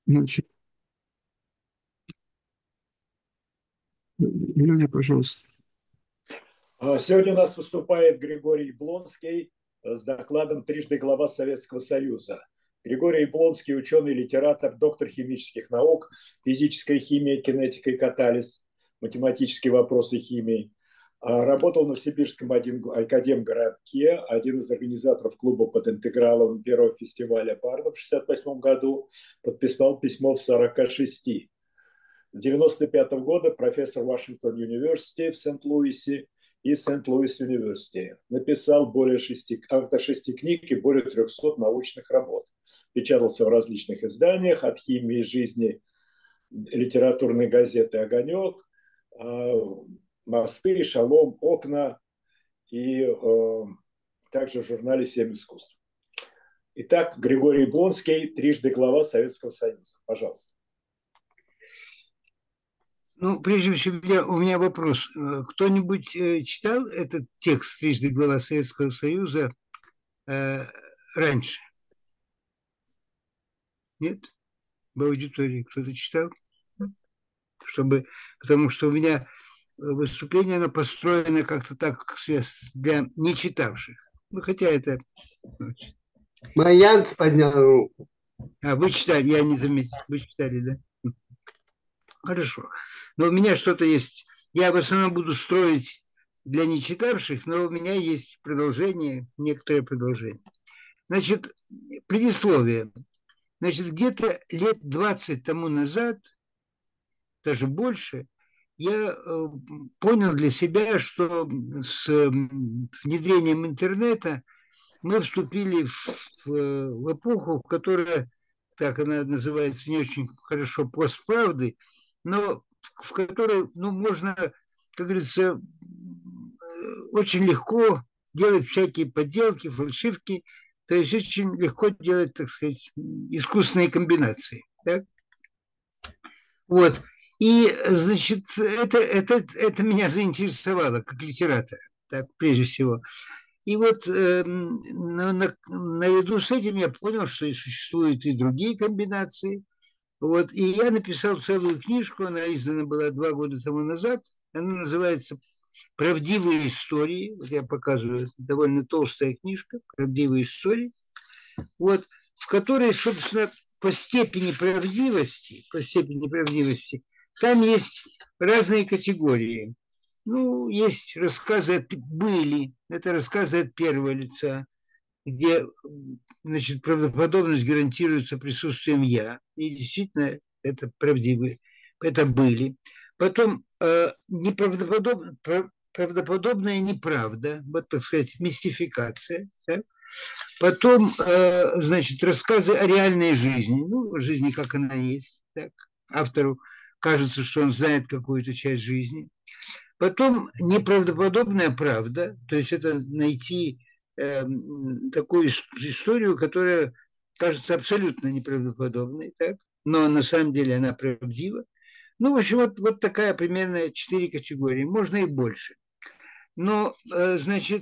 Значит, Леня, пожалуйста. Сегодня у нас выступает Григорий Яблонский с докладом «Трижды глава Советского Союза». Григорий Яблонский – ученый, литератор, доктор химических наук, физическая химия, кинетика и катализ, математические вопросы химии. Работал в Новосибирском академгородке, один из организаторов клуба под интегралом первого фестиваля Бардов в 1968 году, подписал письмо в 46. С 1995 года профессор Вашингтон Университи в Сент-Луисе и Сент-Луис Университи. Написал автор 6 книг и более 300 научных работ. Печатался в различных изданиях от «Химии жизни», литературной газеты «Огонек», «Мосты», «Шалом», «Окна» и также в журнале «Семь искусств». Итак, Григорий Яблонский, трижды глава Советского Союза. Пожалуйста. Ну, прежде всего, у меня вопрос. Кто-нибудь читал этот текст «Трижды глава Советского Союза» раньше? Нет? В аудитории кто-то читал? Потому что у меня выступление, оно построено как-то так для нечитавших. Ну, хотя это... Маянц поднял руку. Вы читали, я не заметил. Вы читали, да? Хорошо. Но у меня что-то есть. Я в основном буду строить для нечитавших, но у меня есть продолжение, некоторое продолжение. Значит, предисловие. Значит, где-то лет 20 тому назад, даже больше, я понял для себя, что с внедрением интернета мы вступили в эпоху, в которой, так она называется не очень хорошо, постправды, но в которой, ну, можно, как говорится, очень легко делать всякие подделки, фальшивки, то есть очень легко делать, так сказать, искусственные комбинации. Так? Вот. И, значит, это меня заинтересовало как литератора, так, прежде всего. И вот наряду с этим я понял, что существуют и другие комбинации. Вот, и я написал целую книжку, она издана была 2 года тому назад. Она называется «Правдивые истории». Вот я показываю, это довольно толстая книжка «Правдивые истории», вот, в которой, собственно, по степени правдивости, там есть разные категории. Ну, есть рассказы были, это рассказы от первого лица, где, значит, правдоподобность гарантируется присутствием «я». И действительно, это правдивые, это были. Потом правдоподобная неправда, вот, так сказать, мистификация. Да? Потом, значит, рассказы о реальной жизни, ну, жизни, как она есть. Так? Автору кажется, что он знает какую-то часть жизни. Потом неправдоподобная правда, то есть это найти такую историю, которая кажется абсолютно неправдоподобной, так? Но на самом деле она правдива. Ну, в общем, вот такая примерно 4 категории, можно и больше. Но, значит,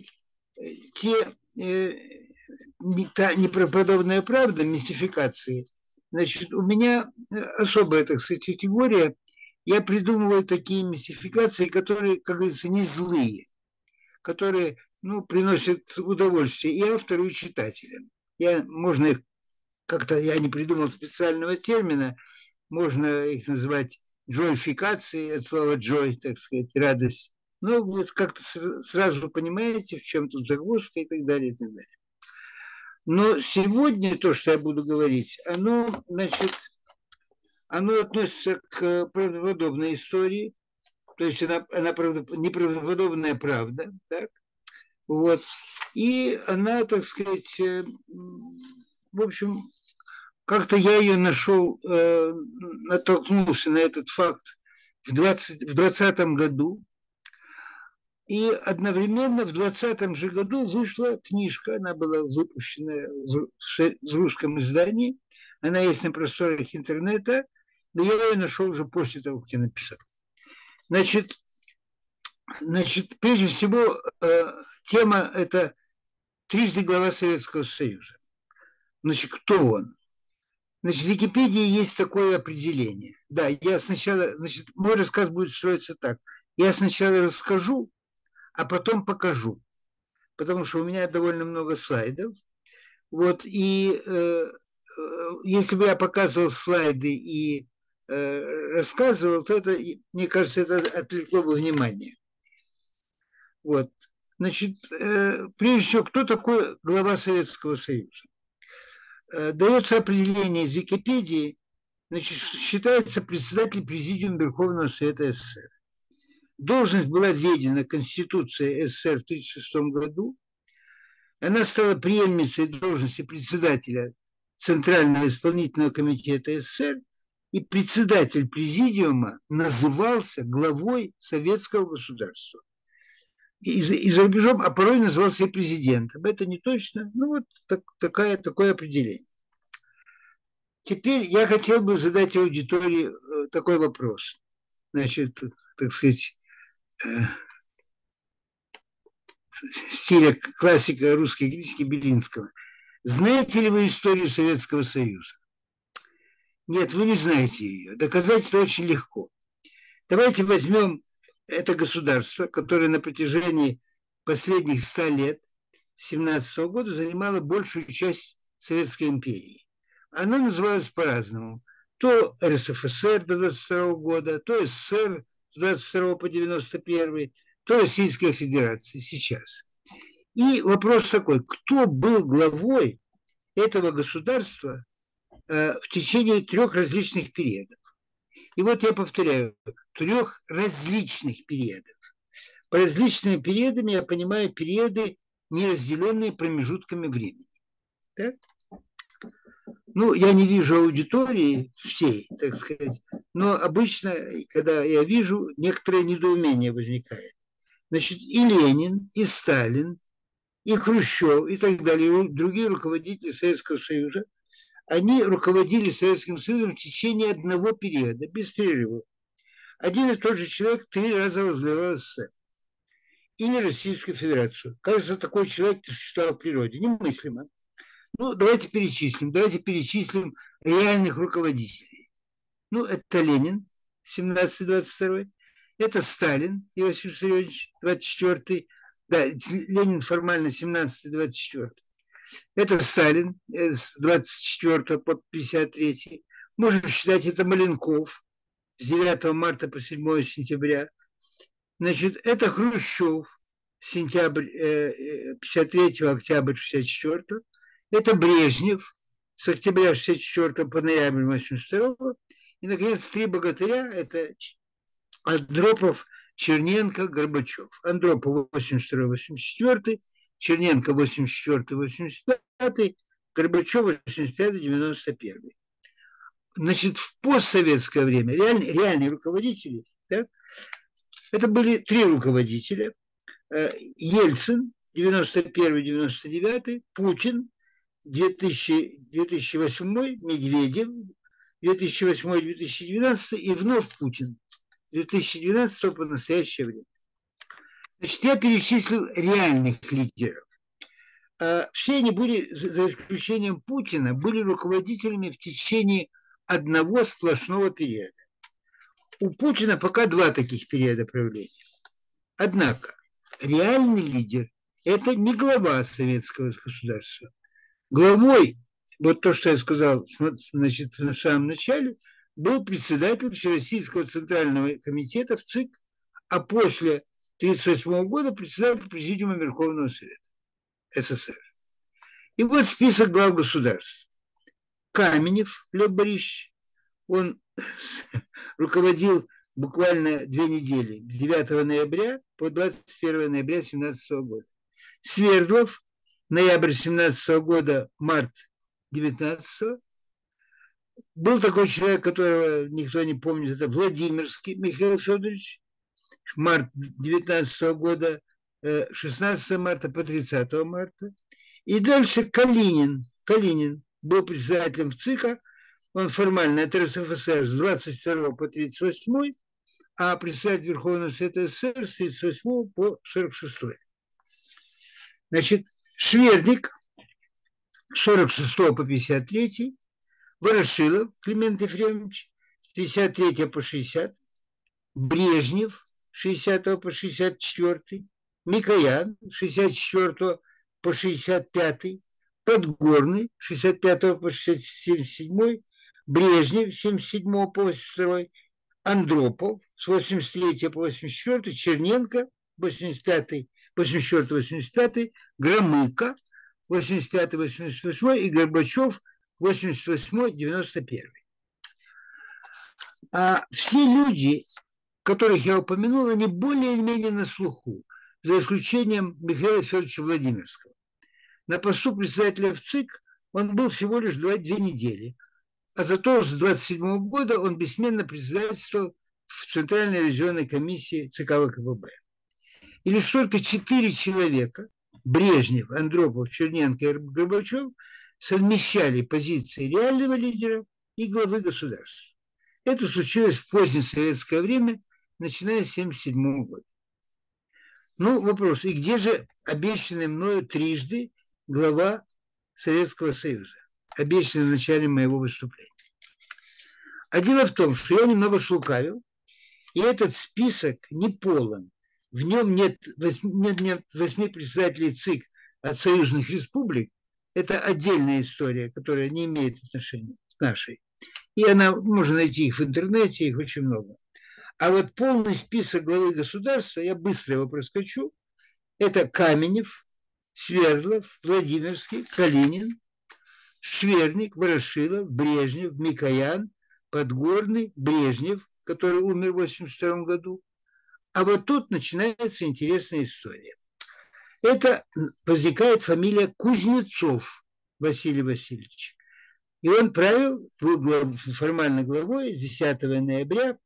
та неправдоподобная правда, мистификации, значит, у меня особая, так сказать, категория. Я придумываю такие мистификации, которые, как говорится, не злые, которые, ну, приносят удовольствие и автору, и читателям. Можно их как-то, я не придумал специального термина, можно их называть джойфикацией, от слова джой, так сказать, радость. Ну, вот как-то сразу понимаете, в чем тут загвоздка и так далее, и так далее. Но сегодня то, что я буду говорить, оно, значит, оно относится к правдоподобной истории, то есть она неправдоподобная правда, так? Вот. И она, так сказать, в общем, как-то я ее нашел, натолкнулся на этот факт в 2020 году. И одновременно в 2020 же году вышла книжка, она была выпущена в русском издании, она есть на просторах интернета, но я ее нашел уже после того, как я написал. Значит, прежде всего, тема – это трижды глава Советского Союза. Значит, кто он? Значит, в Википедии есть такое определение. Да, я сначала, значит, мой рассказ будет строиться так. Я сначала расскажу, а потом покажу, потому что у меня довольно много слайдов. Вот, и если бы я показывал слайды и рассказывал, то это, мне кажется, это отвлекло бы внимание. Вот. Значит, прежде всего, кто такой глава Советского Союза? Дается определение из Википедии, значит, считается председатель Президиума Верховного Совета СССР. Должность была введена Конституцией СССР в 1936 году. Она стала преемницей должности председателя Центрального исполнительного комитета СССР, и председатель президиума назывался главой советского государства. И за рубежом, а порой назывался и президентом. Это не точно, ну вот такое определение. Теперь я хотел бы задать аудитории такой вопрос. Значит, так сказать, стиля классика русской критики Белинского. Знаете ли вы историю Советского Союза? Нет, вы не знаете ее. Доказать это очень легко. Давайте возьмем это государство, которое на протяжении последних 100 лет, с 17 года, занимало большую часть Советской империи. Оно называлось по-разному. То РСФСР до 22 года, то СССР с 22 по 91, то Российская Федерация сейчас. И вопрос такой, кто был главой этого государства в течение 3 различных периодов? И вот я повторяю, 3 различных периодов. По различными периодами я понимаю периоды, не разделенные промежутками времени. Так? Ну, я не вижу аудитории всей, так сказать, но обычно, когда я вижу, некоторое недоумение возникает. Значит, и Ленин, и Сталин, и Хрущев, и так далее, и другие руководители Советского Союза, они руководили Советским Союзом в течение одного периода, без перерыва. Один и тот же человек 3 раза возглавлял СССР или Российскую Федерацию. Кажется, такой человек существовал в природе. Немыслимо. Ну, давайте перечислим реальных руководителей. Ну, это Ленин, 17-22, это Сталин, Иосиф Виссарионович, 24, да, Ленин формально 17-24, это Сталин с 24 по 53, можем считать, это Маленков с 9 марта по 7 сентября, значит, это Хрущев, сентябрь 53, октябрь 64, это Брежнев с октября 64 по ноябрь 82. И, наконец, 3 богатыря – это Андропов, Черненко, Горбачев. Андропов 82-84, Черненко 84-85, Горбачев 85-91. Значит, в постсоветское время реальные руководители, да, это были 3 руководителя. Ельцин 91-99, Путин 2008, Медведев 2008-2012 и вновь Путин 2012 по настоящее время. Значит, я перечислил реальных лидеров. Все они были, за исключением Путина, были руководителями в течение одного сплошного периода. У Путина пока 2 таких периода правления. Однако реальный лидер – это не глава советского государства. Главой, вот то, что я сказал, значит, в самом начале, был председатель Всероссийского Центрального комитета в ЦИК, а после 1938 года председатель Президиума Верховного Совета СССР. И вот список глав государств. Каменев Лев Борисович, он руководил буквально 2 недели, с 9 ноября по 21 ноября 2017 года. Свердлов, ноябрь 2017 года, март 2019. Был такой человек, которого никто не помнит, это Владимирский Михаил Федорович, март 2019 года, 16 марта по 30 марта. И дальше Калинин. Калинин был председателем ЦИКа, он формально от РСФСР с 22 по 38, а председатель Верховного Совета СССР с 38 по 46. Значит, Шверник с 46 по 53, Ворошилов Климент Ефремович с 53 по 60, Брежнев с 60 по 64, Микоян с 64 по 65, Подгорный с 65 по 77, Брежнев с 77 по 82, Андропов с 83 по 84, Черненко 85, 84-85, Громыко 85-88 и Горбачев 88-91. А все люди, которых я упомянул, они более-менее на слуху, за исключением Михаила Федоровича Владимирского. На посту председателя в ЦИК он был всего лишь 2 недели, а зато с 27 года он бессменно председательствовал в Центральной ревизионной комиссии ЦК ВКПБ. И лишь только 4 человека, Брежнев, Андропов, Черненко и Горбачев, совмещали позиции реального лидера и главы государства. Это случилось в позднее советское время, начиная с 1977 года. Ну, вопрос, и где же обещанный мною трижды глава Советского Союза, обещанный в начале моего выступления? А дело в том, что я немного слукавил, и этот список не полон. В нем нет 8 председателей ЦИК от союзных республик. Это отдельная история, которая не имеет отношения к нашей. И можно найти их в интернете, их очень много. А вот полный список главы государства, я быстро его проскочу, это Каменев, Свердлов, Владимирский, Калинин, Шверник, Ворошилов, Брежнев, Микоян, Подгорный, Брежнев, который умер в 1982 году. А вот тут начинается интересная история. Это возникает фамилия Кузнецов Василий Васильевич. И он правил, был формально главой с 10 ноября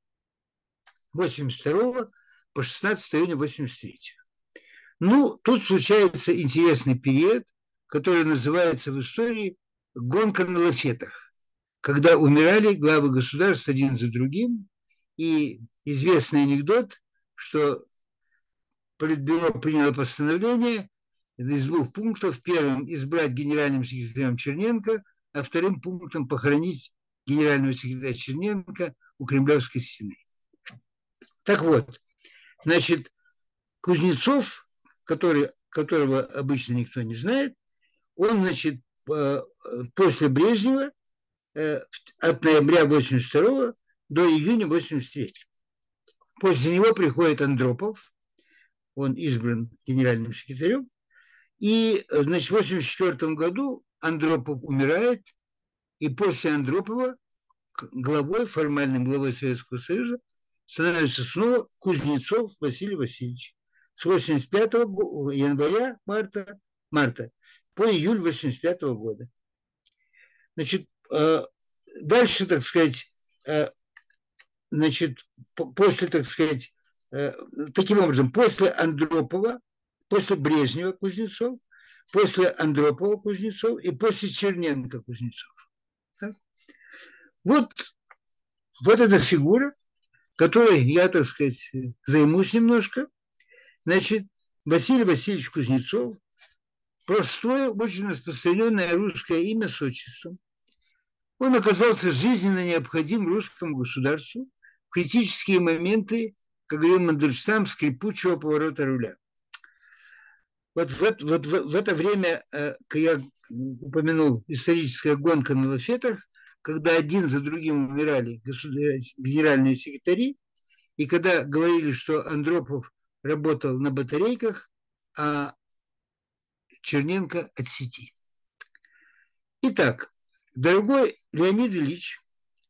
1982 по 16 июня 1983. Ну, тут случается интересный период, который называется в истории «Гонка на лафетах», когда умирали главы государств один за другим. И известный анекдот, что Политбюро приняло постановление из 2 пунктов. Первым – избрать генеральным секретарем Черненко, а вторым пунктом – похоронить генерального секретаря Черненко у Кремлевской стены. Так вот, значит, Кузнецов, которого обычно никто не знает, он, значит, после Брежнева от ноября 1982 до июня 1983. После него приходит Андропов, он избран генеральным секретарем, и, значит, в 1984 году Андропов умирает, и после Андропова формальным главой Советского Союза становится снова Кузнецов Василий Васильевич с 85 января, марта по июль 1985 года. Значит, дальше, так сказать, значит, после, так сказать, таким образом, после Андропова, после Брежнева Кузнецов, после Андропова Кузнецов и после Черненко Кузнецов. Так? Вот эта фигура, которой я, так сказать, займусь немножко. Значит, Василий Васильевич Кузнецов, простое, очень распространенное русское имя с отчеством. Он оказался жизненно необходим русскому государству в критические моменты, как говорил Мандельштам, скрипучего поворота руля. Вот в это время, как я упомянул, историческая гонка на лафетах, когда один за другим умирали генеральные секретари, и когда говорили, что Андропов работал на батарейках, а Черненко от сети. Итак, дорогой Леонид Ильич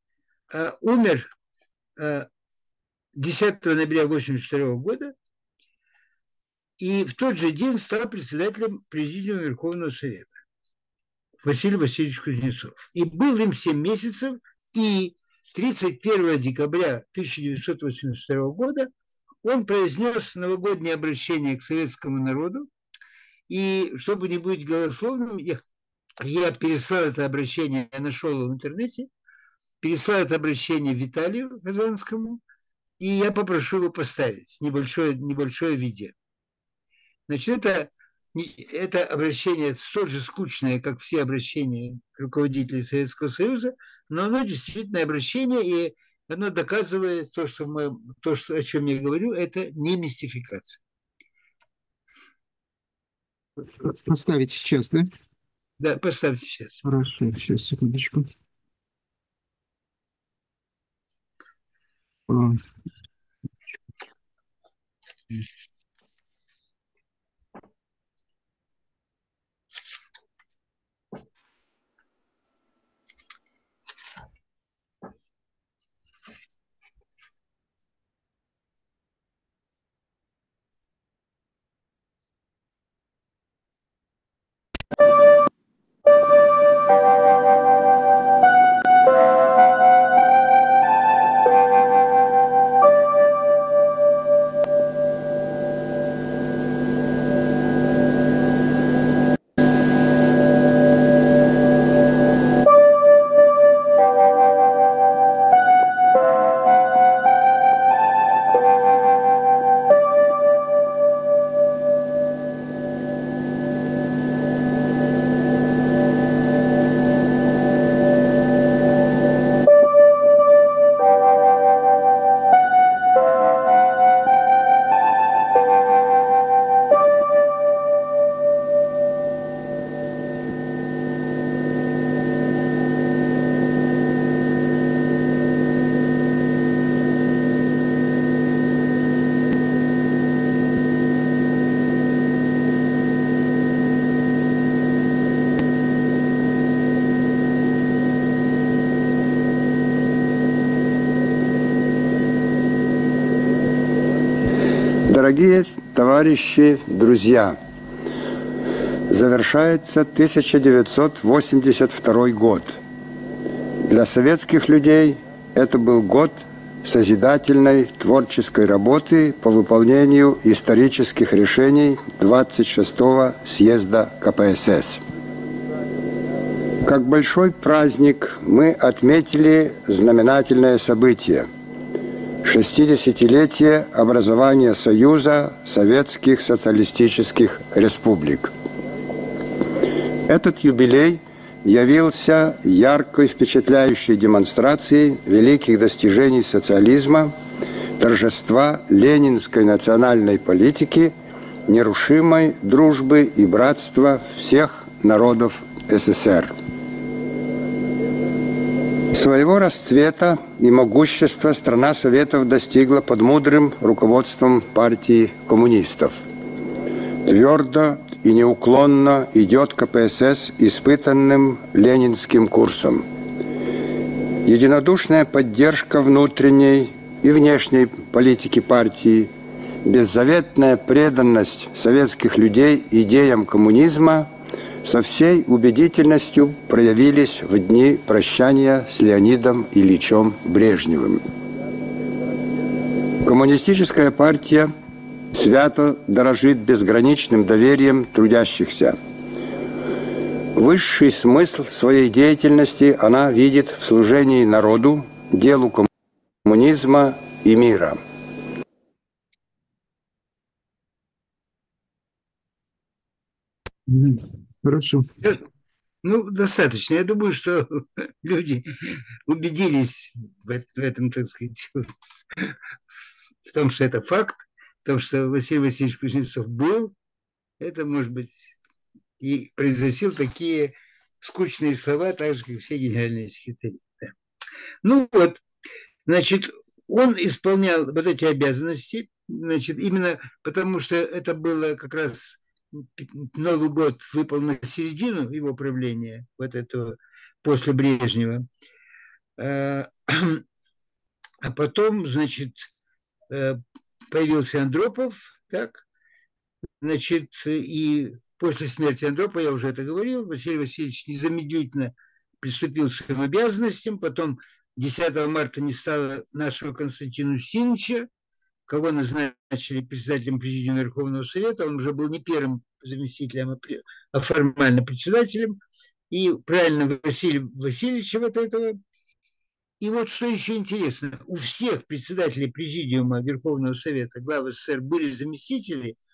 умер 10 ноября 1982 года и в тот же день стал председателем Президиума Верховного Совета Василий Васильевич Кузнецов. И был им 7 месяцев, и 31 декабря 1982 года он произнес новогоднее обращение к советскому народу, и чтобы не быть голословным, я переслал это обращение, я нашел его в интернете, переслал это обращение Виталию Казанскому, и я попрошу его поставить небольшое видео. Значит, это это обращение столь же скучное, как все обращения руководителей Советского Союза, но оно действительно обращение, и оно доказывает то, о чем я говорю, это не мистификация. Поставить сейчас, да? Да, поставьте сейчас. Хорошо, сейчас, секундочку. Дорогие товарищи, друзья, завершается 1982 год. Для советских людей это был год созидательной творческой работы по выполнению исторических решений 26-го съезда КПСС. Как большой праздник мы отметили знаменательное событие – 60-летие образования Союза Советских Социалистических Республик. Этот юбилей явился яркой, впечатляющей демонстрацией великих достижений социализма, торжества ленинской национальной политики, нерушимой дружбы и братства всех народов СССР. Своего расцвета и могущества страна Советов достигла под мудрым руководством партии коммунистов. Твердо и неуклонно идет КПСС испытанным ленинским курсом. Единодушная поддержка внутренней и внешней политики партии, беззаветная преданность советских людей идеям коммунизма со всей убедительностью проявились в дни прощания с Леонидом Ильичем Брежневым. Коммунистическая партия свято дорожит безграничным доверием трудящихся. Высший смысл своей деятельности она видит в служении народу, делу коммунизма и мира. Хорошо. Ну, достаточно. Я думаю, что люди убедились в этом, так сказать, в том, что это факт, в том, что Василий Васильевич Кузнецов был, это, может быть, и произносил такие скучные слова, так же, как все генеральные секретари. Да. Ну вот, значит, он исполнял вот эти обязанности, значит, именно потому, что это было как раз Новый год выпал на середину его правления, вот этого, после Брежнева. А потом, значит, появился Андропов, так, значит, и после смерти Андропова, я уже это говорил, Василий Васильевич незамедлительно приступил к своим обязанностям, потом 10 марта не стало нашего Константина Устиновича, кого назначили председателем Президиума Верховного Совета, он уже был не первым заместителем, а формально председателем, и правильно Василия Васильевича вот этого. И вот что еще интересно, у всех председателей Президиума Верховного Совета, глав СССР, были заместители,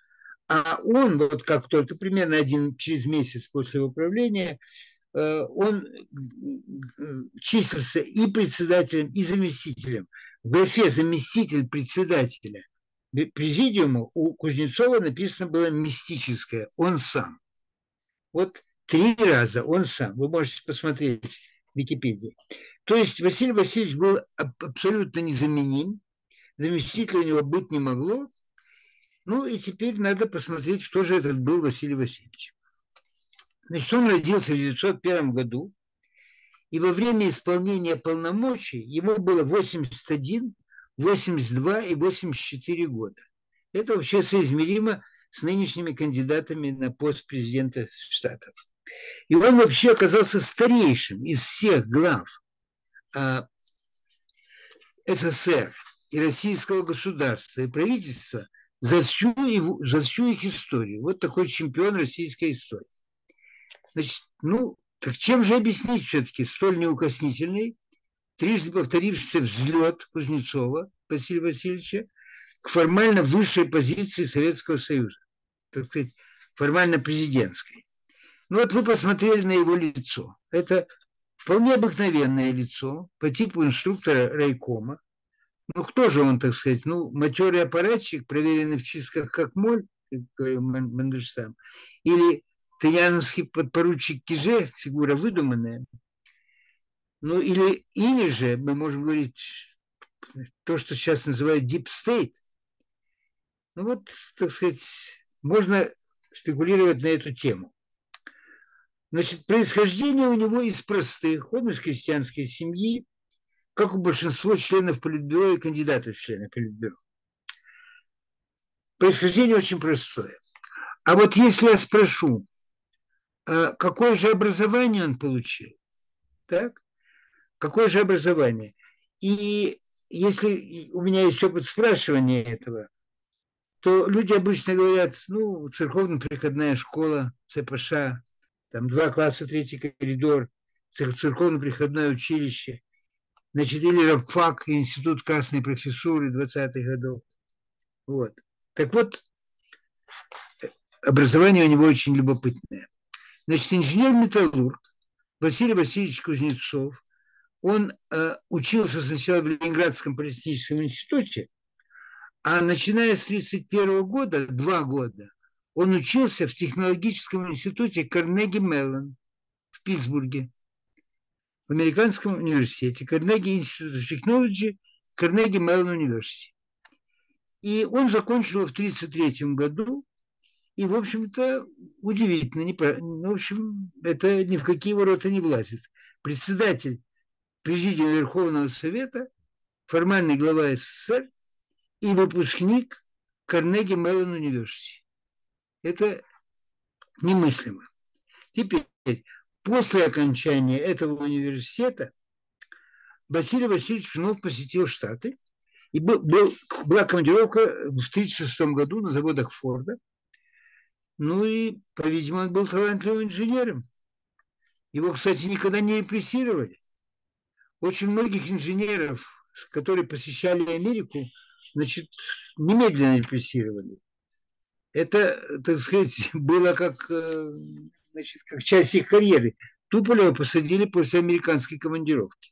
А он, вот как только примерно через месяц после его правления, он числился и председателем, и заместителем. В графе «заместитель председателя» президиума у Кузнецова написано было «мистическое», он сам. Вот 3 раза он сам. Вы можете посмотреть в Википедии. То есть Василий Васильевич был абсолютно незаменим, заместителя у него быть не могло. Ну и теперь надо посмотреть, кто же этот был Василий Васильевич. Значит, он родился в 1901 году, и во время исполнения полномочий ему было 81, 82 и 84 года. Это вообще соизмеримо с нынешними кандидатами на пост президента Штатов. И он вообще оказался старейшим из всех глав СССР и российского государства и правительства за всю их историю. Вот такой чемпион российской истории. Значит, ну, так чем же объяснить все-таки столь неукоснительный, трижды повторившийся взлет Кузнецова Василия Васильевича к формально высшей позиции Советского Союза, так сказать, формально президентской? Ну вот вы посмотрели на его лицо. Это вполне обыкновенное лицо по типу инструктора райкома. Ну кто же он, так сказать, ну матерый аппаратчик, проверенный в чистках как моль, как говорил Мандельштам, или тыяновский подпоручик Киже, фигура выдуманная. Ну или же мы можем говорить то, что сейчас называют deep state. Ну вот, так сказать, можно спекулировать на эту тему. Значит, происхождение у него из простых, он из крестьянской семьи, как у большинства членов Политбюро и кандидатов в члены Политбюро. Происхождение очень простое. А вот если я спрошу, какое же образование он получил, так? Какое же образование? И если у меня есть опыт спрашивания этого, то люди обычно говорят, ну, церковно-приходная школа, ЦПШ, там 2 класса, 3 коридор, церковно-приходное училище, значит, или РабФак, институт красной профессуры 20-х годов. Вот. Так вот, образование у него очень любопытное. Значит, инженер-металлург Василий Васильевич Кузнецов, он учился сначала в Ленинградском политехническом институте, а начиная с 1931 года, 2 года, он учился в технологическом институте Carnegie Mellon в Питтсбурге, в американском университете, Carnegie Institute of Technology, Carnegie Mellon University. И он закончил в 1933 году, и, в общем-то, удивительно, в общем, это ни в какие ворота не влазит. Председатель Президиума Верховного Совета, формальный глава СССР и выпускник Carnegie Mellon University. Это немыслимо. Теперь, после окончания этого университета Василий Васильевич вновь посетил Штаты, и была командировка в 1936 году на заводах Форда. Ну и, по-видимому, он был талантливым инженером. Его, кстати, никогда не репрессировали. Очень многих инженеров, которые посещали Америку, значит, немедленно репрессировали. Это, так сказать, было как часть их карьеры. Туполева посадили после американской командировки.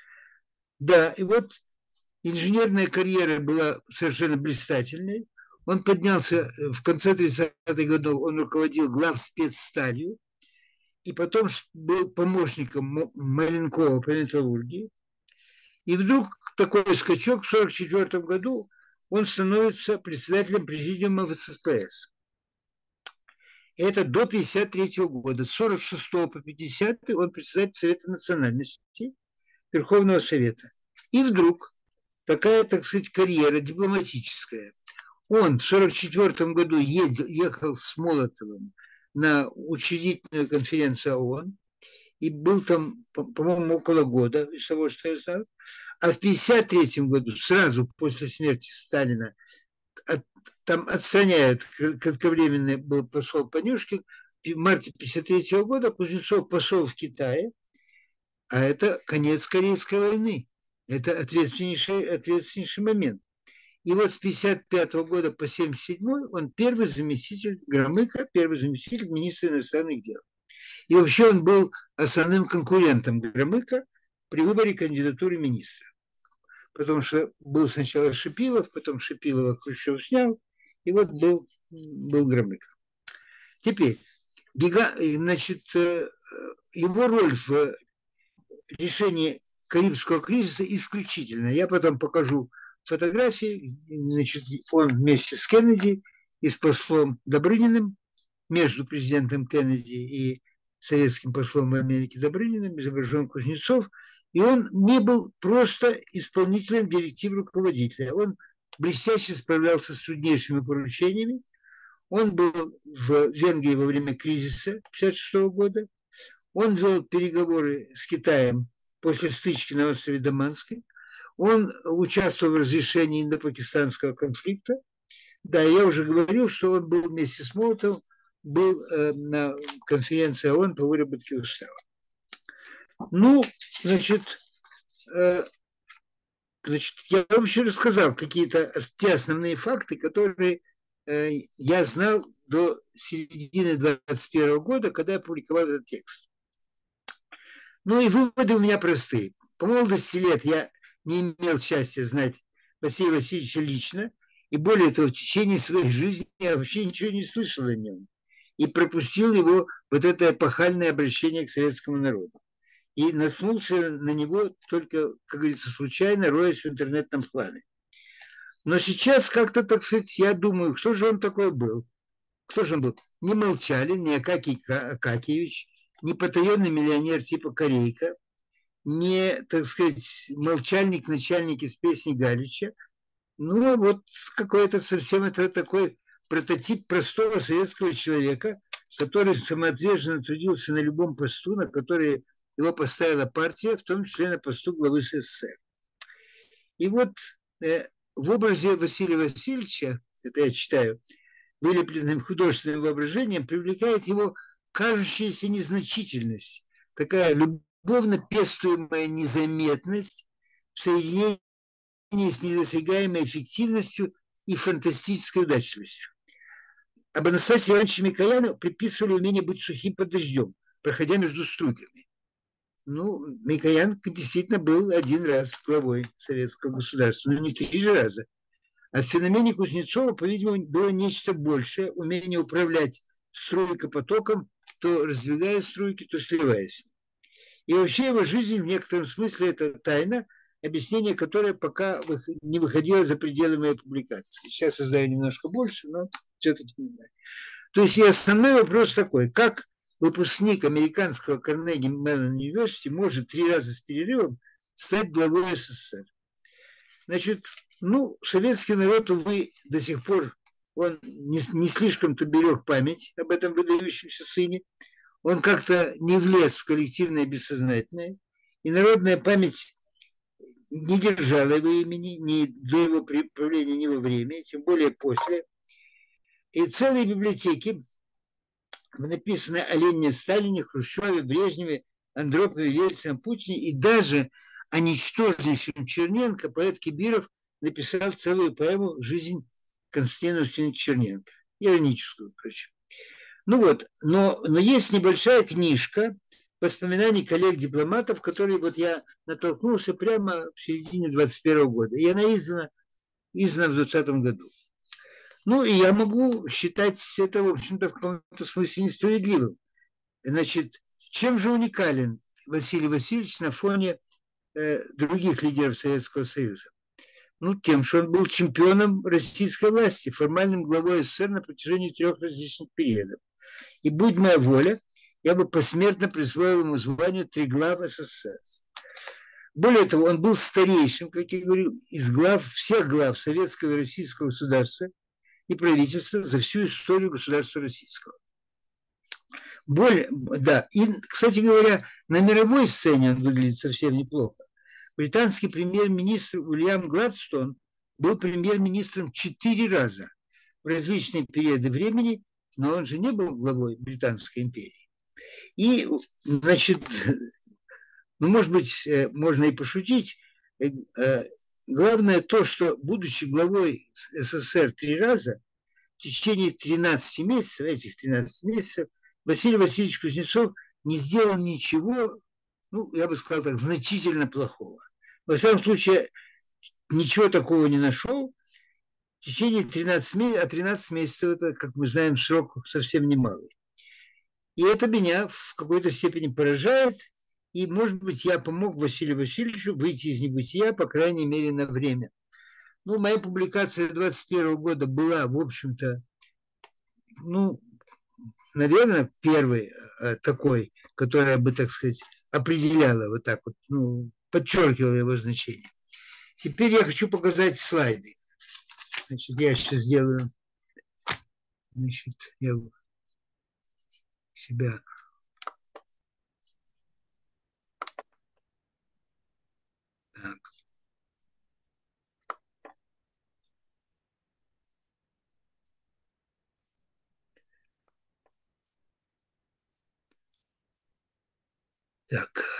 Да, и вот инженерная карьера была совершенно блистательной. Он поднялся в конце 30-х годов, он руководил главспецсталью, и потом был помощником Маленкова по металлургии. И вдруг такой скачок в 1944 году он становится председателем президиума ВСПС. И это до 1953 года. С 1946 по 1950 он председатель Совета национальностей, Верховного Совета. И вдруг такая, так сказать, карьера дипломатическая. Он в 1944 году ехал с Молотовым на учредительную конференцию ООН и был там, по-моему, около года, из того, что я знаю. А в 1953 году, сразу после смерти Сталина, там отстраняют, кратковременный был посол Панюшкин, в марте 1953 года Кузнецов посол в Китае, а это конец Корейской войны. Это ответственнейший момент. И вот с 1955 года по 1977 он первый заместитель Громыка, первый заместитель министра иностранных дел. И вообще он был основным конкурентом Громыка при выборе кандидатуры министра. Потому что был сначала Шипилов, потом Шипилова Хрущев снял, и вот был Громыко. Теперь, значит, его роль в решении Карибского кризиса исключительна. Я потом покажу фотографии. Значит, он вместе с Кеннеди и с послом Добрыниным, между президентом Кеннеди и советским послом в Америке Добрыниным, изображен Кузнецов. И он не был просто исполнителем директив руководителя. Он блестяще справлялся с труднейшими поручениями. Он был в Венгрии во время кризиса 1956 года. Он вел переговоры с Китаем после стычки на острове Даманской. Он участвовал в разрешении индо-пакистанского конфликта. Да, я уже говорил, что он был вместе с Молотовым, был на конференции ООН по выработке устава. Ну, значит, я вообще рассказал какие-то те основные факты, которые я знал до середины 2021 года, когда я публиковал этот текст. Ну и выводы у меня простые. По молодости лет я не имел счастья знать Василия Васильевича лично, и более того, в течение своей жизни я вообще ничего не слышал о нем. И пропустил его вот это эпохальное обращение к советскому народу. И наткнулся на него только, как говорится, случайно, роясь в интернетном хламе. Но сейчас как-то, так сказать, я думаю, кто же он такой был? Кто же он был? Не Молчалин, не Акакий Акакиевич, не потаенный миллионер типа Корейка, не, так сказать, молчальник, начальник из песни Галича. Ну, вот какой-то совсем это такой прототип простого советского человека, который самоотверженно трудился на любом посту, на который его поставила партия, в том числе на посту главы СССР. И вот в образе Василия Васильевича, это я читаю, вылепленным художественным воображением, привлекает его кажущаяся незначительность, такая любовно пестуемая незаметность в соединении с недосягаемой эффективностью и фантастической удачливостью. Об Анастасии Ивановиче Микояну приписывали умение быть сухим под дождем, проходя между струйками. Ну, Микоян действительно был один раз главой советского государства, но не 3 раза. А в феномене Кузнецова, по-видимому, было нечто большее, умение управлять струйкопотоком, то раздвигая струйки, то сливаясь. И вообще его жизнь в некотором смысле это тайна, объяснение которое пока не выходило за пределы моей публикации. Сейчас я знаю немножко больше, но все-таки не знаю. То есть и основной вопрос такой, как выпускник американского Карнеги Меллон Университи может 3 раза с перерывом стать главой СССР. Значит, ну, советский народ, увы, до сих пор он не слишком-то берег память об этом выдающемся сыне. Он как-то не влез в коллективное бессознательное. И народная память не держала его имени ни до его правления, ни во время, тем более после. И целые библиотеки написаны о Ленине, Сталине, Хрущеве, Брежневе, Андропове, Ельцине, Путине, и даже о ничтожнейшем Черненко поэт Кибиров написал целую поэму «Жизнь Константина Устиновича Черненко», ироническую, впрочем. Ну вот, но есть небольшая книжка воспоминаний коллег-дипломатов, которые вот я натолкнулся прямо в середине 21 года, и она издана в 2020 году. Ну, и я могу считать это, в общем-то, в каком-то смысле несправедливым. Значит, чем же уникален Василий Васильевич на фоне других лидеров Советского Союза? Ну, тем, что он был чемпионом российской власти, формальным главой СССР на протяжении 3 различных периодов. И будь моя воля, я бы посмертно присвоил ему звание Триглав СССР. Более того, он был старейшим, как я говорил, из всех глав советского и российского государства и правительства за всю историю государства российского. Да, и, кстати говоря, на мировой сцене он выглядит совсем неплохо. Британский премьер-министр Уильям Гладстон был премьер-министром 4 раза в различные периоды времени, но он же не был главой Британской империи. И, значит, ну, может быть, можно и пошутить, главное то, что, будучи главой СССР 3 раза, в течение 13 месяцев, этих 13 месяцев, Василий Васильевич Кузнецов не сделал ничего, ну, я бы сказал так, значительно плохого. Во всяком случае, ничего такого не нашел. В течение 13 месяцев, а 13 месяцев, это, как мы знаем, срок совсем немалый. И это меня в какой-то степени поражает. И, может быть, я помог Василию Васильевичу выйти из небытия, по крайней мере, на время. Ну, моя публикация 21 года была, в общем-то, ну, наверное, первой такой, которая бы, так сказать, определяла вот так вот, ну, подчеркивала его значение. Теперь я хочу показать слайды. Значит, я сейчас сделаю, значит, я себя... Так. Так.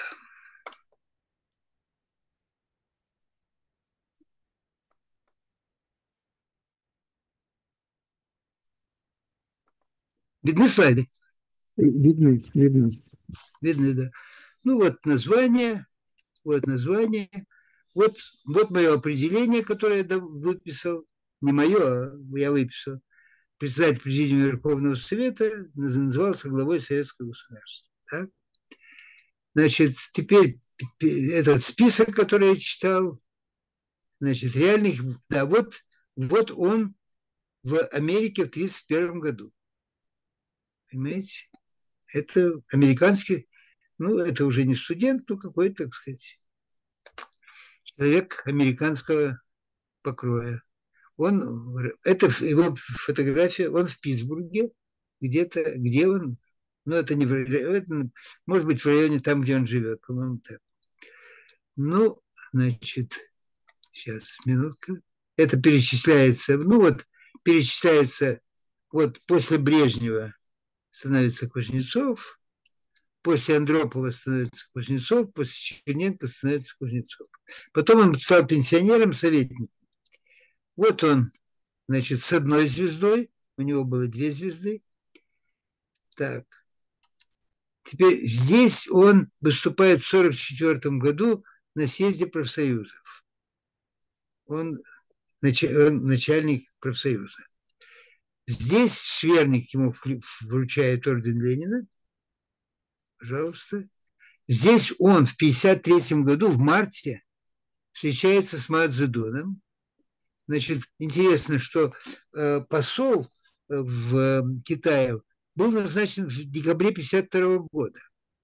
Видны слайды? Видно, видно. Видны, да. Ну вот название, вот название. Вот мое определение, которое я выписал. Не мое, а я выписал. Председатель Президиума Верховного Совета назывался главой Советского государства. Так? Значит, теперь этот список, который я читал, значит, реальных, да, вот он в Америке в 1931 году. Понимаете? Это американский, ну, это уже не студент, но какой-то, так сказать, человек американского покроя. Это его фотография, он в Питтсбурге, где-то, где он, ну, это не в это, может быть, в районе там, где он живет, по-моему, так. Ну, значит, сейчас, минутку. Это перечисляется, ну, вот, перечисляется, вот, после Брежнева становится Кузнецов, после Андропова становится Кузнецов, после Черненко становится Кузнецов. Потом он стал пенсионером, советником. Вот он, значит, с одной звездой, у него было 2 звезды. Так. Теперь здесь он выступает в 1944 году на съезде профсоюзов. Он начальник профсоюза. Здесь Шверник ему вручает орден Ленина. Пожалуйста. Здесь он в 1953 году, в марте, встречается с Мао Цзэдуном. Значит, интересно, что посол в Китае был назначен в декабре 1952 года.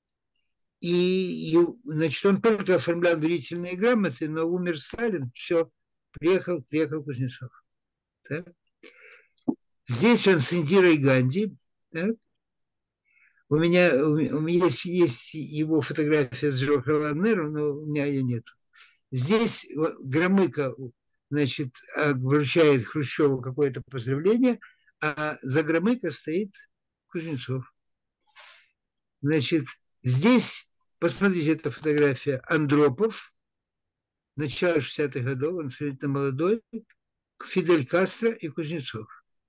И, значит, он только оформлял верительные грамоты, но умер Сталин, все, приехал Кузнецов. Так? Здесь он с Индирой Ганди. Так? У меня есть его фотография с Джавахарлалом Неру, но у меня ее нет. Здесь Громыко, значит, вручает Хрущеву какое-то поздравление, а за Громыко стоит Кузнецов. Значит, здесь, посмотрите, эта фотография Андропов, начало 60-х годов, он абсолютно молодой, Фидель Кастро и Кузнецов.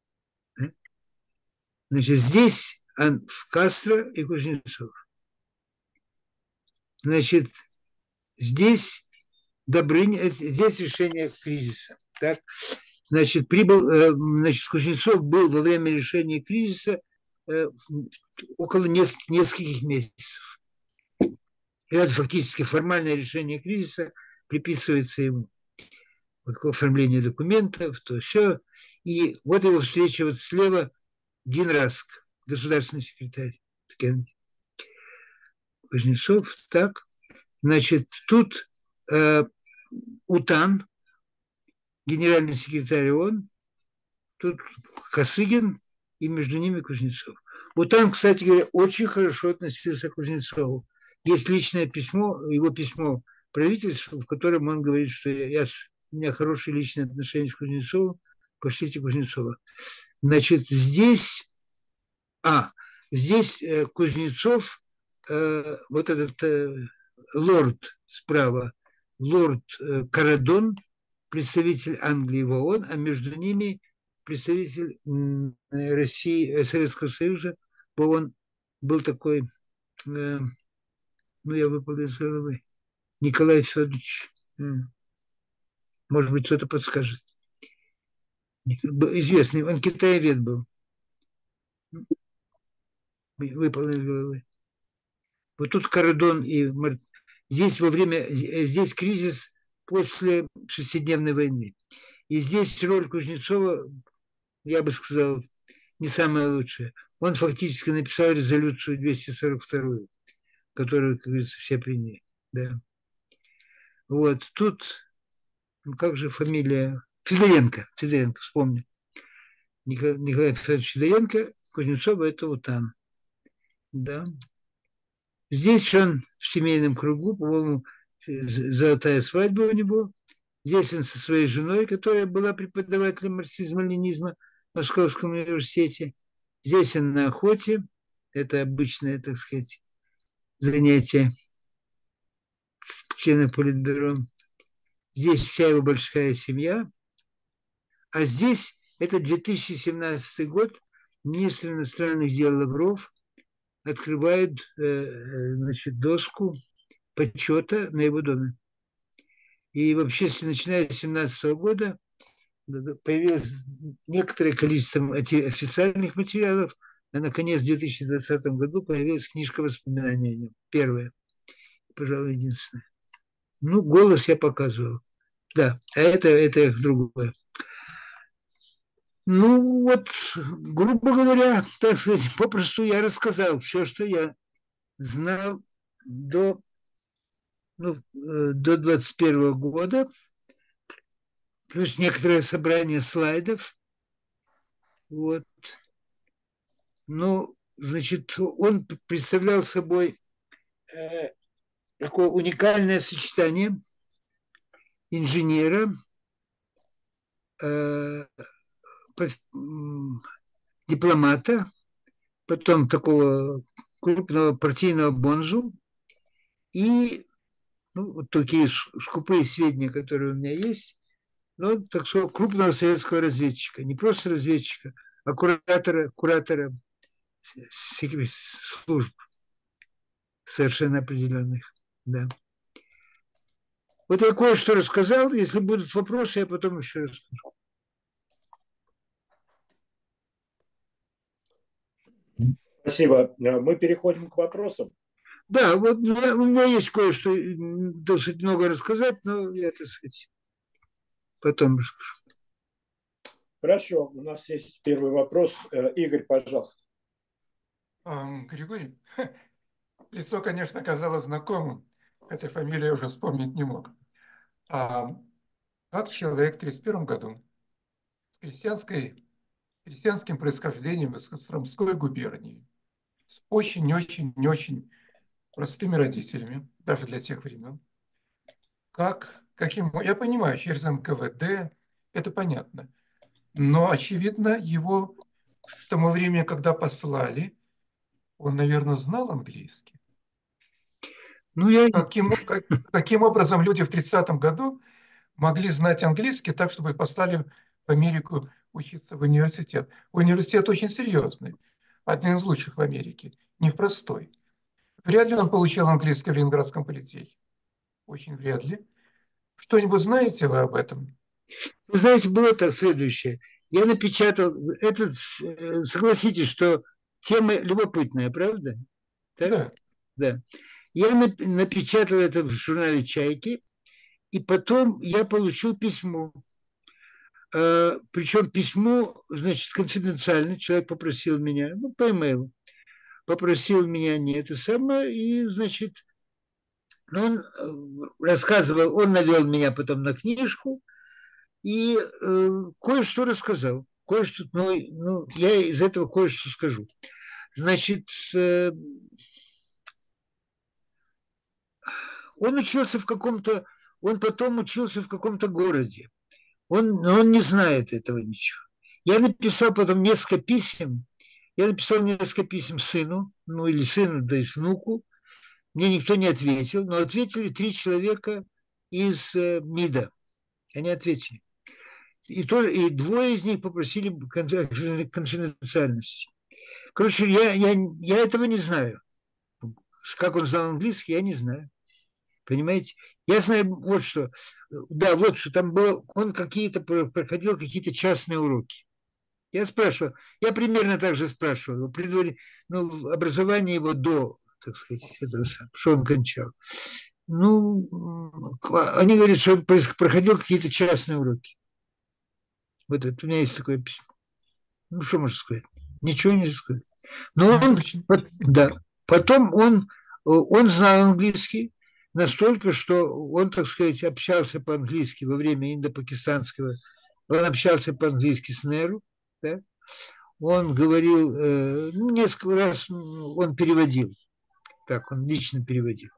Значит, здесь Кастро и Кузнецов. Значит, здесь Добрыня, здесь решение кризиса. Так? Значит, Кузнецов был во время решения кризиса около нескольких месяцев. И это фактически формальное решение кризиса приписывается ему. Оформление документов, то все. И вот его встреча вот слева Дин Раск, государственный секретарь Кузнецов. Так, значит, тут Утан, генеральный секретарь ООН, тут Косыгин и между ними Кузнецов. Утан, кстати говоря, очень хорошо относился к Кузнецову. Есть личное письмо, его письмо правительству, в котором он говорит, что у меня хорошие личные отношения с Кузнецовым, пошлите Кузнецова. Значит, здесь Кузнецов, вот этот лорд справа, лорд Карадон, представитель Англии в ООН, а между ними представитель России, Советского Союза в ООН был такой, ну, я выпал из головы, Николай Федорович, может быть, кто-то подскажет. Известный, он китаевед был. Выпал из головы. Вот тут Карадон и здесь здесь кризис после шестидневной войны. И здесь роль Кузнецова, я бы сказал, не самая лучшая. Он фактически написал резолюцию 242, которую, как говорится, все приняли. Да. Вот тут, как же фамилия? Федоренко, вспомню. Николай Федорович Федоренко, Кузнецова – это Утан. Да. Здесь он в семейном кругу, по-моему, золотая свадьба у него. Здесь он со своей женой, которая была преподавателем марксизма-ленинизма в Московском университете. Здесь он на охоте. Это обычное, так сказать, занятие члена Политбюро. Здесь вся его большая семья. А здесь это 2017 год. Министр иностранных дел Лавров открывает, значит, доску почета на его доме. И вообще, начиная с 2017 года, появилось некоторое количество официальных материалов, а наконец в 2020 году появилась книжка воспоминаний о нем. Первая, пожалуй, единственная. Ну, голос я показывал. Да, а это другое. Ну, вот, грубо говоря, так сказать, попросту я рассказал все, что я знал до 21 года, плюс некоторое собрание слайдов. Вот. Ну, значит, он представлял собой такое уникальное сочетание инженера, дипломата, потом такого крупного партийного бонзу и вот такие скупые сведения, которые у меня есть, но, так сказать, крупного советского разведчика. Не просто разведчика, а куратора служб совершенно определенных. Да. Вот я кое-что рассказал. Если будут вопросы, я потом еще расскажу. Спасибо. Мы переходим к вопросам. Да, вот у меня есть кое-что, достаточно много рассказать, но я, так сказать, потом расскажу. Хорошо, у нас есть первый вопрос. Игорь, пожалуйста. Григорий, лицо, конечно, казалось знакомым, хотя фамилию я уже вспомнить не мог. Как человек в 1931 году с крестьянским происхождением из Костромской губернии, с очень-очень-очень простыми родителями, даже для тех времен, я понимаю, через НКВД, это понятно, но, очевидно, его к тому времени, когда послали, он, наверное, знал английский. Ну, каким образом люди в 30-м году могли знать английский так, чтобы послали в Америку учиться в университет? Университет очень серьезный, один из лучших в Америке, непростой. Вряд ли он получал английский в Ленинградском политехе. Очень вряд ли. Что-нибудь знаете вы об этом? Вы знаете, было так следующее. Я напечатал, согласитесь, что тема любопытная, правда? Так? Да. Да. Я напечатал это в журнале «Чайки», и потом я получил письмо. Причем письмо, значит, конфиденциально. Человек попросил меня, по имейлу, попросил меня не это самое, и, значит, он рассказывал, он навел меня потом на книжку и кое-что рассказал. Кое-что, я из этого кое-что скажу. Значит, он потом учился в каком-то городе. Он не знает этого ничего. Я написал потом несколько писем. Я написал несколько писем сыну, или сыну, да и внуку. Мне никто не ответил, но ответили 3 человека из МИДа Они ответили. И двое из них попросили конфиденциальности. Короче, я этого не знаю. Как он знал английский, я не знаю. Понимаете? Я знаю вот что. Да, вот что там было. Он проходил какие-то частные уроки. Я спрашивал, я примерно так же спрашивал, образование его до, так сказать, этого, что он кончал. Ну, они говорят, что он проходил какие-то частные уроки. Вот это у меня есть такое письмо. Ну, что можно сказать? Ничего не сказать. Но он, да, потом он знал английский настолько, что он, так сказать, общался по-английски во время индо-пакистанского, он общался по-английски с Неру, да? Он говорил, несколько раз он переводил, так, он лично переводил.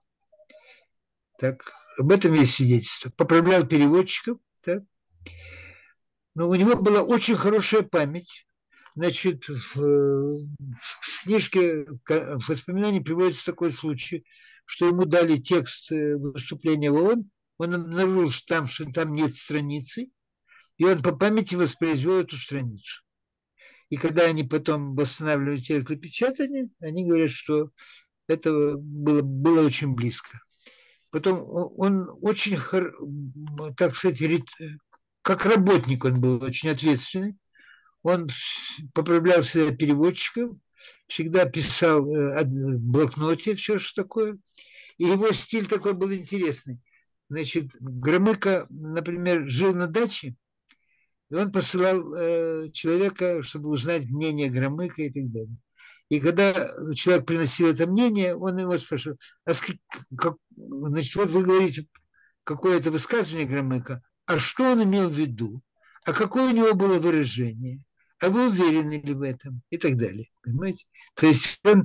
Так, об этом есть свидетельство. Поправлял переводчиков, так. Но у него была очень хорошая память. Значит, в книжке в воспоминании приводится такой случай, что ему дали текст выступления в ООН, он обнаружил, что там нет страницы, и он по памяти воспроизвел эту страницу. И когда они потом восстанавливали текст для печатания, они говорят, что это было очень близко. Потом он очень, так сказать, как работник он был очень ответственный. Он поправлял себя переводчиком, всегда писал в блокноте все, что такое. И его стиль такой был интересный. Значит, Громыко, например, жил на даче, и он посылал человека, чтобы узнать мнение Громыка и так далее. И когда человек приносил это мнение, он его спрашивал, значит, вот вы говорите какое-то высказывание Громыка, а что он имел в виду? А какое у него было выражение? А вы уверены ли в этом? И так далее. Понимаете? То есть он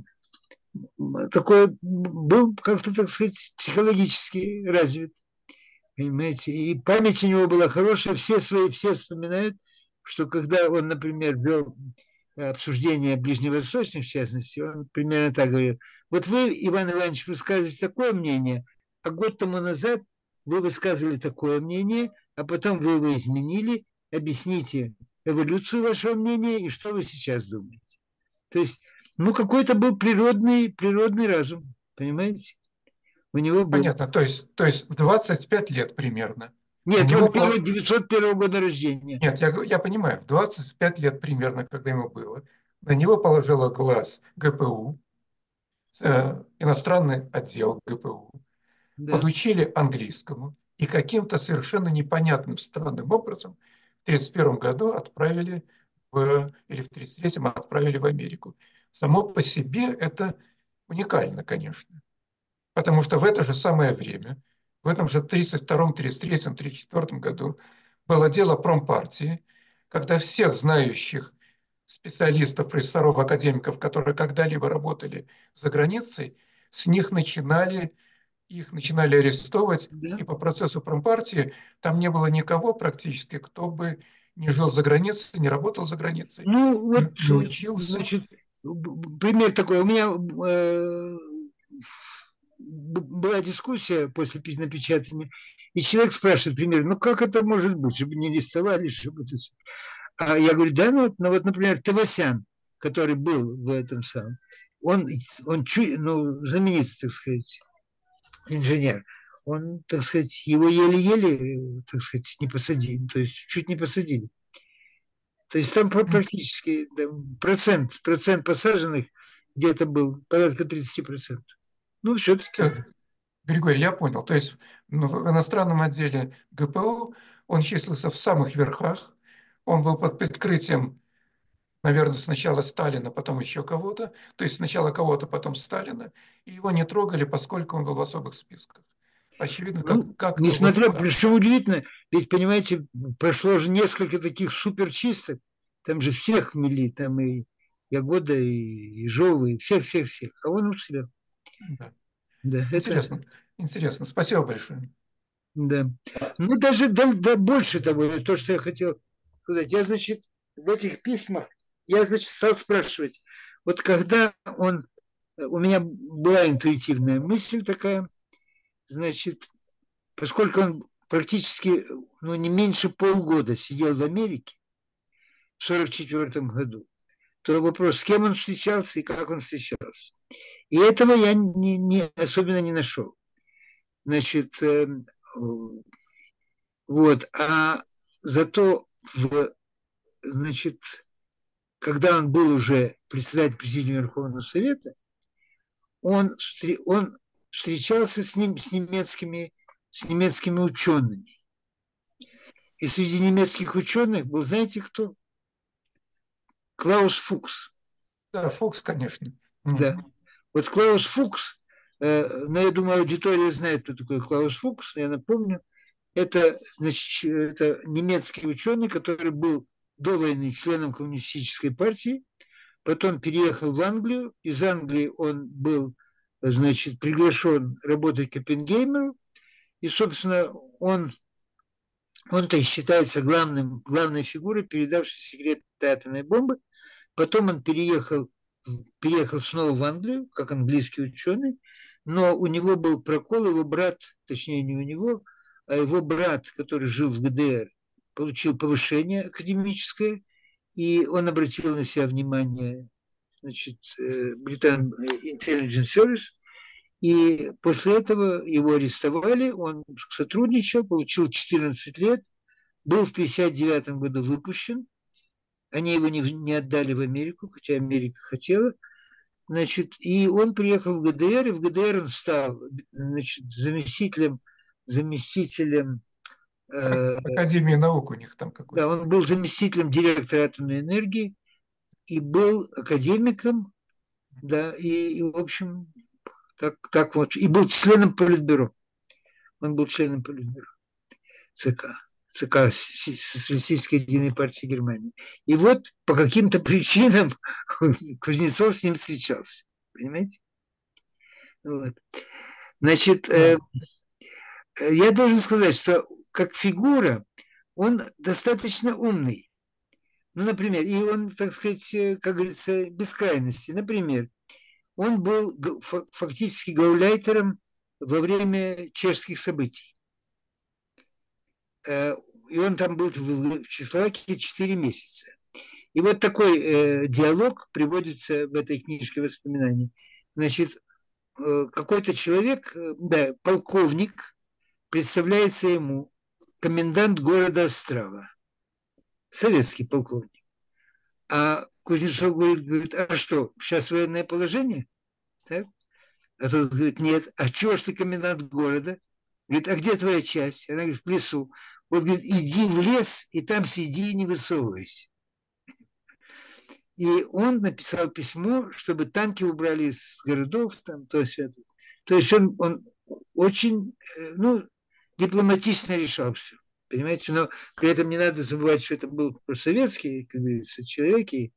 такой был как-то, так сказать, психологически развит. Понимаете? И память у него была хорошая. Все вспоминают, что когда он, например, вел обсуждение ближневосточных, в частности, он примерно так говорил. Вот вы, Иван Иванович, высказываете такое мнение, а год тому назад вы высказывали такое мнение, а потом вы его изменили. Объясните эволюцию вашего мнения и что вы сейчас думаете. То есть, какой-то был природный разум, понимаете? У него был... Понятно, то есть в 25 лет примерно. Нет, он 901 года рождения. Нет, я понимаю, в 25 лет примерно, когда ему было, на него положила глаз ГПУ, иностранный отдел ГПУ, да. Подучили английскому и каким-то совершенно непонятным, странным образом в 1931 году отправили или в 1933 отправили в Америку. Само по себе это уникально, конечно. Потому что в это же самое время, в этом же 1932, 1933, 1934 году было дело промпартии, когда всех знающих специалистов, профессоров, академиков, которые когда-либо работали за границей, их начинали арестовывать, да. И по процессу промпартии там не было никого практически, кто бы не жил за границей, не работал за границей, не учился. Значит, пример такой. У меня была дискуссия после напечатания, и человек спрашивает, примерно, как это может быть, чтобы не арестовали, чтобы... А я говорю, да, вот, например, Тавасян, который был в этом самом, он знаменитый, так сказать, инженер, он, так сказать, его еле-еле, так сказать, не посадили, то есть чуть не посадили. То есть там практически процент посаженных где-то был порядка 30%. Ну, все-таки. Григорий, я понял. То есть в иностранном отделе ГПУ он числился в самых верхах. Он был под прикрытием, наверное, сначала Сталина, потом еще кого-то. То есть сначала кого-то, потом Сталина. И его не трогали, поскольку он был в особых списках. Очевидно, как-то... Несмотря, что удивительно, ведь, понимаете, прошло же несколько таких суперчисток. Там же всех мели, там и Ягода, и Ежова, и всех. А он уцелел. Да, интересно. Спасибо большое. Да. Ну, даже больше того, то, что я хотел сказать. Я, значит, в этих письмах, стал спрашивать, вот когда у меня была интуитивная мысль такая, значит, поскольку он практически, ну, не меньше полгода сидел в Америке в 1944 году, то вопрос, с кем он встречался и как он встречался. И этого я особенно не нашел. Значит, вот, а зато, значит, когда он был уже председателем Президиума Верховного Совета, он встречался с немецкими учеными. И среди немецких ученых был, знаете, кто? Клаус Фукс. Да, Фукс, конечно. Да. Вот Клаус Фукс, но я думаю, аудитория знает, кто такой Клаус Фукс, я напомню. Это, значит, это немецкий ученый, который был до войны членом коммунистической партии, потом переехал в Англию, из Англии он был, значит, приглашен работать к Оппенгеймеру, и, собственно, он-то и считается главной фигурой, передавшей секрет атомной бомбы. Потом он переехал снова в Англию, как английский ученый, но у него был прокол, его брат, точнее не у него, а его брат, который жил в ГДР, получил повышение академическое, и он обратил на себя внимание, значит, Britain Intelligence Service, и после этого его арестовали, он сотрудничал, получил 14 лет, был в 1959 году выпущен, они его не отдали в Америку, хотя Америка хотела, значит, и он приехал в ГДР, и в ГДР он стал, значит, заместителем Академия наук у них там какой-то. Да, он был заместителем директора атомной энергии и был академиком, да, и в общем, так вот, и был членом Политбюро. Он был членом Политбюро ЦК Социалистической единой партии Германии. И вот по каким-то причинам Кузнецов с ним встречался. Понимаете? Вот. Значит, я должен сказать, что как фигура он достаточно умный. Ну, например, и он, так сказать, как говорится, без крайности. Например, он был фактически гауляйтером во время чешских событий. И он там был в Чехословакии 4 месяца. И вот такой диалог приводится в этой книжке воспоминаний. Значит, какой-то человек, да, полковник, представляется ему комендант города Острава, советский полковник. А Кузнецов говорит, а что, сейчас военное положение? Так? А тот говорит, нет, а чего ж ты комендант города? Говорит, а где твоя часть? Она говорит, в лесу. Вот, говорит, иди в лес, и там сиди и не высовывайся. И он написал письмо, чтобы танки убрали из городов, там, то есть это. То есть он очень, ну, дипломатично решал все. Понимаете, но при этом не надо забывать, что это был советский, как говорится, человек, и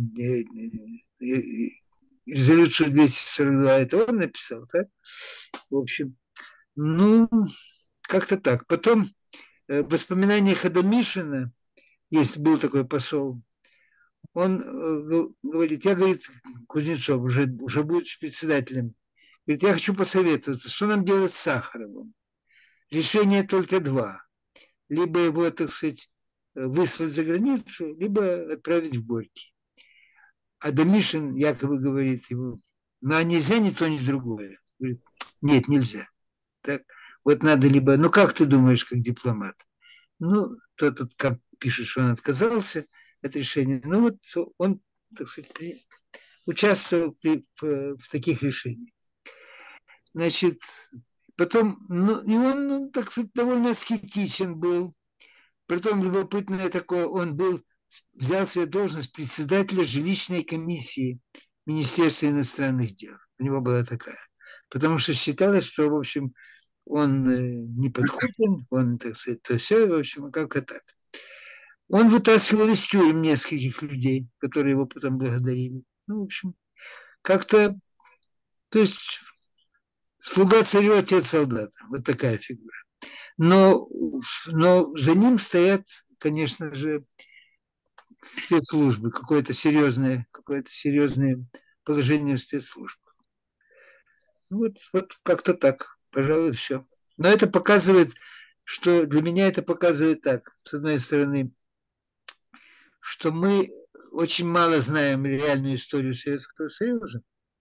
резолюцию 242 это он написал, так? В общем, ну, как-то так. Потом в воспоминаниях Адамишина, есть был такой посол, он говорит, я, говорит, Кузнецов, уже будучи председателем, говорит, я хочу посоветоваться, что нам делать с Сахаровым. Решение только 2. Либо его, так сказать, выслать за границу, либо отправить в Горький. А Домишин якобы говорит ему, ну а нельзя ни то, ни другое. Говорит, нет, нельзя. Так, вот надо либо, ну как ты думаешь, как дипломат? Ну, тот как пишет, что он отказался от решения. Ну вот он, так сказать, участвовал в таких решениях. Значит, потом, ну, и он, ну, так сказать, довольно аскетичен был. Притом любопытное такое, он взял себе должность председателя жилищной комиссии Министерства иностранных дел. У него была такая. Потому что считалось, что, в общем, он не подходен, он, так сказать, то все, в общем, как-то так. Он вытаскивал из тюрем нескольких людей, которые его потом благодарили. Ну, в общем, как-то, то есть, слуга царю, отец солдата. Вот такая фигура. Но за ним стоят, конечно же, спецслужбы, какое-то серьезное положение в спецслужбах. Вот как-то так, пожалуй, все. Но это показывает что для меня это показывает так, с одной стороны, что мы очень мало знаем реальную историю Советского Союза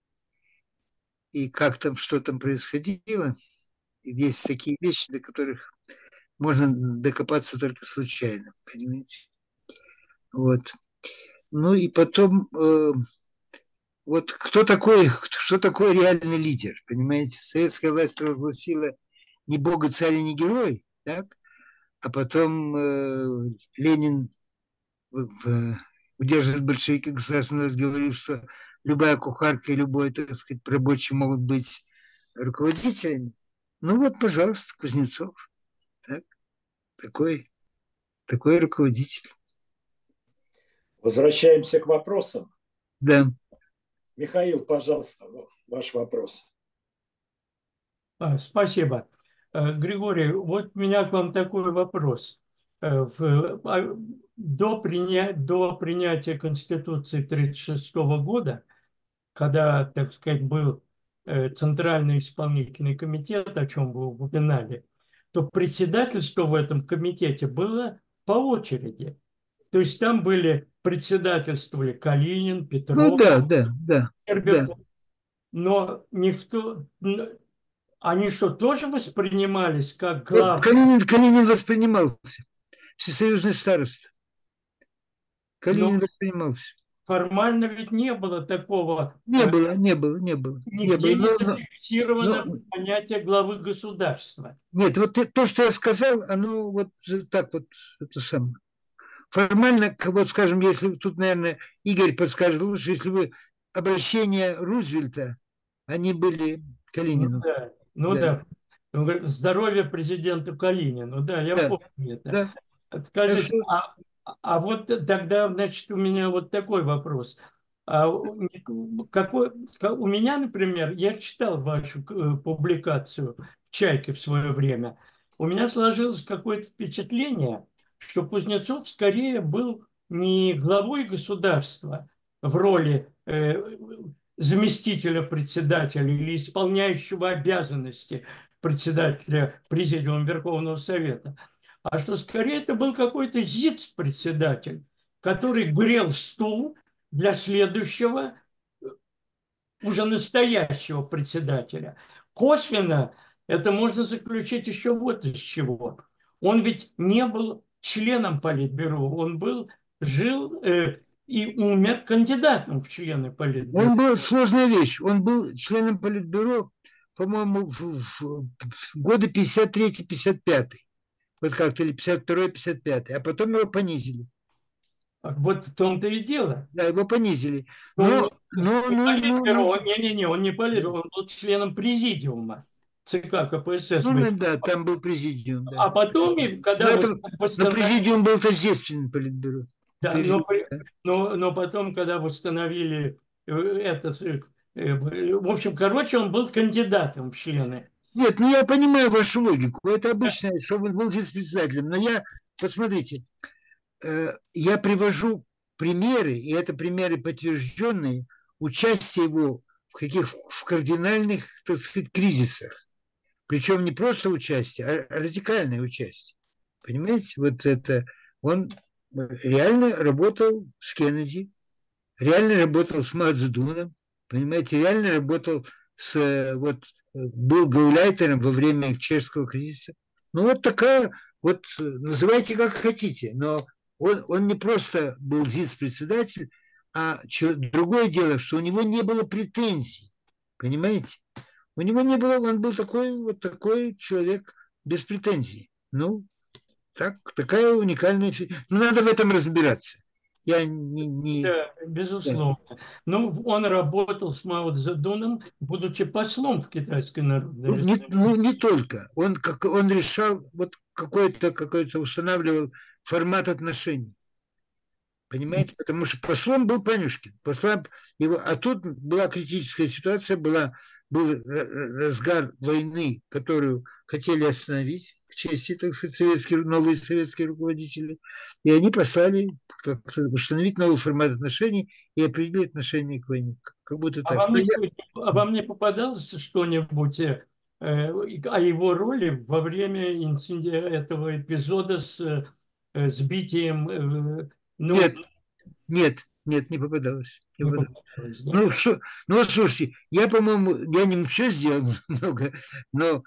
и как там, что там происходило. И есть такие вещи, до которых можно докопаться только случайно, понимаете? Вот. Ну и потом, вот кто такой, что такое реальный лидер, понимаете? Советская власть провозгласила не бог, царь и не герой, так? А потом Ленин удерживает большевики государственной власти, говорил, что любая кухарка и любой, так сказать, рабочий могут быть руководителями. Ну вот, пожалуйста, Кузнецов. Так? Такой руководитель. Возвращаемся к вопросам. Да. Михаил, пожалуйста, ваш вопрос. Спасибо. Григорий, вот у меня к вам такой вопрос. До принятия Конституции 1936 года, когда, так сказать, был Центральный исполнительный комитет, о чем вы упоминали, то председательство в этом комитете было по очереди. То есть там председательствовали Калинин, Петров, Щербаков. Но никто... Они что, тоже воспринимались как главные? Калинин воспринимался. Всесоюзный староста. Калинин воспринимался. Формально ведь не было такого. Не было. Нигде не зафиксировано понятие главы государства. Нет, вот то, что я сказал, оно вот так вот, это самое. Формально, вот скажем, если тут, наверное, Игорь подскажет лучше, если вы обращения Рузвельта, они были Калинину. Да. Он говорит, здоровье президента Калинина. Да, я помню это. Да. Скажите, а вот тогда, значит, у меня вот такой вопрос. У меня, например, я читал вашу публикацию в «Чайке» в свое время. У меня сложилось какое-то впечатление, что Кузнецов скорее был не главой государства в роли заместителя председателя или исполняющего обязанности председателя Президиума Верховного Совета, а что скорее это был какой-то зиц-председатель, который грел стул для следующего, уже настоящего председателя. Косвенно это можно заключить еще вот из чего. Он ведь не был членом Политбюро, он жил и умер кандидатом в члены Политбюро. Он был, сложная вещь, он был членом Политбюро, по-моему, в годы 53-55. Вот как-то, или 52-55, а потом его понизили. Вот в том-то и дело. Да, его понизили. Он не политбюро, он был членом президиума ЦК КПСС. Да, там был президиум. Да. А потом, когда президиум был тождествен Политбюро. Да, но потом, когда восстановили это, в общем, короче, он был кандидатом в члены. Нет, я понимаю вашу логику. Это обычно, что он был председателем. Но посмотрите, я привожу примеры, и это примеры подтвержденные, участия его в кардинальных, так сказать, кризисах. Причем не просто участие, а радикальное участие. Понимаете? Вот это он реально работал с Кеннеди, реально работал с Мао Цзэдуном, понимаете, реально работал был гауляйтером во время чешского кризиса. Ну вот такая, называйте как хотите, но он не просто был зиц-председатель, а другое дело, что у него не было претензий, понимаете? У него не было, он был такой человек без претензий. Такая уникальная... Ну, надо в этом разбираться. Да, безусловно. Да. Он работал с Мао Цзэдуном, будучи послом в Китайской Народной Республике. Не только. Он решал, какой-то устанавливал формат отношений. Понимаете? Потому что послом был Панюшкин. А тут была критическая ситуация, был разгар войны, которую хотели остановить к чести, так сказать, новые советские руководители. И они послали установить новый формат отношений и определить отношение к войне. Как будто так. Вам не попадалось что-нибудь о его роли во время этого эпизода с сбитием, ну, Нет, не попадалось. Не не попадалось. попадалось, да? Ну, вот слушайте, я, по-моему, я не все сделал много, но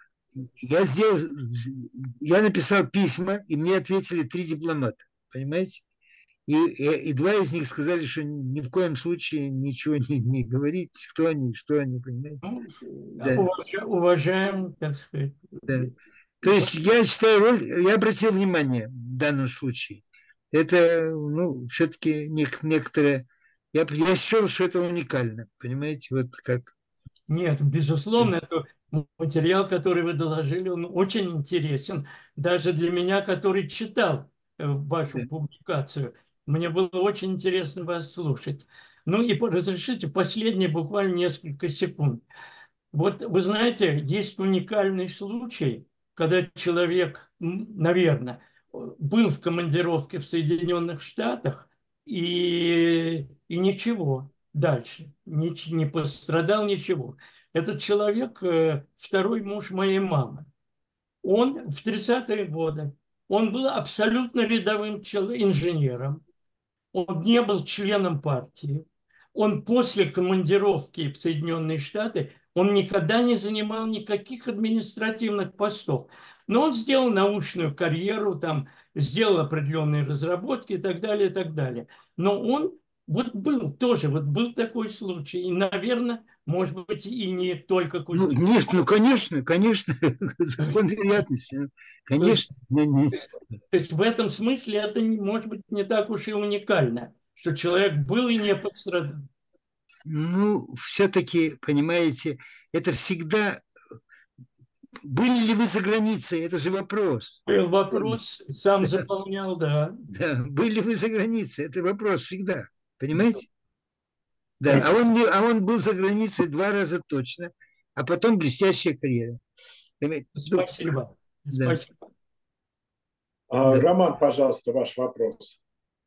я написал письма, и мне ответили 3 дипломата, понимаете? И 2 из них сказали, что ни в коем случае ничего не говорить, кто они, что они, понимаете? Ну, Да, уважаем, так сказать. да. То есть я считаю, я обратил внимание в данном случае. Это, ну, все-таки некоторое... Я счел, что это уникально, понимаете, вот как. Нет, безусловно, это материал, который вы доложили, он очень интересен. Даже для меня, который читал вашу Да. публикацию, мне было очень интересно вас слушать. Ну и разрешите последние буквально несколько секунд. Вот вы знаете, есть уникальный случай, когда человек, наверное, был в командировке в Соединенных Штатах и ничего дальше, не пострадал ничего. Этот человек, второй муж моей мамы, он в 30-е годы, он был абсолютно рядовым инженером, он не был членом партии. Он после командировки в Соединенные Штаты, он никогда не занимал никаких административных постов. Но он сделал научную карьеру, там, сделал определенные разработки и так далее, и так далее. Но он вот был тоже, вот был такой случай. И, наверное, может быть, и не только Ну, Кузнецов. нет, конечно, закон вероятности, То есть, конечно. то есть в этом смысле это, может быть, не так уж и уникально, что человек был и не пострадал. Ну, все-таки, понимаете, это всегда... Были ли вы за границей? Это же вопрос. Был вопрос, сам заполнял, да. Да, были ли вы за границей? Это вопрос всегда. Понимаете? Да, а он был за границей 2 раза точно, а потом блестящая карьера. Ну, Спасибо. да, Спасибо. да. Роман, пожалуйста, ваш вопрос.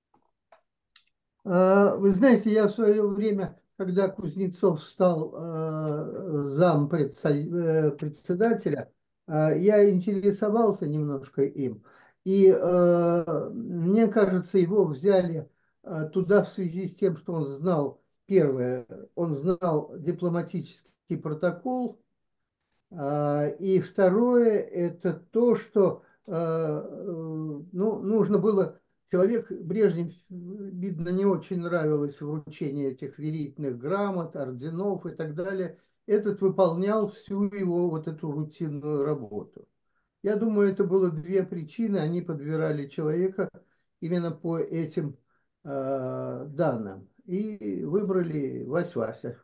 Вы знаете, я в свое время, когда Кузнецов стал зам председателя, я интересовался немножко им. И мне кажется, его взяли туда в связи с тем, что он знал, первое, он знал дипломатический протокол, и второе, это то, что ну, нужно было... Человек, Брежнев, видно, не очень нравилось вручение этих верительных грамот, орденов и так далее. Этот выполнял всю его вот эту рутинную работу. Я думаю, это было 2 причины. Они подбирали человека именно по этим данным. И выбрали Вася.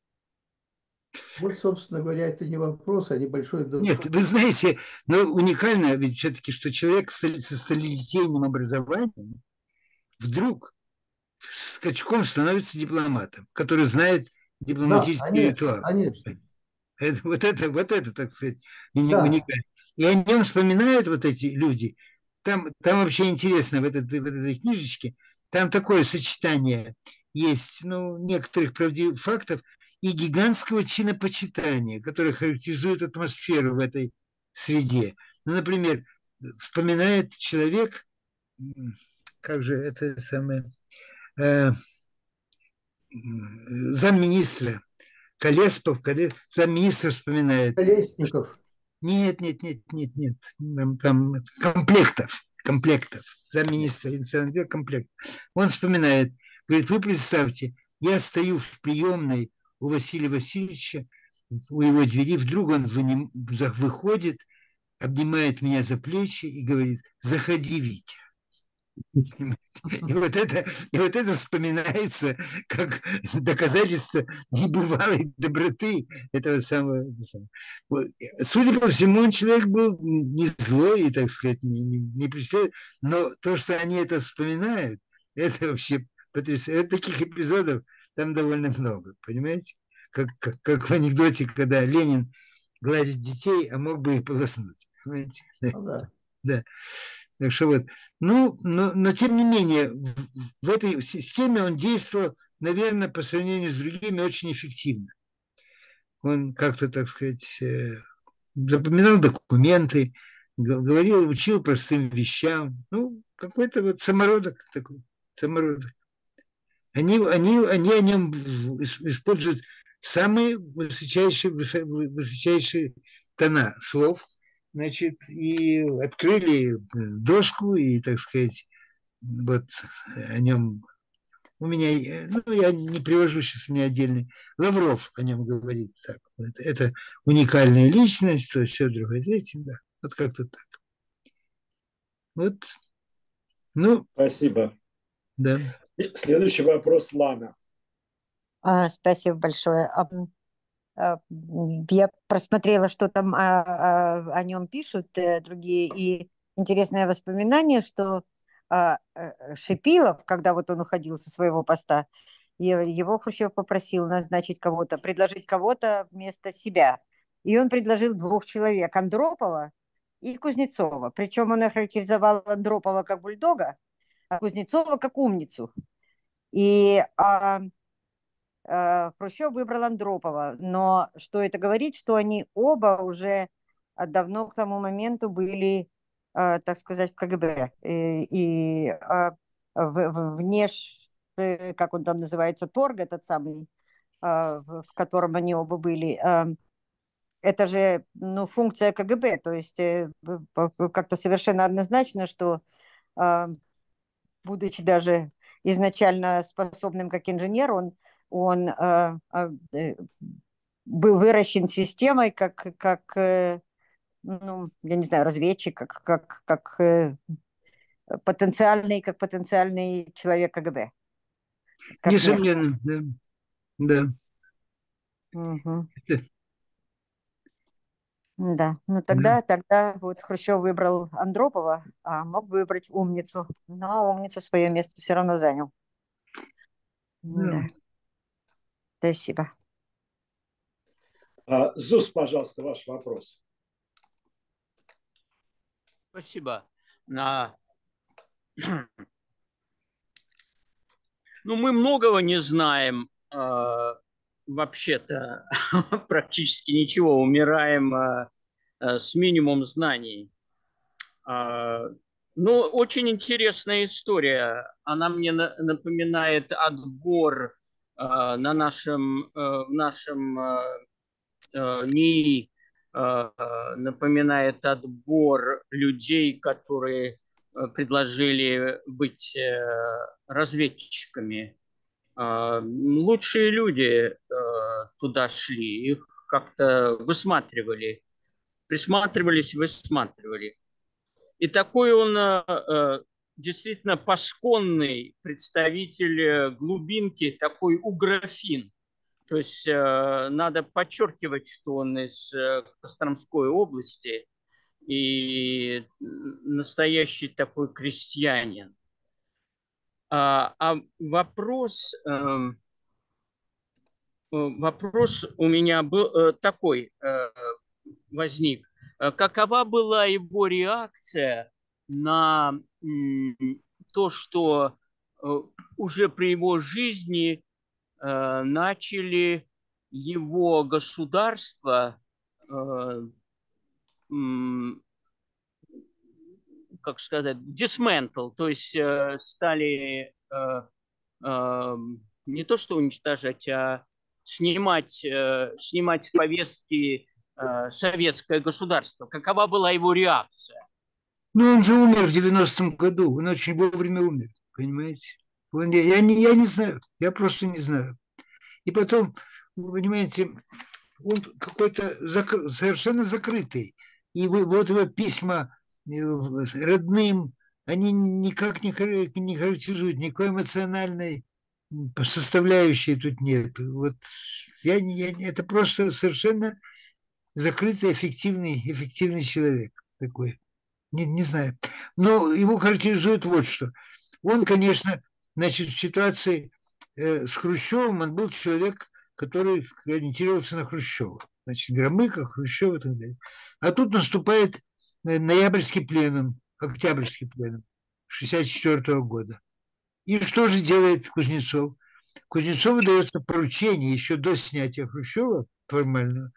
Вот, собственно говоря, это не вопрос, а небольшой Нет, вы знаете, но уникально ведь все-таки, что человек со столетийным образованием вдруг скачком становится дипломатом, который знает Да, дипломатический конечно, ритуал. конечно. Вот это, так сказать, Да, уникально. И о нем вспоминают вот эти люди. Там вообще интересно в этой книжечке, там такое сочетание есть, ну, некоторых правдивых фактов и гигантского чинопочитания, которое характеризует атмосферу в этой среде. Ну, например, вспоминает человек, как же это самое, замминистра Колеспов, замминистра вспоминает. Колесников. Нет. Там комплектов. Замминистра иностранных дел комплект. Он вспоминает, говорит, вы представьте, я стою в приемной у Василия Васильевича, у его двери, вдруг он выходит, обнимает меня за плечи и говорит, заходи, Витя. И вот это вспоминается как доказательство небывалой доброты этого самого. Судя по всему, он человек был не злой и, так сказать, не преследует, но то, что они это вспоминают, это вообще потрясающе. Таких эпизодов там довольно много, понимаете? Как в анекдоте, когда Ленин гладит детей, а мог бы их полоснуть. Понимаете? Ну, да. Да. Так что вот. Ну, но тем не менее, в этой системе он действовал, наверное, по сравнению с другими, очень эффективно. Он как-то, так сказать, запоминал документы, говорил, учил простым вещам. Ну, какой-то вот самородок такой, самородок. Они о нем используют самые высочайшие тона слов, значит, и открыли доску, и, так сказать, вот о нем у меня, ну, я не привожу сейчас, у меня отдельный, Лавров о нем говорит так. Это уникальная личность, то все другое, третье, да. Вот как-то так. Вот, ну, Спасибо. да. Следующий вопрос, Лана. Спасибо большое. Я просмотрела, что там о нем пишут другие, и интересное воспоминание, что Шипилов, когда вот он уходил со своего поста, его Хрущев попросил назначить кого-то, предложить кого-то вместо себя. И он предложил двух человек, Андропова и Кузнецова. Причем он охарактеризовал Андропова как бульдога, а Кузнецова как умницу. И Хрущев выбрал Андропова. Но что это говорит, что они оба уже давно к тому моменту были, так сказать, в КГБ. И как он там называется, торг этот самый, в котором они оба были, это же, ну, функция КГБ, то есть как-то совершенно однозначно, что, будучи даже изначально способным как инженер, он был выращен системой как ну, я не знаю, разведчик, как потенциальный человек КГБ. Несомненно, да. Да. Угу. Да, ну тогда вот Хрущев выбрал Андропова, а мог выбрать умницу, но умница свое место все равно занял. Да. Спасибо. Зус, пожалуйста, ваш вопрос. Спасибо. Ну, мы многого не знаем, вообще-то, практически ничего, умираем с минимумом знаний. Ну, очень интересная история. Она мне напоминает отбор в нашем НИИ, напоминает отбор людей, которые предложили быть разведчиками. Лучшие люди туда шли, их как-то высматривали, присматривались, высматривали. И такой он действительно пасконный представитель глубинки, такой уграфин. То есть надо подчеркивать, что он из Костромской области и настоящий такой крестьянин. А вопрос у меня был такой, возник. Какова была его реакция на то, что уже при его жизни начали его государство, как сказать, dismantle, то есть стали не то что уничтожать, а снимать с повестки советское государство. Какова была его реакция? Ну, он же умер в 90-м году, он очень вовремя умер, понимаете? Я не знаю, я просто не знаю. И потом, вы понимаете, он какой-то совершенно закрытый. И вот его письма родным, они никак не характеризуют, никакой эмоциональной составляющей тут нет. Вот это просто совершенно закрытый, эффективный человек такой. Не знаю. Но его характеризует вот что. Он, конечно, значит, в ситуации с Хрущевым, он был человек, который ориентировался на Хрущева. Значит, Громыко, Хрущев и так далее. А тут наступает ноябрьский пленум, октябрьский пленум 1964 года. И что же делает Кузнецов? Кузнецову дается поручение еще до снятия Хрущева формального.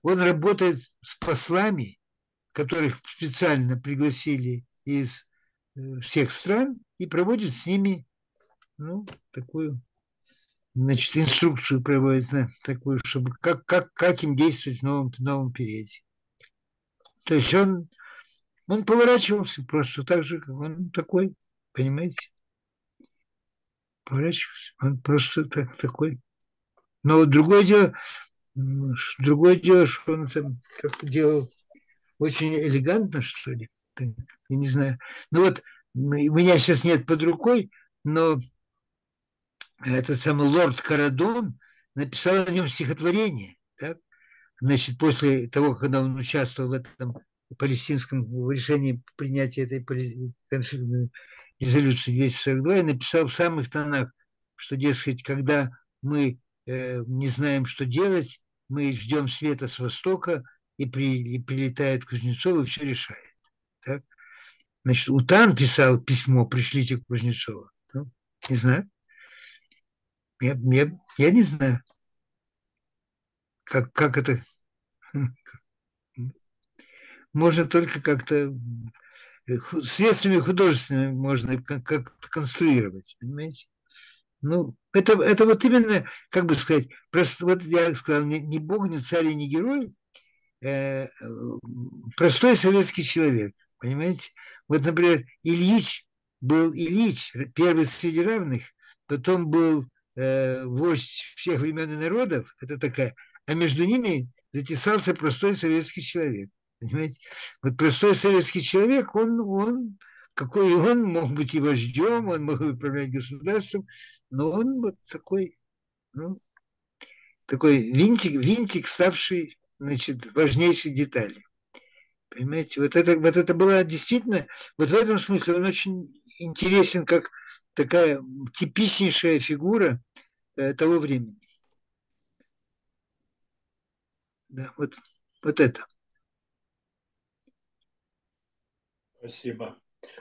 он работает с послами, которых специально пригласили из всех стран, и проводит с ними, ну, такую, значит, инструкцию проводит, такую, чтобы как им действовать в новом периоде. То есть он поворачивался просто так же, как он такой, понимаете? Поворачивался. Он просто такой. Но другое дело, что он там как-то делал очень элегантно, что ли. Я не знаю. Ну вот, у меня сейчас нет под рукой, но этот самый лорд Карадон написал о нем стихотворение. Так? Значит, после того, когда он участвовал в этом палестинском решении принятия этой резолюции 242, я написал в самых тонах, что, дескать, когда мы не знаем, что делать, мы ждем света с востока, и прилетает Кузнецов и все решает. Так? Значит, Утан писал письмо «Пришлите Кузнецова». Ну, не знаю. Я не знаю, как это... Можно только как-то средствами художественными можно как-то конструировать, понимаете? Ну, это вот именно, как бы сказать, просто вот я сказал, не бог, не царь и не герой, простой советский человек, понимаете? Вот, например, Ильич был Ильич, первый среди равных, потом был вождь всех времен и народов, это такая, а между ними затесался простой советский человек, понимаете? Вот простой советский человек, он какой он мог быть и вождем, он мог управлять государством, но он вот такой, ну, такой винтик, ставший, значит, важнейшей деталью. Понимаете, вот это была действительно, вот в этом смысле он очень интересен, как такая типичнейшая фигура того времени. Да, вот это. Спасибо.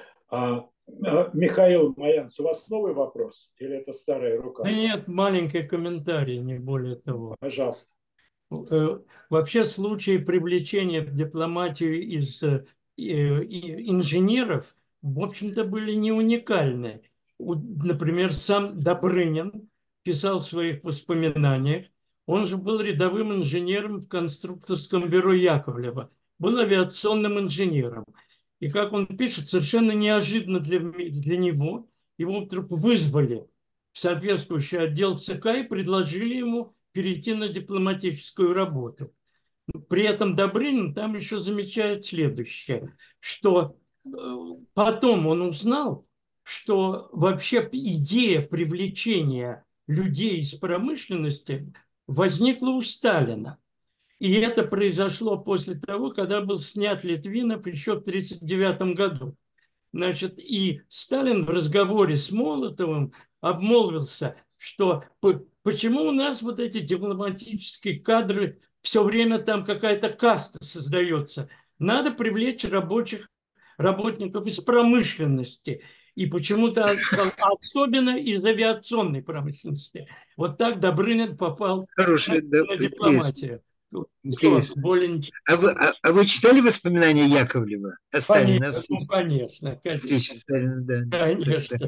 Михаил Маянц, у вас новый вопрос или это старая рука? Да нет, маленький комментарий, не более того. Пожалуйста. Вообще случаи привлечения в дипломатию из инженеров, в общем-то, были не уникальны. Например, сам Добрынин писал в своих воспоминаниях, он же был рядовым инженером в конструкторском бюро Яковлева, был авиационным инженером. И как он пишет, совершенно неожиданно для него, его вдруг вызвали в соответствующий отдел ЦК и предложили ему перейти на дипломатическую работу. При этом Добрынин там еще замечает следующее, что потом он узнал, что вообще идея привлечения людей из промышленности возникла у Сталина. И это произошло после того, когда был снят Литвинов еще в 1939 году. Значит, и Сталин в разговоре с Молотовым обмолвился, что почему у нас вот эти дипломатические кадры, все время там какая-то каста создается. Надо привлечь работников из промышленности. И почему-то сказал, особенно из авиационной промышленности. Вот так Добрынин попал на дипломатию. Интересно. А вы читали воспоминания Яковлева о Сталине? Конечно. Сталина, да. Конечно.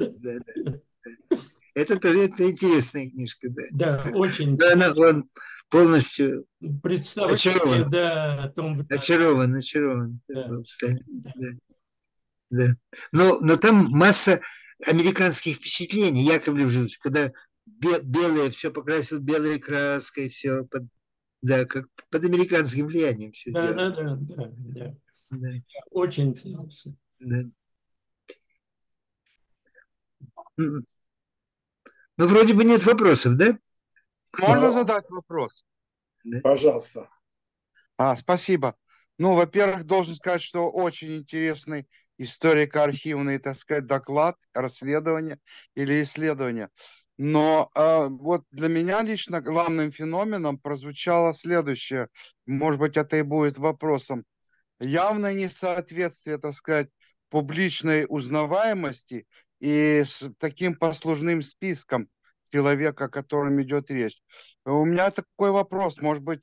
Это интересная книжка, да. Да, очень. Да, он полностью очарован. Да, очарован. Да. Но там масса американских впечатлений. Яковлев жил, когда белое, все покрасил белой краской, все как под американским влиянием все сделано. Да. Очень интересно. Да. Ну, вроде бы нет вопросов, да? Можно задать вопрос? Да. Пожалуйста. Спасибо. Ну, во-первых, должен сказать, что очень интересный историко-архивный, так сказать, доклад, расследование или исследование. Но вот для меня лично главным феноменом прозвучало следующее. Может быть, это и будет вопросом. Явное несоответствие, так сказать, публичной узнаваемости и с таким послужным списком человека, о котором идет речь. У меня такой вопрос. Может быть,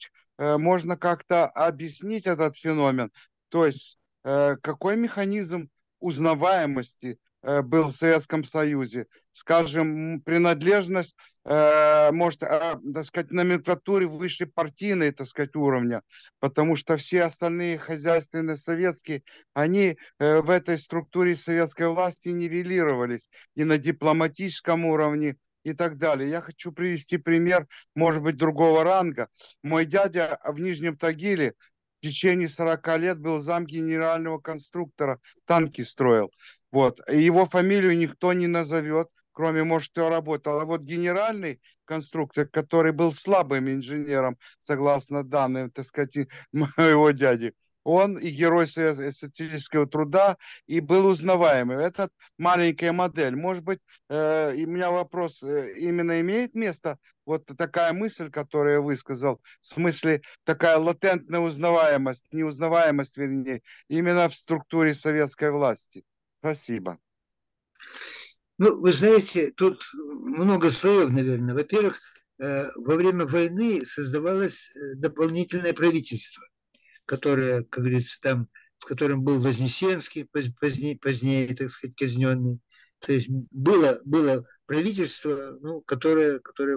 можно как-то объяснить этот феномен? То есть какой механизм узнаваемости был в Советском Союзе? Скажем, принадлежность, может, так сказать, номенклатуре выше партийной, так сказать, уровня, потому что все остальные хозяйственные советские, они в этой структуре советской власти нивелировались и на дипломатическом уровне, и так далее. Я хочу привести пример, может быть, другого ранга. Мой дядя в Нижнем Тагиле в течение 40 лет был зам генерального конструктора, танки строил. Вот. И его фамилию никто не назовет, кроме, может, кто работал. А вот генеральный конструктор, который был слабым инженером, согласно данным, так сказать, моего дяди, он и герой социалистического труда, и был узнаваемый. Это маленькая модель. Может быть, и у меня вопрос, именно имеет место вот такая мысль, которую я высказал, в смысле такая латентная узнаваемость, неузнаваемость, вернее, именно в структуре советской власти. Спасибо. Ну, вы знаете, тут много слоев, наверное. Во-первых, во время войны создавалось дополнительное правительство, которое, как говорится, там, в котором был Вознесенский, позднее, так сказать, казненный. То есть было правительство, ну, которое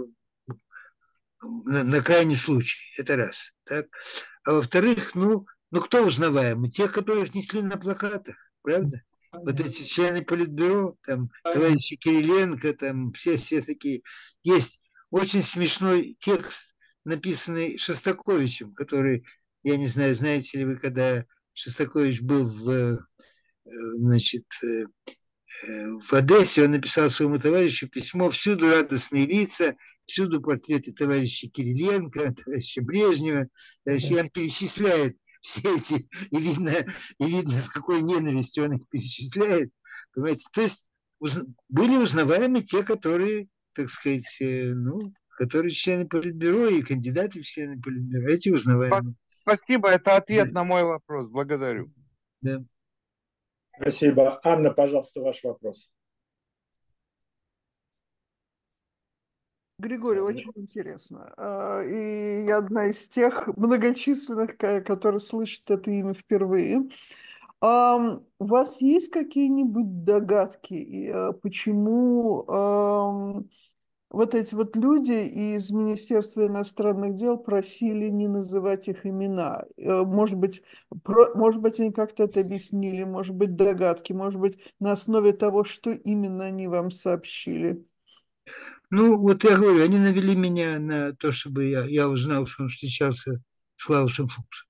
на крайний случай. Это раз. Так? А во-вторых, ну, кто узнаваемый? Тех, которых несли на плакатах, правда? Вот эти члены Политбюро, там, товарищи Кириленко, там, все такие. Есть очень смешной текст, написанный Шостаковичем, который, я не знаю, знаете ли вы, когда Шостакович был в Одессе, он написал своему товарищу письмо: всюду радостные лица, всюду портреты товарища Кириленко, товарища Брежнева, товарища, и он перечисляет все эти, и видно, с какой ненавистью он их перечисляет. Понимаете? То есть были узнаваемы те, которые, так сказать, которые члены Политбюро и кандидаты в члены Политбюро. Эти узнаваемые. Спасибо, это ответ на мой вопрос. Благодарю. Да. Спасибо. Анна, пожалуйста, ваш вопрос. Григорий, очень интересно. И я одна из тех многочисленных, которые слышат это имя впервые. У вас есть какие-нибудь догадки, почему вот эти вот люди из Министерства иностранных дел просили не называть их имена? Может быть, они как-то это объяснили, может быть, догадки, может быть, на основе того, что именно они вам сообщили? Ну, вот я говорю, они навели меня на то, чтобы я узнал, что он встречался с Клаусом Фуксом.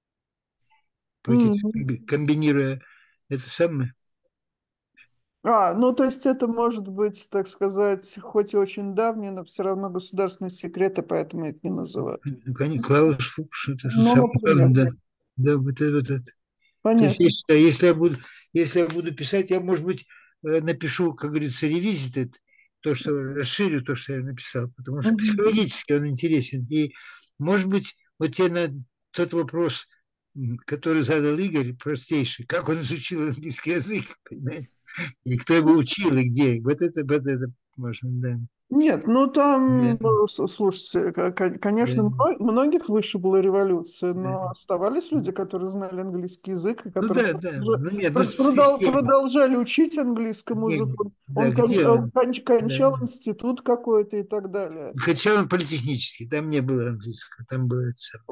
Комбинируя это самое. Ну, то есть это может быть, так сказать, хоть и очень давний, но все равно государственный секрет, и поэтому их не называют. Ну, конечно, Клаус Фукс, это же Ну, самое главное, например. да, вот это. Понятно. То есть если я буду писать, я, может быть, напишу, как говорится, ревизит, то, что расширю то, что я написал, потому что психологически он интересен. И, может быть, вот тебе на тот вопрос, который задал Игорь, простейший, как он изучил английский язык, понимаете, и кто его учил, и где, вот это можно, да. Нет, ну там, слушайте, конечно, многих вышибла революция, но оставались люди, которые знали английский язык, и которые продолжали учить английскому языку. Он кончал институт какой-то и так далее. Кончал он политехнический, там не было английского, там было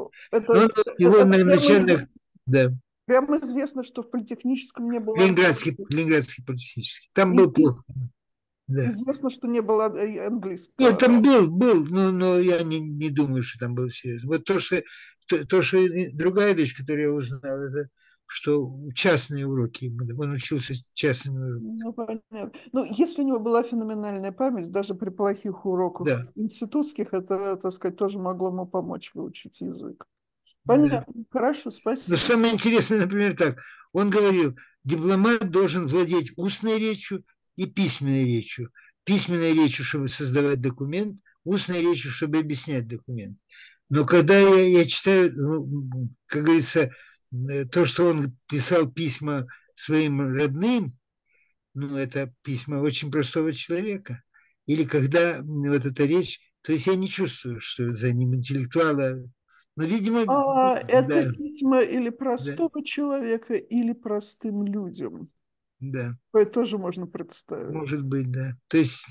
это. Прямо известно, что в политехническом не было. Ленинградский политехнический. Там был плохо. Да. Известно, что не было английского. Нет, там был, но я не думаю, что там было серьезно. Вот то, что другая вещь, которую я узнал, это что частные уроки, он учился частными уроками. Ну, понятно. Ну, если у него была феноменальная память, даже при плохих уроках институтских, это, так сказать, тоже могло ему помочь выучить язык. Понятно, хорошо, спасибо. Но самое интересное, например, так, он говорил, дипломат должен владеть устной речью и письменной речью. Письменной речью, чтобы создавать документ, устной речью, чтобы объяснять документ. Но когда я читаю, как говорится, то, что он писал письма своим родным, это письма очень простого человека. Или когда вот эта речь, то есть я не чувствую, что за ним интеллектуала Но, видимо, Это да, письма или да, простого человека, или простым людям. да, Это тоже можно представить. может быть, да. То есть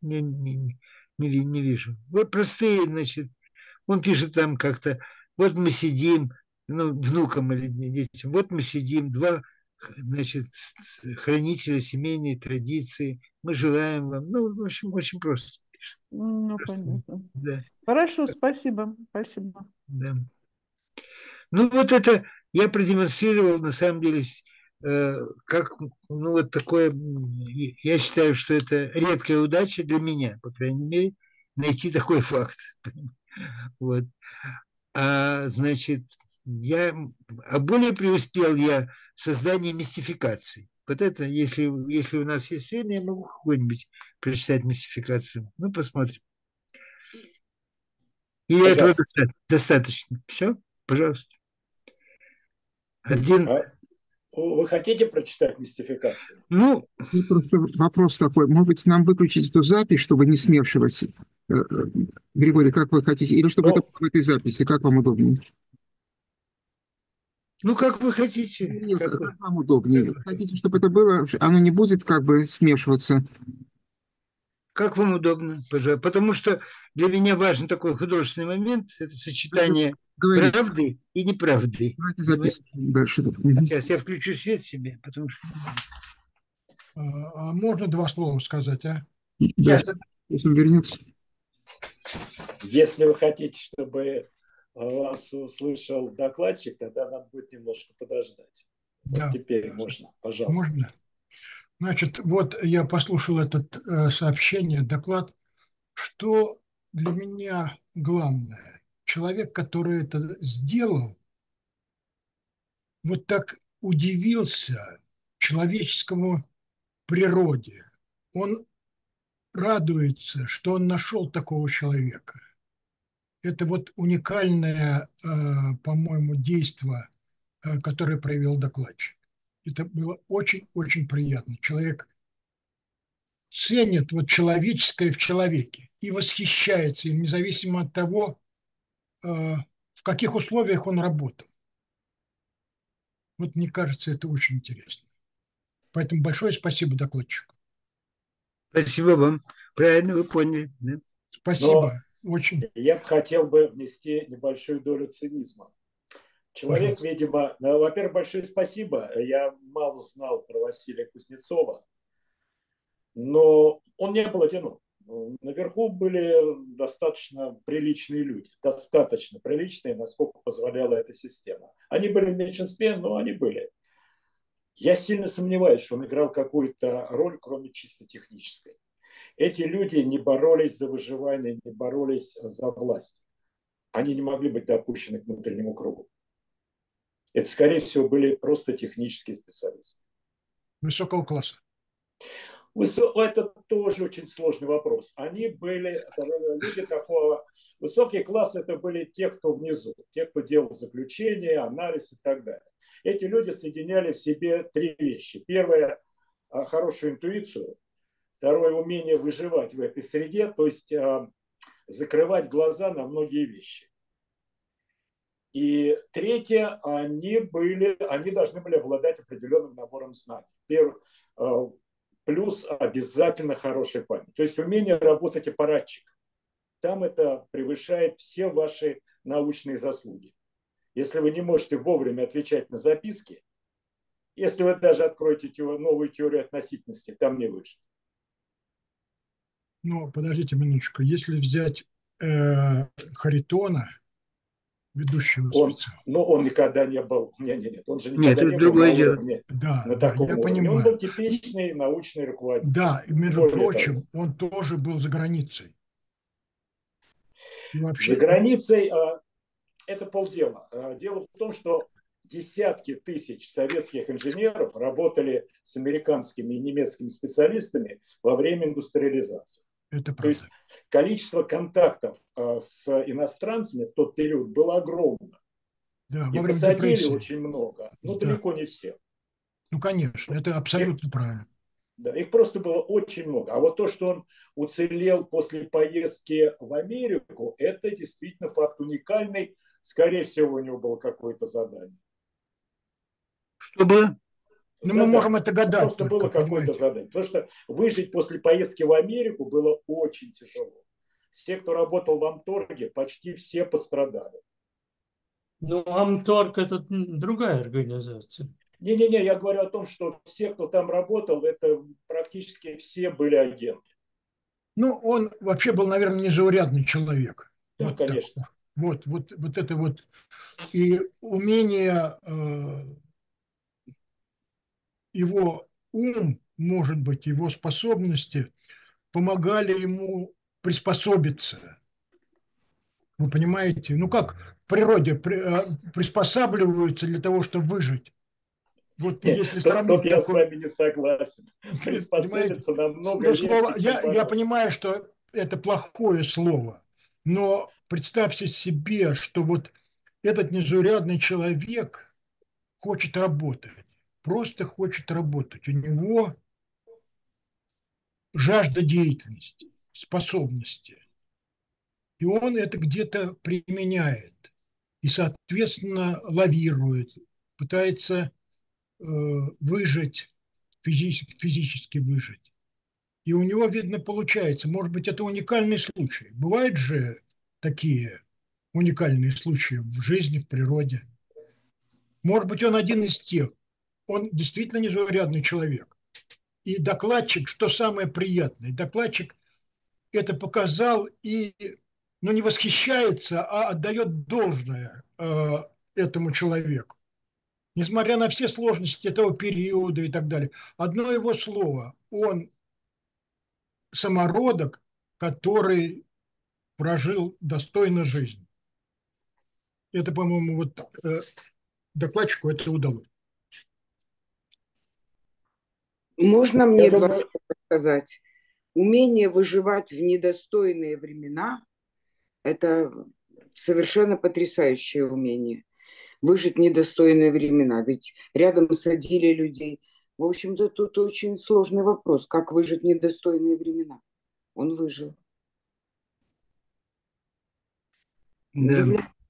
не вижу. Вот простые, значит, он пишет там как-то, вот мы сидим, ну, внукам или детям, вот мы сидим, два, значит, хранителя семейной традиции, мы желаем вам, ну, в общем, очень просто. Ну, Просто, понятно. да, Хорошо, спасибо. Спасибо. да. Ну, вот это я продемонстрировал, на самом деле, как, ну, вот такое, я считаю, что это редкая удача для меня, по крайней мере, найти такой факт. Вот. Значит, более преуспел я в создании мистификации. Вот это, если у нас есть время, я могу какую-нибудь прочитать мистификацию. Ну, посмотрим. Или этого достаточно? Все? Пожалуйста. Вы хотите прочитать мистификацию? Ну, просто вопрос такой. Может быть, нам выключить эту запись, чтобы не смешивать? Григорий, как вы хотите? Или чтобы это было в этой записи? Как вам удобнее? Ну, как вы хотите. Нет, как вам удобнее. Хотите, чтобы это было? Оно не будет как бы смешиваться? Как вам удобно, пожалуйста. Потому что для меня важен такой художественный момент. Это сочетание правды и неправды. Давайте записываем дальше. Сейчас я включу свет себе, потому что... А можно два слова сказать, а? Да, если он вернется. Если вы хотите, чтобы вас услышал докладчик, тогда надо будет немножко подождать. Да. Вот теперь можно, пожалуйста. Можно. Значит, вот я послушал это сообщение, доклад. Что для меня главное? Человек, который это сделал, вот так удивился человеческому природе. Он радуется, что он нашел такого человека. Это вот уникальное, по-моему, действие, которое проявил докладчик. Это было очень-очень приятно. Человек ценит вот человеческое в человеке и восхищается им, независимо от того, в каких условиях он работал. Вот мне кажется, это очень интересно. Поэтому большое спасибо докладчику. Спасибо вам. Правильно вы поняли. Да? Спасибо. Очень. Я бы хотел внести небольшую долю цинизма. Человек, пожалуйста, видимо, во-первых, большое спасибо. Я мало знал про Василия Кузнецова, но он не был одинок. Наверху были достаточно приличные люди, достаточно приличные, насколько позволяла эта система. Они были в меньшинстве, но они были. Я сильно сомневаюсь, что он играл какую-то роль, кроме чисто технической. Эти люди не боролись за выживание, не боролись за власть. Они не могли быть допущены к внутреннему кругу. Это, скорее всего, были просто технические специалисты. Высокого класса. Это тоже очень сложный вопрос. Они были, люди такого... Высокий класс – это были те, кто внизу, те, кто делал заключение, анализ и так далее. Эти люди соединяли в себе три вещи. Первое – хорошую интуицию. Второе – умение выживать в этой среде, то есть закрывать глаза на многие вещи. И третье – они должны были обладать определенным набором знаний. Плюс обязательно хорошая память. То есть умение работать аппаратчиком. Там это превышает все ваши научные заслуги. Если вы не можете вовремя отвечать на записки, если вы даже откроете новую теорию относительности, там не выжить. Ну, подождите минуточку. Если взять Харитона, ведущего он никогда не был. Нет, он же Нет, никогда не был на уровне. Да, на таком я уровне. понимаю. Он был типичный научный руководитель. Да, и между прочим, он тоже был за границей. За границей это полдела. Дело в том, что десятки тысяч советских инженеров работали с американскими и немецкими специалистами во время индустриализации. Это правда. То есть количество контактов с иностранцами в тот период было огромно. Да, и посадили депрессии очень много, но далеко не все. Ну, конечно, это абсолютно правильно. Да, их просто было очень много. А вот то, что он уцелел после поездки в Америку, это действительно факт уникальный. Скорее всего, у него было какое-то задание. Что было? Ну, мы можем это гадать Просто только, было какое-то понимаете? задание. Потому что выжить после поездки в Америку было очень тяжело. Все, кто работал в Амторге, почти все пострадали. Ну, Амторг – это другая организация. Не-не-не, я говорю о том, что все, кто там работал, это практически все были агенты. Ну, он вообще был, наверное, незаурядный человек. Да, Вот конечно. так. Вот это вот. И умение, его ум, может быть, его способности помогали ему приспособиться. Вы понимаете? Ну, как в природе приспосабливаются для того, чтобы выжить. Вот если Тут сравнить я с такое, вами не согласен. понимаете? Приспособиться намного Но слово, легче, чем я бороться. понимаю, что это плохое слово, но представьте себе, что вот этот незаурядный человек хочет работать, просто хочет работать. У него жажда деятельности, способности. И он это где-то применяет. И, соответственно, лавирует, пытается выжить, физически выжить. И у него, видно, получается. Может быть, это уникальный случай. Бывают же такие уникальные случаи в жизни, в природе. Может быть, он один из тех. Он действительно незаурядный человек. И докладчик, что самое приятное, докладчик это показал и ну, не восхищается, а отдает должное этому человеку. Несмотря на все сложности этого периода и так далее. Одно его слово. Он самородок, который прожил достойно жизнь. Это, по-моему, вот докладчику это удалось. Можно мне Я два думаю, слова сказать? Умение выживать в недостойные времена – это совершенно потрясающее умение. Выжить в недостойные времена. Ведь рядом садили людей. В общем-то, тут очень сложный вопрос. Как выжить в недостойные времена? Он выжил. Да.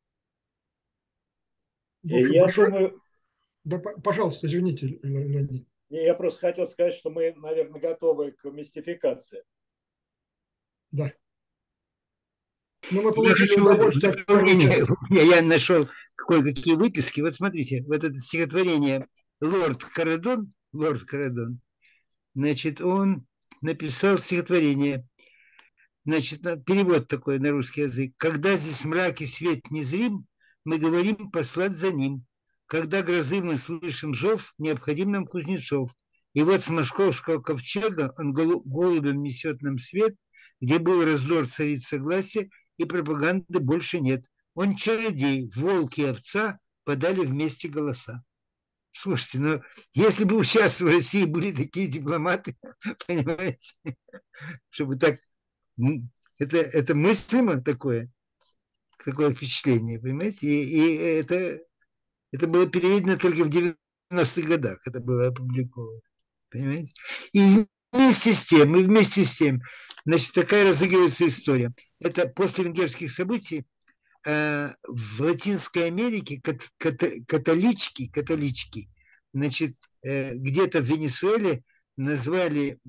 В общем, я думаю, Да, пожалуйста, извините, Леонид. я просто хотел сказать, что мы, наверное, готовы к мистификации. Да. Но мы Я получили хочу удовольствие от первой части. я нашел кое-какие выписки. Вот смотрите, вот это стихотворение Лорд Карадон, значит, он написал стихотворение, значит, перевод такой на русский язык. Когда здесь мрак и свет незрим, мы говорим послать за ним. Когда грозы мы слышим зов, необходим нам Кузнецов. И вот с московского ковчега он голубем несет нам свет, где был раздор, царит согласие, и пропаганды больше нет. Он чародей, волк и овца подали вместе голоса. Слушайте, ну если бы сейчас в России были такие дипломаты, понимаете, чтобы так, это мыслимо такое впечатление, понимаете, и это было переведено только в 90-х годах, это было опубликовано, понимаете, и вместе с тем, значит, такая разыгрывается история. Это после венгерских событий в Латинской Америке католички, значит, где-то в Венесуэле назвали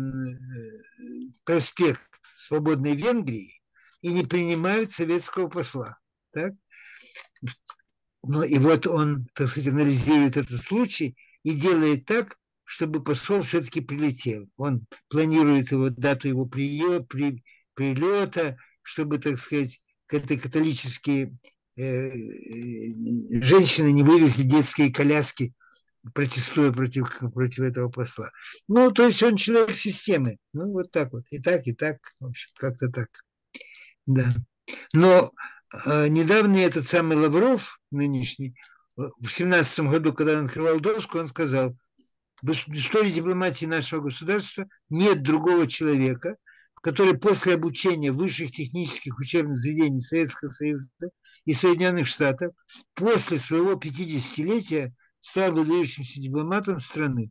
проспект Свободной Венгрии и не принимают советского посла. Так? Ну и вот он, так сказать, анализирует этот случай и делает так, чтобы посол все-таки прилетел. Он планирует дату его прилета, чтобы, так сказать, этой католические женщины не вывезли детские коляски, протестуя против этого посла. Ну, то есть он человек системы. Ну, вот так вот. И так, в общем, как-то так. Да. Но недавно этот самый Лавров, нынешний, в 17 году, когда он открывал доску, он сказал, в истории дипломатии нашего государства нет другого человека, который после обучения в высших технических учебных заведений Советского Союза и Соединенных Штатов после своего 50-летия стал выдающимся дипломатом страны.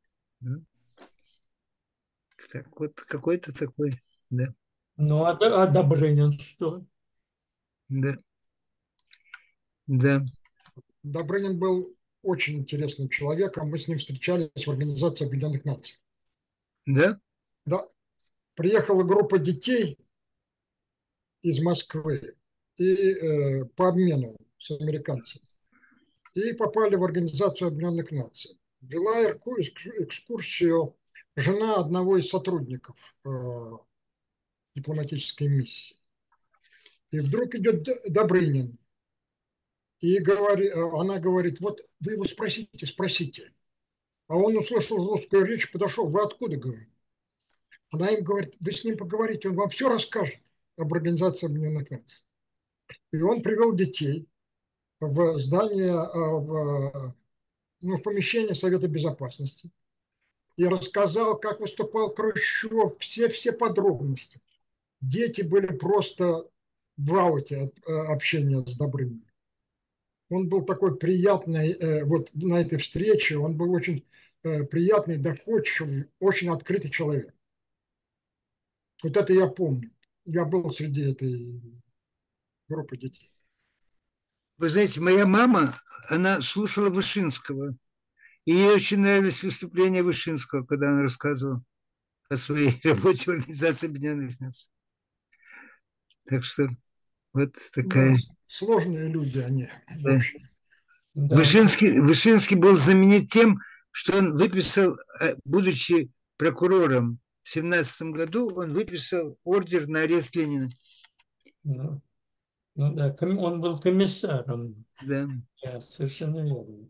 Так, вот какой-то такой, да. Ну, а Добрынин что? Да. Да. Добрынин был очень интересным человеком. Мы с ним встречались в Организации Объединенных Наций. Да? Да. Приехала группа детей из Москвы и по обмену с американцами. И попали в Организацию Объединенных Наций. Вела экскурсию жена одного из сотрудников дипломатической миссии. И вдруг идет Добрынин. И она говорит, вот вы его спросите. А он услышал русскую речь, подошел, вы откуда, говорит? Она им говорит, вы с ним поговорите, он вам все расскажет об Организации Объединенных Наций. И он привел детей в здание, в помещение Совета Безопасности и рассказал, как выступал Хрущев, все подробности. Дети были просто в ауте от общения с Добрыниным. Он был такой приятный, вот на этой встрече, он был очень приятный, доходчивый, очень открытый человек. Вот это я помню. Я был среди этой группы детей. Вы знаете, моя мама, она слушала Вышинского. И ей очень нравились выступления Вышинского, когда он рассказывал о своей работе в Организации Объединенных Наций. Так что вот такая... Да, сложные люди они. Да. Да. Вышинский был знаменит тем, что он выписал, будучи прокурором в 1917 году, он выписал ордер на арест Ленина. Ну да, он был комиссаром. Да. Да, совершенно верно.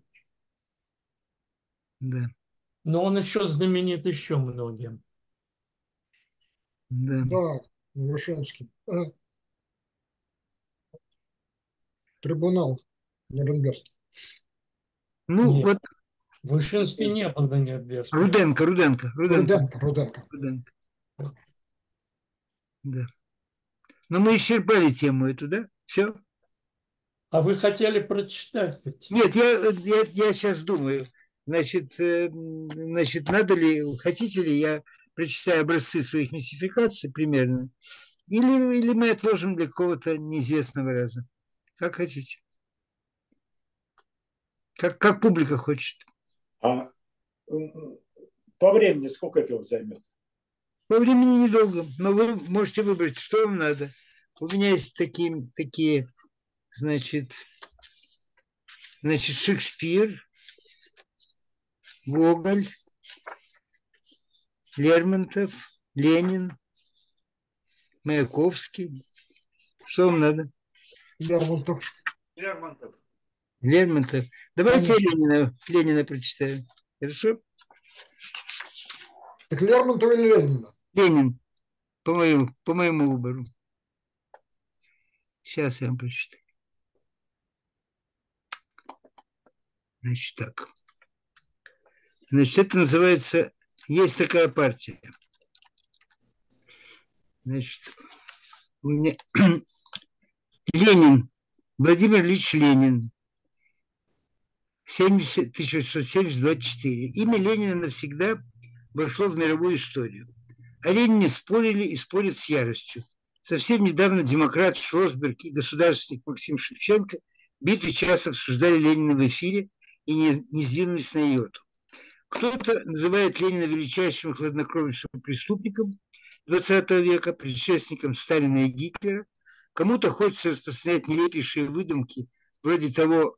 Да. Но он еще знаменит еще многим. Да, Вышинский. Трибунал Нюрнбергский. Ну, Нет, вот... Вышинский не был на Нюрнбергском. Руденко. Да. Но мы исчерпали тему эту, да? Все? А вы хотели прочитать? Нет, я сейчас думаю. Значит, надо ли, хотите ли я прочитаю образцы своих мистификаций примерно, или мы отложим для какого-то неизвестного раза? Как хотите. Как публика хочет. А по времени сколько это займет? По времени недолго, но вы можете выбрать, что вам надо. У меня есть такие, значит, Шекспир, Гоголь, Лермонтов, Ленин, Маяковский. Что вам надо? Лермонтов. Давайте Ленина прочитаю. Хорошо? Так Лермонтов или Ленина? Ленин. По моему выбору. Сейчас я вам прочитаю. Значит, так. Значит, это называется... Есть такая партия. Значит, у меня... Ленин. Владимир Ильич Ленин. 1970-24. Имя Ленина навсегда вошло в мировую историю. О Ленине спорили и спорят с яростью. Совсем недавно демократ Шлосберг и государственник Максим Шевченко битый час обсуждали Ленина в эфире и не сдвинулись на йоту. Кто-то называет Ленина величайшим и хладнокровнейшим преступником XX века, предшественником Сталина и Гитлера. Кому-то хочется распространять нелепейшие выдумки, вроде того,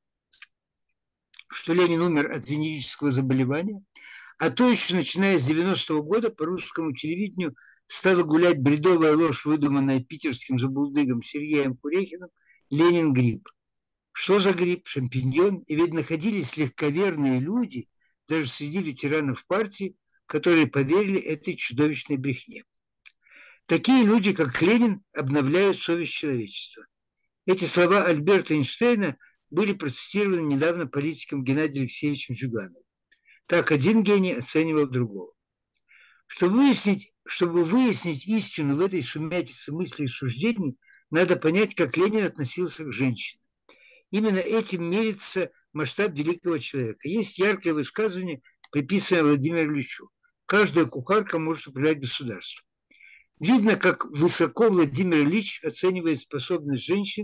что Ленин умер от венерического заболевания, а то еще, начиная с 90-го года, по русскому телевидению стала гулять бредовая ложь, выдуманная питерским забулдыгом Сергеем Курехиным, Ленин грипп. Что за грипп? Шампиньон. И ведь находились легковерные люди, даже среди ветеранов партии, которые поверили этой чудовищной брехне. Такие люди, как Ленин, обновляют совесть человечества. Эти слова Альберта Эйнштейна были процитированы недавно политиком Геннадием Алексеевичем Зюгановым. Так один гений оценивал другого. Чтобы выяснить истину в этой сумятице мыслей и суждений, надо понять, как Ленин относился к женщинам. Именно этим мерится масштаб великого человека. Есть яркое высказывание, приписанное Владимиру Ильичу. Каждая кухарка может управлять государством. Видно, как высоко Владимир Ильич оценивает способность женщин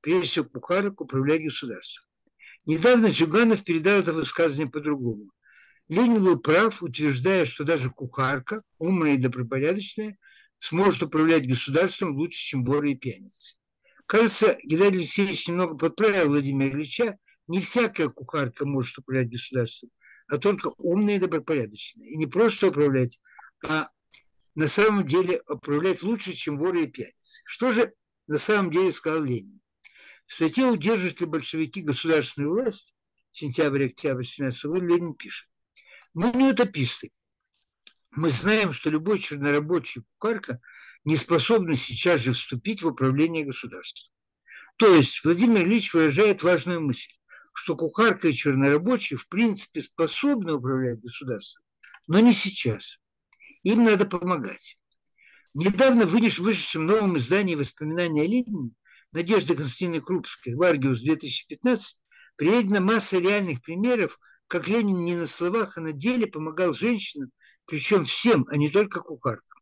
прежде всего кухарок, управлять государством. Недавно Зюганов передал это высказывание по-другому. Ленин был прав, утверждая, что даже кухарка, умная и добропорядочная, сможет управлять государством лучше, чем воры и пьяницы. Кажется, Геннадий Алексеевич немного подправил Владимира Ильича. Не всякая кухарка может управлять государством, а только умная и добропорядочная. И не просто управлять, а на самом деле управлять лучше, чем воры и пьяницы. Что же на самом деле сказал Ленин? В статье «Удерживают ли большевики государственную власть?» сентябрь-октябрь 17 года Ленин пишет: «Мы не утописты. Мы знаем, что любой чернорабочий кухарка не способна сейчас же вступить в управление государством». То есть Владимир Ильич выражает важную мысль, что кухарка и чернорабочие в принципе способны управлять государством, но не сейчас. Им надо помогать. В недавно вышедшем новом издании «Воспоминания о Ленине» Надежды Константиновны Крупской «Варгиус 2015» приведена масса реальных примеров, как Ленин не на словах, а на деле помогал женщинам, причем всем, а не только кухаркам.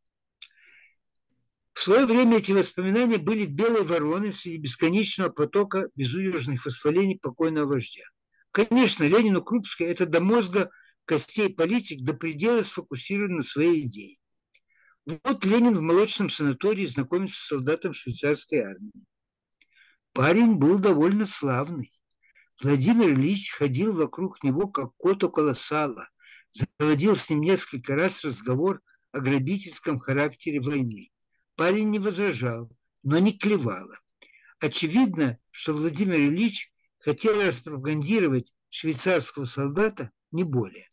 В свое время эти воспоминания были белой вороной среди бесконечного потока безудержных восхвалений покойного вождя. Конечно, Ленину Крупской это до мозга костей политик до предела сфокусирован на своей идее. Вот Ленин в молочном санатории знакомится с солдатом швейцарской армии. Парень был довольно славный. Владимир Ильич ходил вокруг него, как кот около сала, заводил с ним несколько раз разговор о грабительском характере войны. Парень не возражал, но не клевало. Очевидно, что Владимир Ильич хотел распропагандировать швейцарского солдата, не более.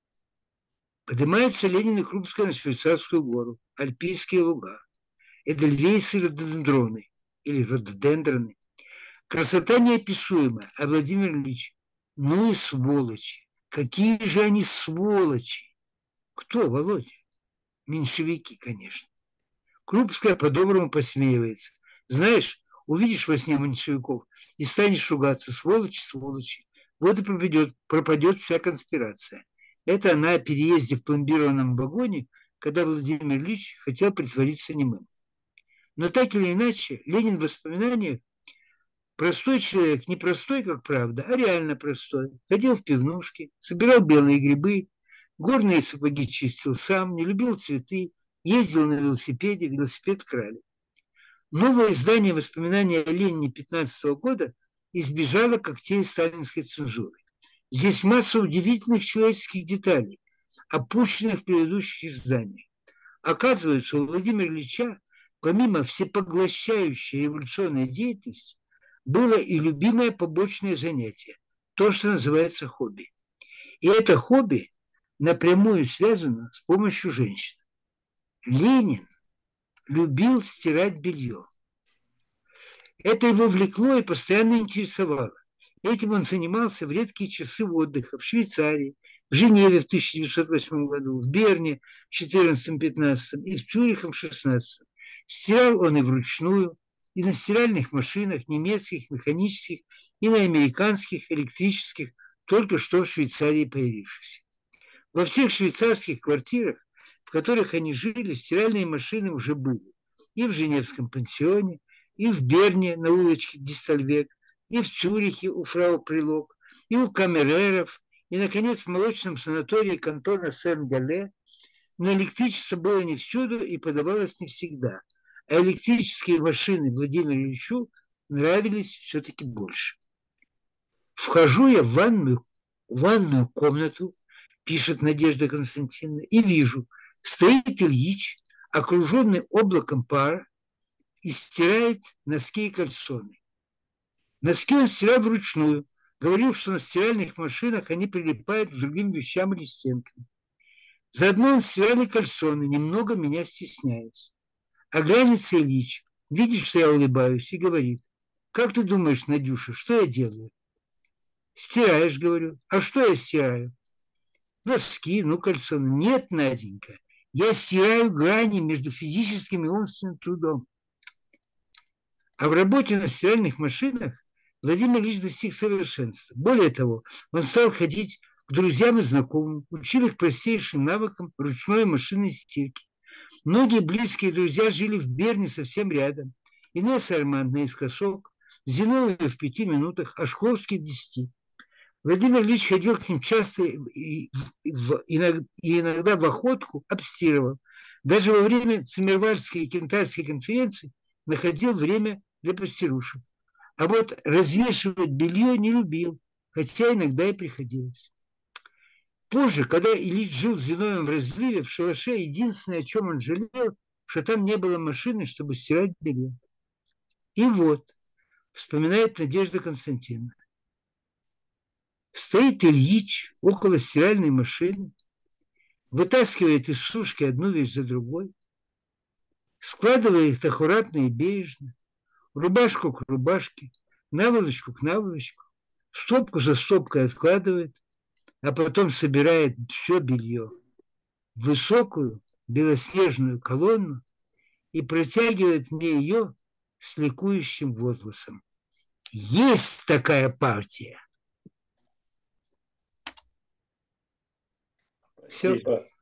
Поднимаются Ленин и Крупская на Швейцарскую гору, Альпийские луга, Эдельвейсы и рододендроны, или рододендроны. Красота неописуемая, а Владимир Ильич, ну и сволочи. Какие же они сволочи? Кто, Володя? Меньшевики, конечно. Крупская по-доброму посмеивается. Знаешь, увидишь во сне меньшевиков и станешь ругаться: сволочи, сволочи. Вот и пропадет вся конспирация. Это она о переезде в пломбированном вагоне, когда Владимир Ильич хотел притвориться немым. Но так или иначе, Ленин в воспоминаниях простой человек, не простой, как правда, а реально простой. Ходил в пивнушки, собирал белые грибы, горные сапоги чистил сам, не любил цветы, ездил на велосипеде, велосипед крали. Новое издание «Воспоминания о Ленине» 15 года избежало когтей сталинской цензуры. Здесь масса удивительных человеческих деталей, опущенных в предыдущих изданиях. Оказывается, у Владимира Ильича, помимо всепоглощающей революционной деятельности, было и любимое побочное занятие, то, что называется хобби. И это хобби напрямую связано с помощью женщин. Ленин любил стирать белье. Это его влекло и постоянно интересовало. Этим он занимался в редкие часы отдыха в Швейцарии, в Женеве в 1908 году, в Берне в 14-15 и в Цюрихе в 16. Стирал он и вручную, и на стиральных машинах немецких, механических, и на американских, электрических, только что в Швейцарии появившихся. Во всех швейцарских квартирах, в которых они жили, стиральные машины уже были. И в Женевском пансионе, и в Берне на улочке Дистальвек, и в Цюрихе у фрау Прилог, и у камереров, и, наконец, в молочном санатории кантона Сен-Гале. Но электричество было не всюду и подавалось не всегда. А электрические машины Владимиру Ильичу нравились все-таки больше. Вхожу я в ванную комнату, пишет Надежда Константиновна, и вижу, стоит Ильич, окруженный облаком пара, и стирает носки и кальсоны. Носки он стирал вручную. Говорил, что на стиральных машинах они прилипают к другим вещам или стенкам. Заодно он стирал и кальсоны, немного меня стесняясь. Оглянется Ильич, видит, что я улыбаюсь, и говорит: как ты думаешь, Надюша, что я делаю? Стираешь, говорю. А что я стираю? Носки, кальсоны. Нет, Наденька, я стираю грани между физическим и умственным трудом. А в работе на стиральных машинах Владимир Ильич достиг совершенства. Более того, он стал ходить к друзьям и знакомым, учил их простейшим навыкам ручной машинной стирки. Многие близкие друзья жили в Берне совсем рядом. Инесса Арманд наискосок, Зиновьев в 5 минутах, а Шкловский в 10. Владимир Ильич ходил к ним часто и иногда в охотку обстирывал. Даже во время Циммервальдской и Кентайской конференции находил время для постирушек. А вот развешивать белье не любил, хотя иногда и приходилось. Позже, когда Ильич жил с Зиновьевым в разливе, в шалаше, единственное, о чем он жалел, что там не было машины, чтобы стирать белье. И вот, вспоминает Надежда Константиновна, стоит Ильич около стиральной машины, вытаскивает из сушки одну вещь за другой, складывает их аккуратно и бережно, рубашку к рубашке, наволочку к наволочку, стопку за стопкой откладывает, а потом собирает все белье в высокую белоснежную колонну и протягивает мне ее с ликующим возгласом. Есть такая партия! Спасибо. Все.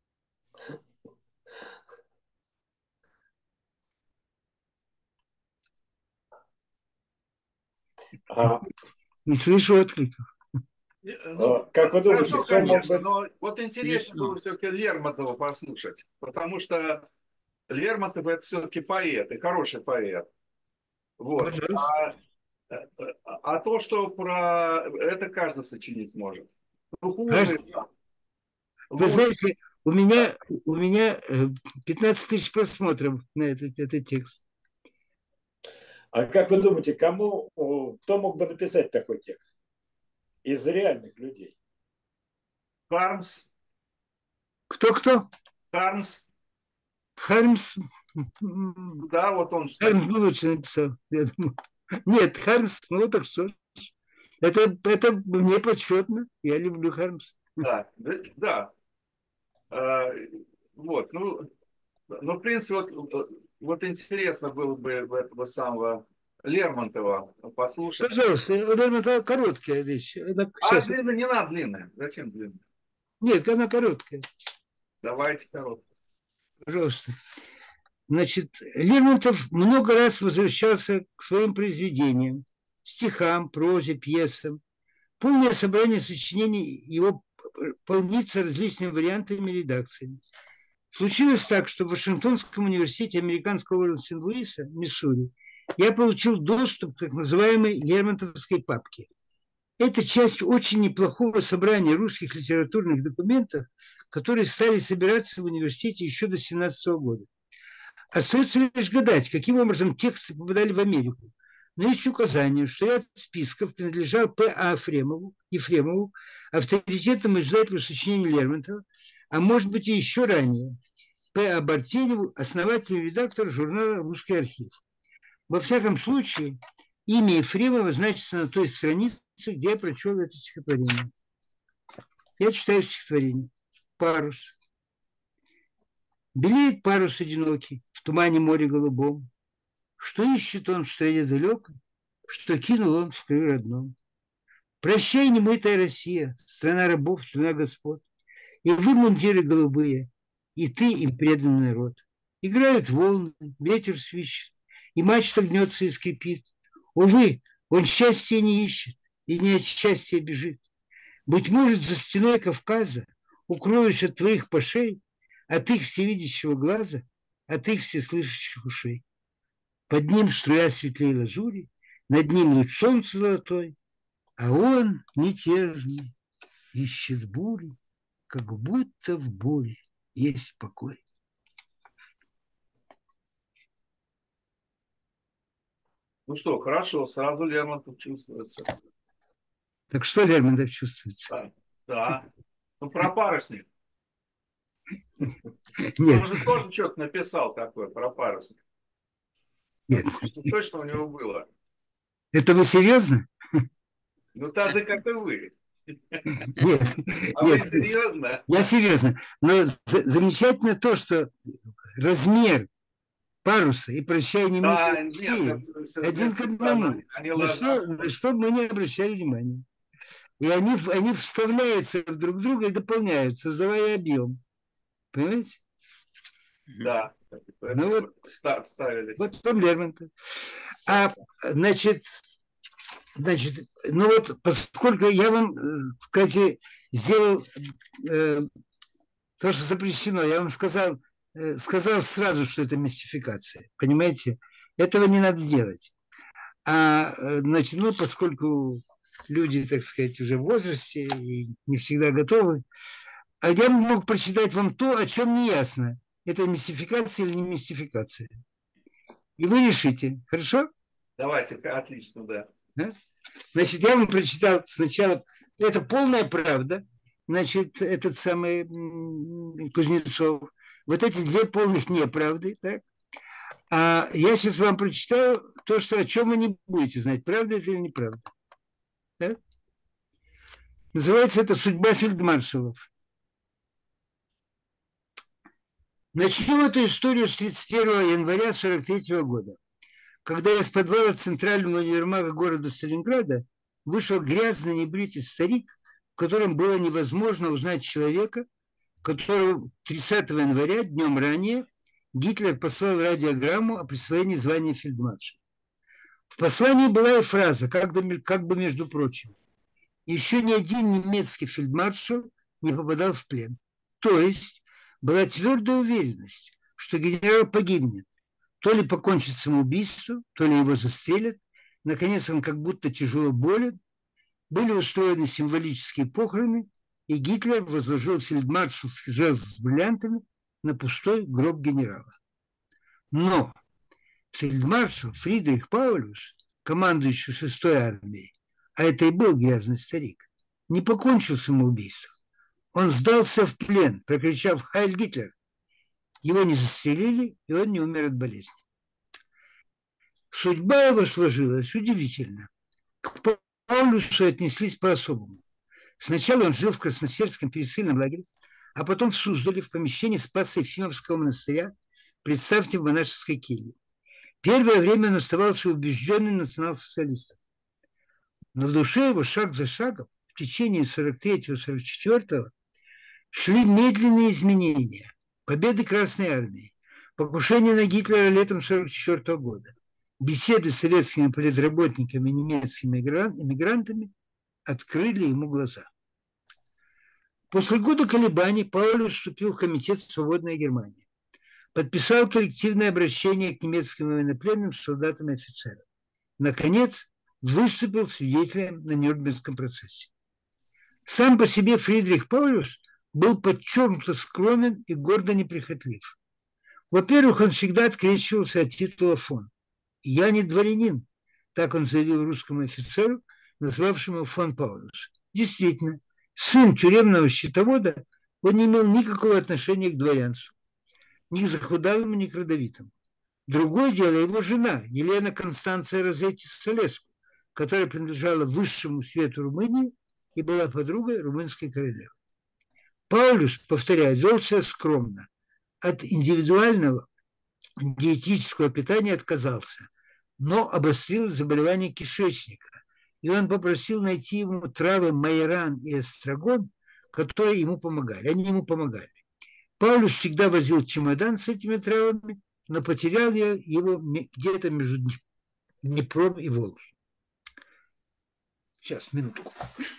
Не слышу откликов. Как вы думаете, Хорошо, кто мог конечно, бы... но вот интересно было все-таки Лермонтова послушать, потому что Лермонтов – это все-таки поэт, и хороший поэт. Вот. А то, что про это каждый сочинить может. Вы знаете, у меня 15 тысяч просмотров на этот текст. А как вы думаете, кто мог бы написать такой текст? Из реальных людей. Хармс. Кто? Хармс. Хармс? Да, вот он. Хармс бы лучше написал, я думаю. Нет, Хармс, ну так что ж. Это мне почетно. Я люблю Хармс. Да. Вот, ну, в принципе, вот интересно было бы этого самого Лермонтова послушать. Пожалуйста, Лермонтова короткая вещь. Длинная не надо длинная. Зачем длинная? Нет, она короткая. Давайте короткая. Пожалуйста. Значит, Лермонтов много раз возвращался к своим произведениям, стихам, прозе, пьесам. Полное собрание сочинений его полнится различными вариантами и редакциями. Случилось так, что в Вашингтонском университете американского Сент-Луиса, Миссури, я получил доступ к так называемой Лермонтовской папке. Это часть очень неплохого собрания русских литературных документов, которые стали собираться в университете еще до 1917 года. Остается лишь гадать, каким образом тексты попадали в Америку. Но есть указание, что ряд списков принадлежал П.А. Ефремову, авторитетному издателю сочинений Лермонтова, а может быть и еще ранее, П.А. Бартеневу, основателю и редактору журнала «Русский архив». Во всяком случае, имя Ефремова значится на той странице, где я прочел это стихотворение. Я читаю стихотворение. Парус. Белеет парус одинокий в тумане моря голубом. Что ищет он в стране далекой, что кинул он в краю родном. Прощай, немытая Россия, страна рабов, страна господ. И вы, мундиры голубые, и ты, им преданный народ. Играют волны, ветер свищет, и мачта гнется и скрипит. Увы, он счастья не ищет, и не от счастья бежит. Быть может, за стеной Кавказа укроюсь от твоих пашей, от их всевидящего глаза, от их всеслышащих ушей. Под ним струя светлей лазури, над ним луч солнца золотой, а он мятежный ищет бури, как будто в буре есть покой. Ну что, хорошо, сразу Лермонтов чувствуется. Так что Лермонтов чувствуется? Да. Ну, про парусник. Нет. Он же тоже что-то написал такое про парусник. Нет. Точно у него было. Это вы серьезно? Ну, так же, как и вы. Нет, вы серьезно? Я серьезно. Но замечательно то, что размер паруса и «Прощай, немытая Россия» один к одному. На что мы не обращали внимания. И они вставляются друг в друга и дополняют, создавая объем. Понимаете? Да. Ну вот там Лермонтов. Значит, ну вот, поскольку я вам, кстати, сделал то, что запрещено, я вам сказал сразу, что это мистификация, понимаете? Этого не надо делать. Значит, ну, поскольку люди, так сказать, уже в возрасте и не всегда готовы, я мог прочитать вам то, о чем не ясно, это мистификация или не мистификация. И вы решите, хорошо? Давайте, отлично, да. Значит, я вам прочитал сначала, это полная правда, значит, этот самый Кузнецов, вот эти две полных неправды, так? А я сейчас вам прочитаю то, о чем вы не будете знать, правда это или неправда. Так? Называется это «Судьба фельдмаршалов». Начнем эту историю с 31 января 1943 года, когда из подвала центрального универмага города Сталинграда вышел грязный небритый старик, в котором было невозможно узнать человека, которого 30 января, днем ранее, Гитлер послал радиограмму о присвоении звания фельдмаршала. В послании была и фраза, как бы между прочим, еще ни один немецкий фельдмаршал не попадал в плен. То есть была твердая уверенность, что генерал погибнет, то ли покончит самоубийством, то ли его застрелят. Наконец он как будто тяжело болен. Были устроены символические похороны, и Гитлер возложил фельдмаршальский жезл с бриллиантами на пустой гроб генерала. Но фельдмаршал Фридрих Паулюс, командующий 6-й армией, а это и был грязный старик, не покончил самоубийством. Он сдался в плен, прокричав «Хайль Гитлер!». Его не застрелили, и он не умер от болезни. Судьба его сложилась удивительно. К Паулюсу отнеслись по-особому. Сначала он жил в Красносельском пересыльном лагере, а потом в Суздале, в помещении Спасо-Ефимовского монастыря, представьте, в монашеской келье. Первое время он оставался убежденным национал-социалистом. Но в душе его шаг за шагом в течение 43-44 шли медленные изменения. Победы Красной Армии, покушение на Гитлера летом 1944 года, беседы с советскими политработниками и немецкими эмигрантами открыли ему глаза. После года колебаний Паулюс вступил в комитет «Свободная Германия». Подписал коллективное обращение к немецким военнопленным, солдатам и офицерам. Наконец, выступил свидетелем на Нюрнбергском процессе. Сам по себе Фридрих Паулюс был подчеркнуто скромен и гордо неприхотлив. Во-первых, он всегда открещивался от титула фон. «Я не дворянин», так он заявил русскому офицеру, назвавшему фон Паулюс. Действительно, сын тюремного счетовода, он не имел никакого отношения к дворянству, ни к захудалому, ни к родовитому. Другое дело его жена, Елена Констанция Розетти-Солеску, которая принадлежала высшему свету Румынии и была подругой румынской королевы. Паулюс, повторяю, вел себя скромно. От индивидуального диетического питания отказался, но обострилось заболевание кишечника, и он попросил найти ему травы майоран и эстрагон, которые ему помогали. Они ему помогали. Паулюс всегда возил чемодан с этими травами, но потерял я его где-то между Днепром и Волгой. Сейчас, минутку.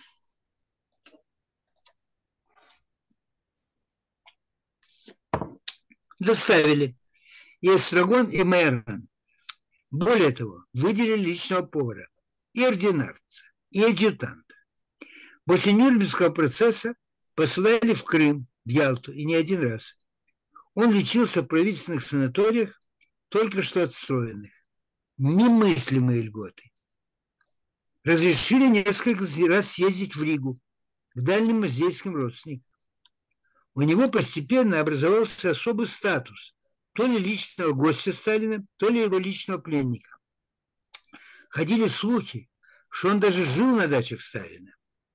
Доставили и эстрагон, и майоран. Более того, выделили личного повара, и ординарца, и адъютанта. После Нюрнбергского процесса посылали в Крым, в Ялту, и не один раз. Он лечился в правительственных санаториях, только что отстроенных. Немыслимые льготы. Разрешили несколько раз съездить в Ригу, к дальним маздейским родственникам. У него постепенно образовался особый статус, то ли личного гостя Сталина, то ли его личного пленника. Ходили слухи, что он даже жил на дачах Сталина.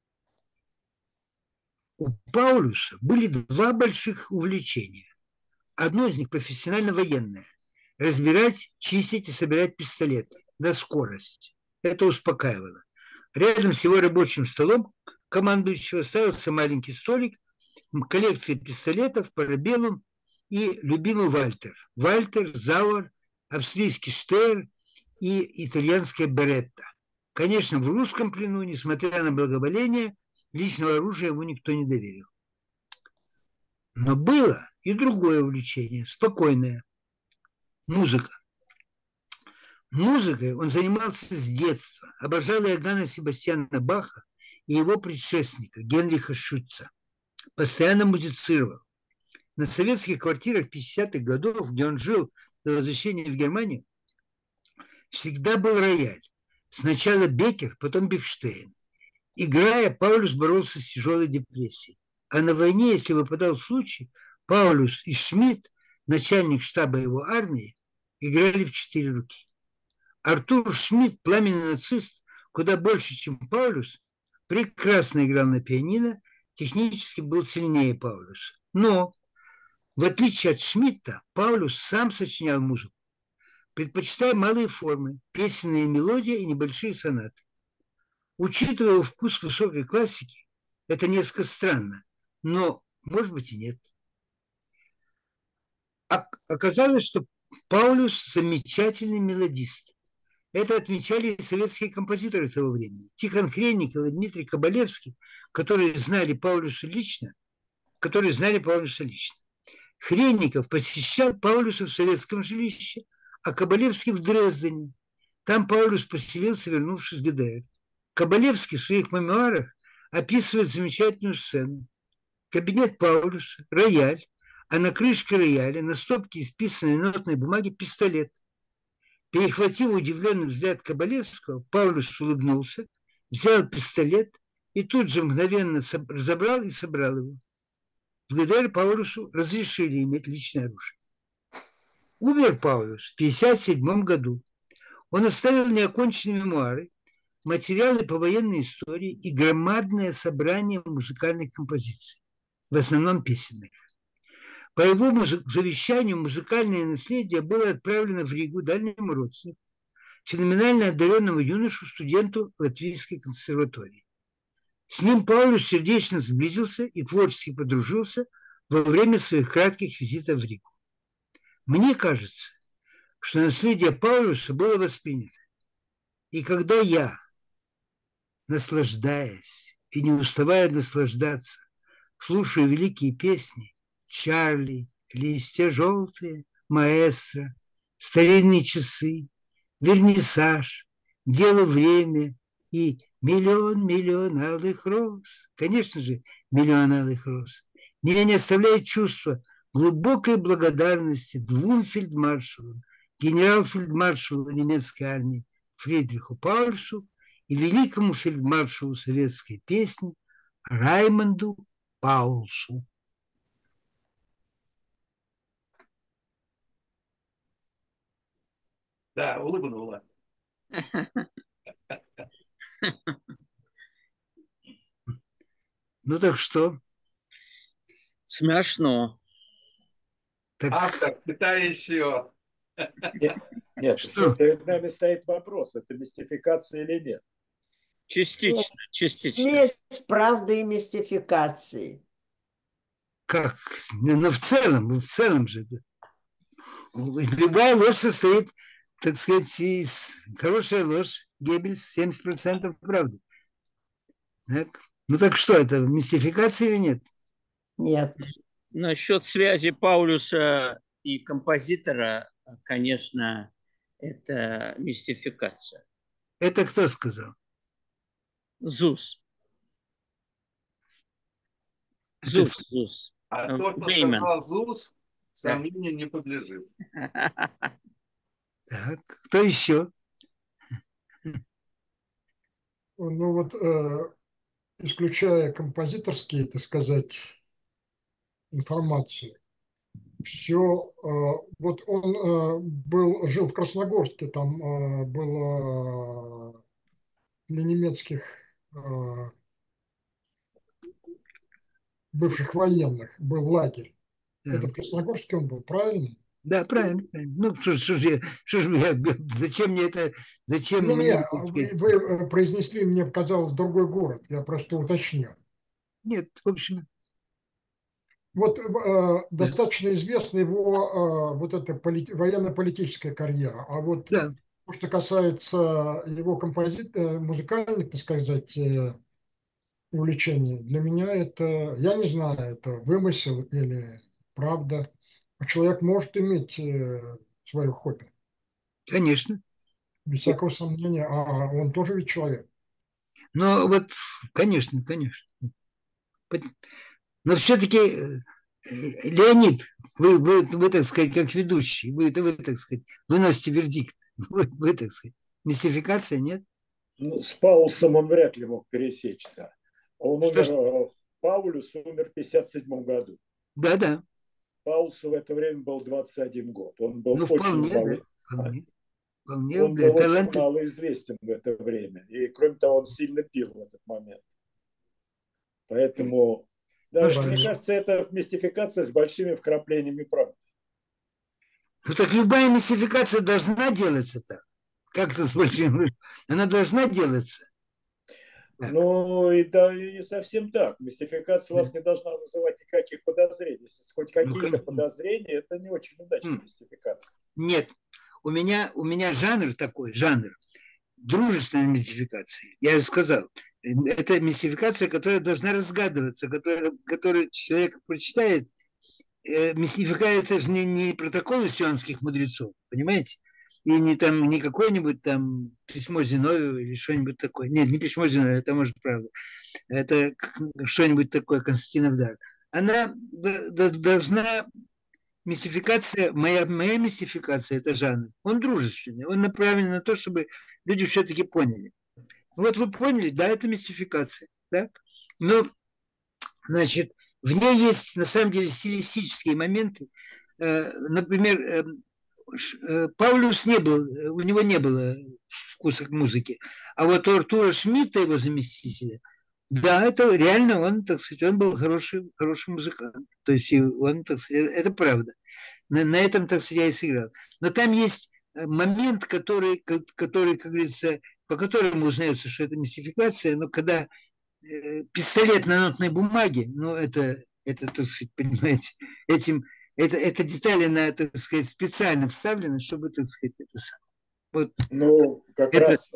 У Паулюса были два больших увлечения. Одно из них профессионально-военное. Разбирать, чистить и собирать пистолеты на скорость. Это успокаивало. Рядом с его рабочим столом командующего ставился маленький столик, коллекция пистолетов, парабеллум и любимый Вальтер. Вальтер, Зауэр, австрийский Штейр и итальянская беретта. Конечно, в русском плену, несмотря на благоволение, личного оружия ему никто не доверил. Но было и другое увлечение, спокойное – музыка. Музыкой он занимался с детства, обожал Иоганна Себастьяна Баха и его предшественника Генриха Шутца. Постоянно музицировал. На советских квартирах 50-х годов, где он жил до возвращения в Германию, всегда был рояль. Сначала Беккер, потом Бехштейн. Играя, Паулюс боролся с тяжелой депрессией. А на войне, если выпадал случай, Паулюс и Шмидт, начальник штаба его армии, играли в 4 руки. Артур Шмидт, пламенный нацист, куда больше, чем Паулюс, прекрасно играл на пианино, технически был сильнее Паулюса. Но, в отличие от Шмидта, Паулюс сам сочинял музыку, предпочитая малые формы, песенные мелодии и небольшие сонаты. Учитывая его вкус высокой классики, это несколько странно, но, может быть, и нет. Оказалось, что Паулюс замечательный мелодист. Это отмечали и советские композиторы того времени. Тихон Хренников и Дмитрий Кабалевский, которые знали Паулюса лично. Хренников посещал Паулюса в советском жилище, а Кабалевский в Дрездене. Там Паулюс поселился, вернувшись в ГДР. Кабалевский в своих мемуарах описывает замечательную сцену. Кабинет Паулюса, рояль, а на крышке рояля, на стопке исписанной нотной бумаги, пистолет. Перехватив удивленный взгляд Кабалевского, Паулюс улыбнулся, взял пистолет и тут же мгновенно разобрал и собрал его. В ГДР Паулюсу разрешили иметь личное оружие. Умер Паулюс в 1957 году. Он оставил неоконченные мемуары, материалы по военной истории и громадное собрание музыкальных композиций, в основном песенных. По его завещанию музыкальное наследие было отправлено в Ригу дальнему родственнику, феноменально одаренному юношу, студенту Латвийской консерватории. С ним Паулюс сердечно сблизился и творчески подружился во время своих кратких визитов в Ригу. Мне кажется, что наследие Паулюса было воспринято. И когда я, наслаждаясь и не уставая наслаждаться, слушаю великие песни «Чарли», «Листья желтые», «Маэстро», «Старинные часы», «Вернисаж», «Дело время» и «Миллион алых роз», конечно же, «Миллион алых роз», меня не оставляет чувство глубокой благодарности 2 фельдмаршалам, генерал-фельдмаршалу немецкой армии Фридриху Паулюсу и великому фельдмаршалу советской песни Раймонду Паулсу. Да, улыбнула. Ну так что? Смешно. Так... Автор, читай еще. Нет, все, перед нами стоит вопрос, это мистификация или нет. Частично. Смесь правды и мистификации. Как? Ну, в целом же. Любая ложь состоит, так сказать, из хорошая ложь, Геббельс, 70% правды. Так? Ну так что, это мистификация или нет? Нет. Насчет связи Паулюса и композитора, конечно, это мистификация. Это кто сказал? Зус. А тот, кто сказал Зус, сомнению не подлежит. Так, кто еще? Ну вот, исключая композиторские, так сказать, информацию, все, вот он жил в Красногорске, там было для немецких бывших военных был лагерь. Да. Это в Красногорске он был, правильно? Да, правильно. Ну, зачем мне это? Зачем мне? Вы произнесли, мне показалось, другой город. Я просто уточню. Нет, в общем. Вот достаточно известна его вот эта военно-политическая карьера. А вот что касается его музыкальных, так сказать, увлечений, для меня это, я не знаю, это вымысел или правда. Человек может иметь свое хобби, Конечно. без всякого сомнения, а он тоже ведь человек. Но вот, конечно, конечно. Но все-таки, Леонид, вы, так сказать, как ведущий, вы, так сказать, выносите вердикт. Вы, так сказать, мистификация, нет? Ну, с Паулсом он вряд ли мог пересечься. Он умер, Паулюс умер в 1957 году. Да. Паулсу в это время был 21 год. Он был вполне, очень мало, он был очень мало известен в это время. И, кроме того, он сильно пил в этот момент. Поэтому, да, мне кажется, это мистификация с большими вкраплениями правды. Ну так любая мистификация должна делаться так. Как-то с большим... Она должна делаться. Ну, и да, и не совсем так. Мистификация у вас не должна вызывать никаких подозрений. Если хоть какие-то подозрения, это не очень удачная мистификация. Нет, у меня жанр такой, жанр дружественной мистификации. Я же сказал, это мистификация, которая должна разгадываться, которую человек прочитает. Мистификация это же не протоколы сионских мудрецов, понимаете? И не какое-нибудь там письмо Зиновию или что-нибудь такое. Нет, не письмо Зиновию, это может правда. Это что-нибудь такое, Константинов дар. Она должна... Мистификация, моя мистификация, это жанр. Он дружественный, он направлен на то, чтобы люди все-таки поняли. Вот вы поняли, да, это мистификация. Да? Но, значит, в ней есть на самом деле стилистические моменты. Например, Паулюс у него не было вкуса к музыке. А вот у Артура Шмидта, его заместителя, да, это реально он, так сказать, он был хороший музыкант. То есть он, так сказать, это правда. На этом, так сказать, я и сыграл. Но там есть момент, который, как говорится, по которому узнается, что это мистификация, но когда пистолет на нотной бумаге, ну, это, так сказать, понимаете, эта деталь, она, так сказать, специально вставлена, чтобы, так сказать, это самое. Вот. Ну, как раз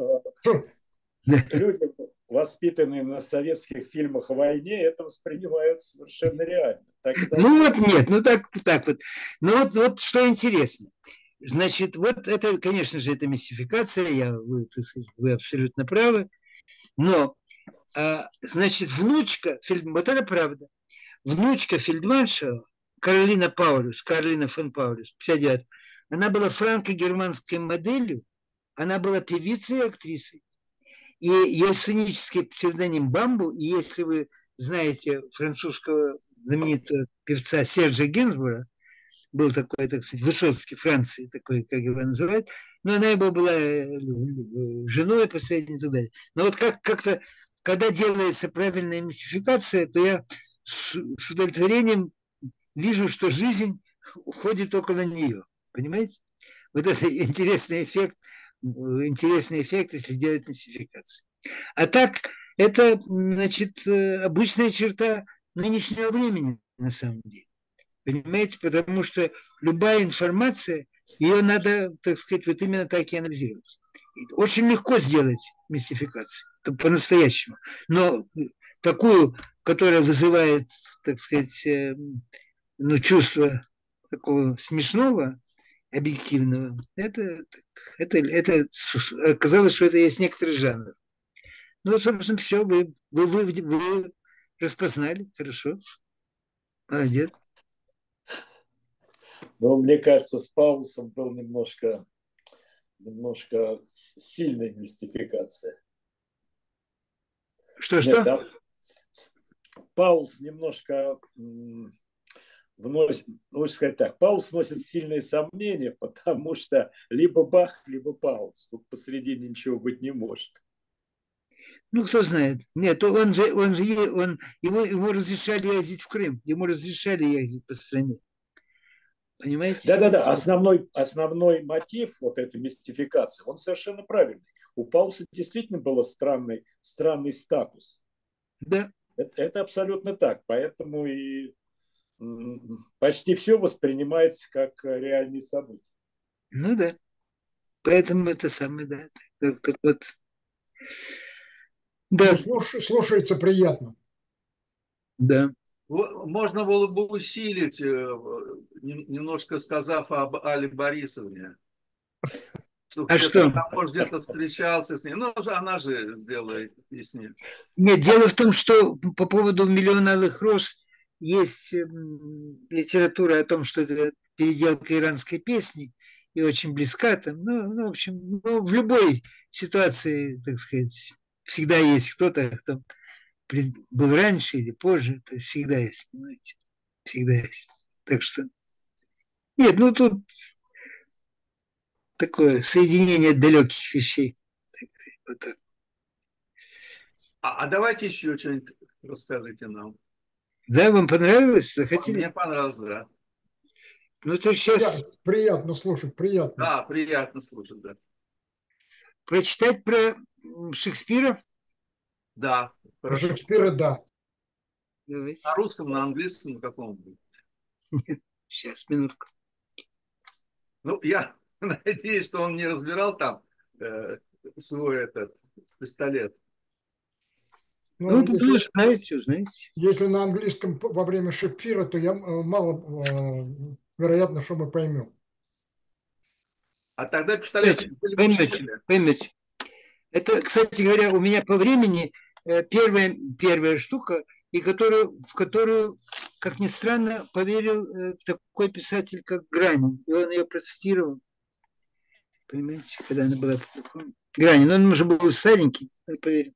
люди, воспитанные на советских фильмах о войне, это воспринимают совершенно реально. Ну вот нет, так вот. Ну вот что интересно. Значит, вот это, конечно же, это мистификация, вы абсолютно правы. Но, значит, внучка, вот это правда, внучка фельдмаршала Каролина фон Паулюс, 59, она была франко-германской моделью, она была певицей и актрисой. И ее сценический псевдоним Бамбу, и если вы знаете французского знаменитого певца Сержа Гинзбура, был такой, так сказать, Высоцкий Франции, такой, как его называют, но она его была женой последней и так далее. Но вот как-то, когда делается правильная мистификация, то я с удовлетворением вижу, что жизнь уходит около нее. Понимаете? Вот это интересный эффект, если делать мистификацию. А так, это, значит, обычная черта нынешнего времени, на самом деле. Понимаете? Потому что любая информация, ее надо, так сказать, вот именно так и анализировать. Очень легко сделать мистификацию, по-настоящему. Но такую, которая вызывает, так сказать, чувство такого смешного, объективного, это оказалось, что это есть некоторый жанр. Ну, собственно, все, вы распознали, хорошо, молодец. Но мне кажется, с Паулсом был немножко сильная мистификация. Что? Паулс немножко вносит, лучше сказать так, Паулс вносит сильные сомнения, потому что либо Бах, либо Паулс. Тут посередине ничего быть не может. Ну, кто знает. Нет, ему разрешали ездить в Крым, ему разрешали ездить по стране. Понимаете? Да. Основной мотив вот этой мистификации, он совершенно правильный. У Паулса действительно был странный статус. Да. Это абсолютно так. Поэтому и почти все воспринимается как реальные события. Ну да. Поэтому это самое, да. Так вот. Да. Ну, слушается приятно. Да. Можно было бы усилить, немножко сказав об Алле Борисовне. А что? Там, может, где-то встречался с ней. Ну, она же сделает яснее. Нет, дело в том, что по поводу «Миллион алых роз» есть литература о том, что это переделка иранской песни и очень близка там. Ну, в общем, в любой ситуации, так сказать, всегда есть кто-то, кто был раньше или позже. Это всегда есть, понимаете? Всегда есть. Так что... Нет, ну тут такое соединение далеких вещей. Вот так. А давайте еще что-нибудь расскажите нам. Да, вам понравилось? Захотели? Мне понравилось, да. Ну, то сейчас... Приятно слушать, приятно. Да, приятно слушать, да. Прочитать про Шекспира? Да. Про Шекспира, да. Давайте. На русском, на английском, на каком? Нет, сейчас, минутку. Ну, я надеюсь, что он не разбирал там свой этот пистолет. Ну, узнаете. Если на английском во время Шекспира, то я мало вероятно, что мы поймем. А тогда пистолет... Поймете. Это, кстати говоря, у меня по времени первая штука, и в которую, как ни странно, поверил такой писатель, как Гранин. И он ее процитировал. Понимаете, когда она была опубликована. Гранин, он уже был старенький, он поверил.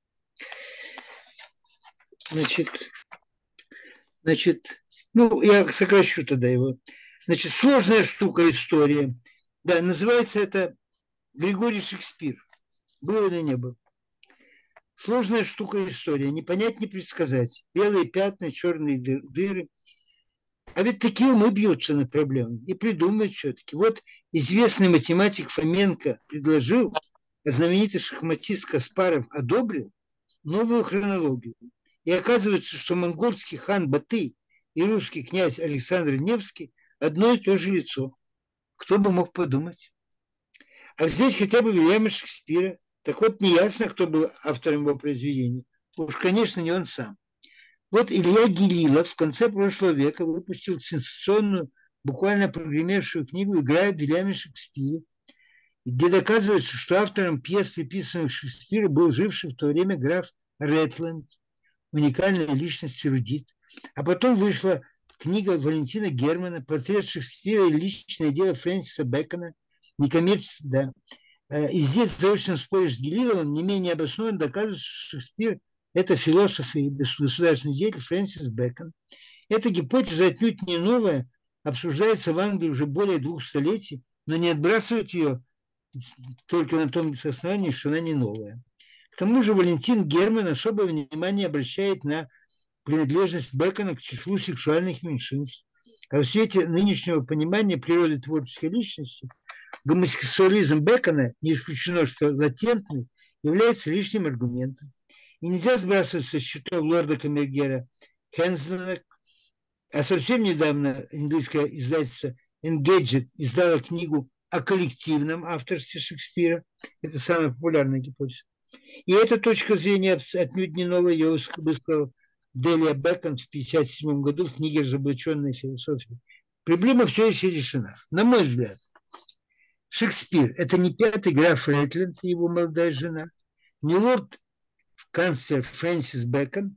Значит, ну, я сокращу тогда его. Значит, сложная штука история. Да, называется это Григорий Шекспир. Был или не был. Сложная штука история. Не понять, не предсказать. Белые пятна, черные дыры. А ведь такие умы бьются над проблемой и придумывают все-таки. Вот известный математик Фоменко предложил, а знаменитый шахматист Каспаров одобрил новую хронологию. И оказывается, что монгольский хан Батый и русский князь Александр Невский одно и то же лицо. Кто бы мог подумать? А взять хотя бы Вильяма Шекспира. Так вот, неясно, кто был автором его произведений. Уж, конечно, не он сам. Вот Илья Гилилов в конце прошлого века выпустил сенсационную, буквально прогремевшую книгу «Играя в Вильяме Шекспире», где доказывается, что автором пьес, приписанных Шекспиру, был живший в то время граф Ретленд, уникальная личность эрудит. А потом вышла книга Валентина Германа «Портрет Шекспира и личное дело Фрэнсиса Бэкона», некоммерческая, да. И здесь, в заочном споре с Гилиловым, не менее обоснованно доказывается, что Шекспир – это философ и государственный деятель Фрэнсис Бэкон. Эта гипотеза отнюдь не новая, обсуждается в Англии уже более 2 столетий, но не отбрасывают ее только на том основании, что она не новая. К тому же Валентин Герман особое внимание обращает на принадлежность Бэкона к числу сексуальных меньшинств. А в свете нынешнего понимания природы творческой личности гомосексуализм Бэкона, не исключено, что латентный, является лишним аргументом. И нельзя сбрасывать со счетов лорда камергера Хенслера, а совсем недавно английское издательство Engadget издало книгу о коллективном авторстве Шекспира. Это самая популярная гипотеза. И эта точка зрения отнюдь не новая, ее высказал Делия Бэкон в 1957 году в книге «Разоблаченная философия». Проблема все еще решена. На мой взгляд, Шекспир – это не 5-й граф Ретленд и его молодая жена, не лорд-канцлер Фрэнсис Бэкон,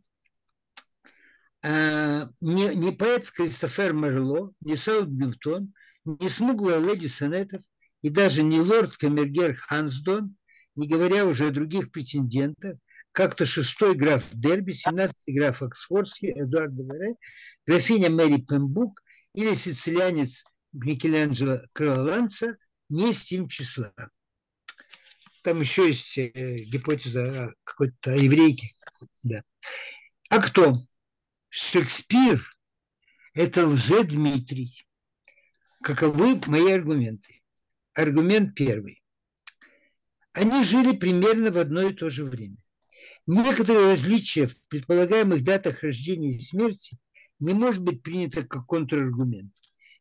не поэт Кристофер Мерло, не Саутгемптон, не смуглая леди сонетов и даже не лорд-камергер Хансдон, не говоря уже о других претендентах, как-то 6-й граф Дерби, 17-й граф Оксфордский, Эдуард де Вере, графиня Мэри Пембук или сицилианец Микеланджело Кроланца не с тем числа. Там еще есть гипотеза какой-то еврейки. Да. А кто? Шекспир – это Лже-Дмитрий. Каковы мои аргументы? Аргумент первый. Они жили примерно в одно и то же время. Некоторые различия в предполагаемых датах рождения и смерти не может быть принято как контраргумент.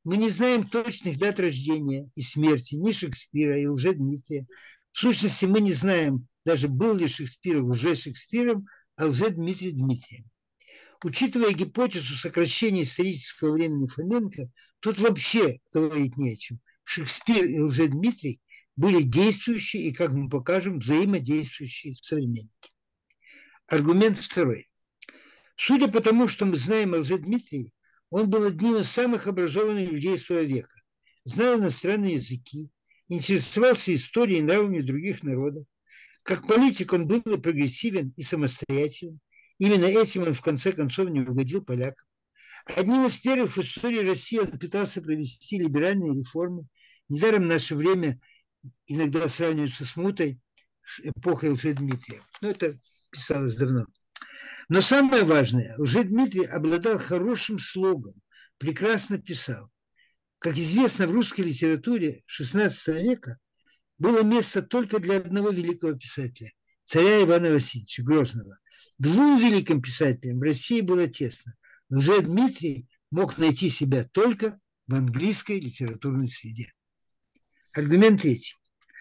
Мы не знаем точных дат рождения и смерти ни Шекспира и Лжедмитрия. В сущности, мы не знаем, даже был ли Шекспир лже-Шекспиром, а Лжедмитрий Дмитрием. Учитывая гипотезу сокращения исторического времени Фоменко, тут вообще говорить не о чем. Шекспир и Лжедмитрий были действующие и, как мы покажем, взаимодействующие современники. Аргумент второй. Судя по тому, что мы знаем о Лжедмитрии, он был одним из самых образованных людей своего века, знал иностранные языки, интересовался историей и нравами других народов. Как политик он был и прогрессивен, и самостоятелен. Именно этим он в конце концов не угодил полякам. Одним из первых в истории России он пытался провести либеральные реформы. Недаром в наше время иногда сравниваются с Мутой, эпохой Лжедмитрия. Но это писалось давно. Но самое важное, Лжедмитрий обладал хорошим слогом, прекрасно писал. Как известно, в русской литературе XVI века было место только для одного великого писателя, царя Ивана Васильевича Грозного. Двум великим писателям в России было тесно. Лжедмитрий мог найти себя только в английской литературной среде. Аргумент третий.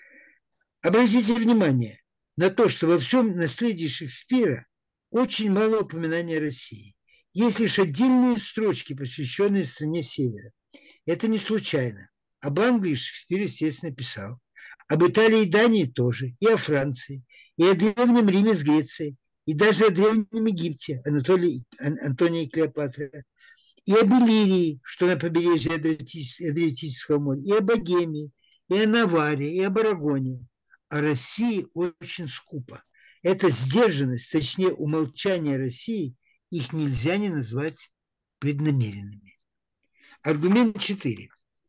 Обратите внимание на то, что во всем наследии Шекспира очень мало упоминания о России. Есть лишь отдельные строчки, посвященные стране Севера. Это не случайно. Об Англии Шекспир, естественно, писал. Об Италии и Дании тоже. И о Франции. И о Древнем Риме с Грецией. И даже о Древнем Египте, Антония и Клеопатра. И об Иллирии, что на побережье Адриатического моря. И о Богемии. И о Наваре. И об Арагоне. О России очень скупо. Эта сдержанность, точнее умолчание России, их нельзя не назвать преднамеренными. Аргумент 4.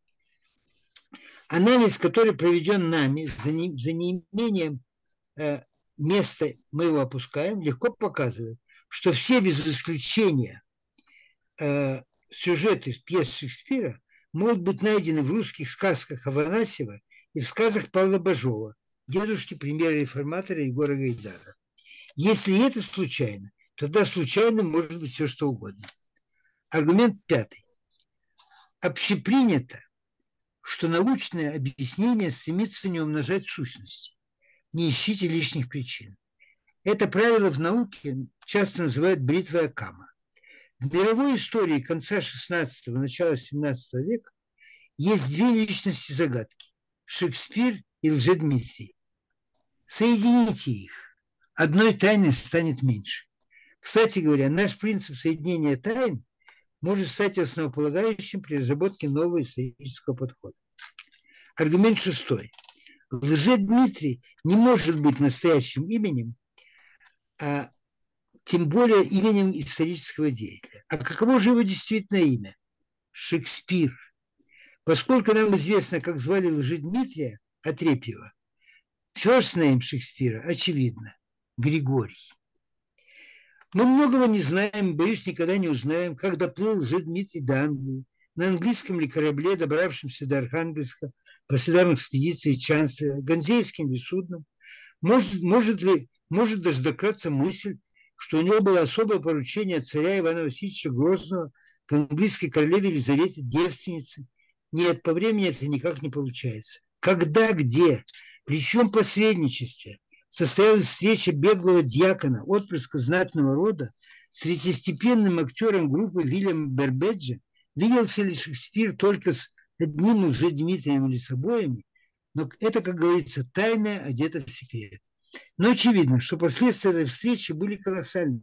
Анализ, который проведен нами, за неимением места мы его опускаем, легко показывает, что все без исключения сюжеты пьес Шекспира могут быть найдены в русских сказках Афанасьева и в сказках Павла Бажова, дедушки премьера-реформатора Егора Гайдара. Если это случайно, тогда случайно может быть все, что угодно. Аргумент 5. Общепринято, что научное объяснение стремится не умножать сущности. Не ищите лишних причин. Это правило в науке часто называют бритвой Оккама. В мировой истории конца XVI – начала XVII века есть две личности загадки – Шекспир и Лжедмитрий. Соедините их. Одной тайны станет меньше. Кстати говоря, наш принцип соединения тайн может стать основополагающим при разработке нового исторического подхода. Аргумент 6. Лжедмитрий не может быть настоящим именем, а тем более именем исторического деятеля. А каково же его действительное имя? Шекспир. Поскольку нам известно, как звали Лжедмитрия Отрепьева, first name Шекспира, очевидно, Григорий. Мы многого не знаем, боюсь, никогда не узнаем, как доплыл Лжедмитрий до Англии, на английском ли корабле, добравшемся до Архангельска, по следам экспедиции Чанслера, ганзейским ли судном. Может даже дократься мысль, что у него было особое поручение от царя Ивана Васильевича Грозного к английской королеве Елизавете девственнице. Нет, по времени это никак не получается. Когда, где, при чьем посредничестве состоялась встреча беглого дьякона, отпрыска знатного рода, с третьестепенным актером группы Вильяма Бербеджа? Виделся ли Шекспир только с одним Лжедмитрием или с обоими? Но это, как говорится, тайное одето в секрет. Но очевидно, что последствия этой встречи были колоссальными.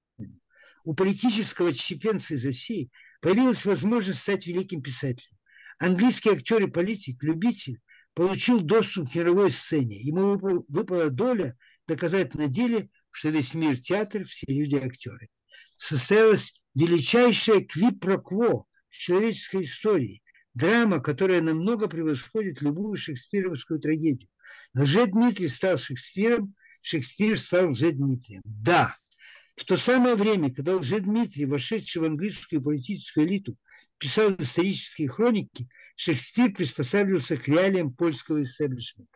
У политического отщепенца из России появилась возможность стать великим писателем. Английский актер и политик, любитель, получил доступ к мировой сцене. Ему выпала доля доказать на деле, что весь мир театр, все люди актеры. Состоялась величайшая квипрокво в человеческой истории. Драма, которая намного превосходит любую шекспировскую трагедию. Лжедмитрий стал Шекспиром, Шекспир стал Лжедмитрием. Да, в то самое время, когда Лжедмитрий, вошедший в английскую политическую элиту, писал исторические хроники, Шекспир приспосабливался к реалиям польского истеблишмента.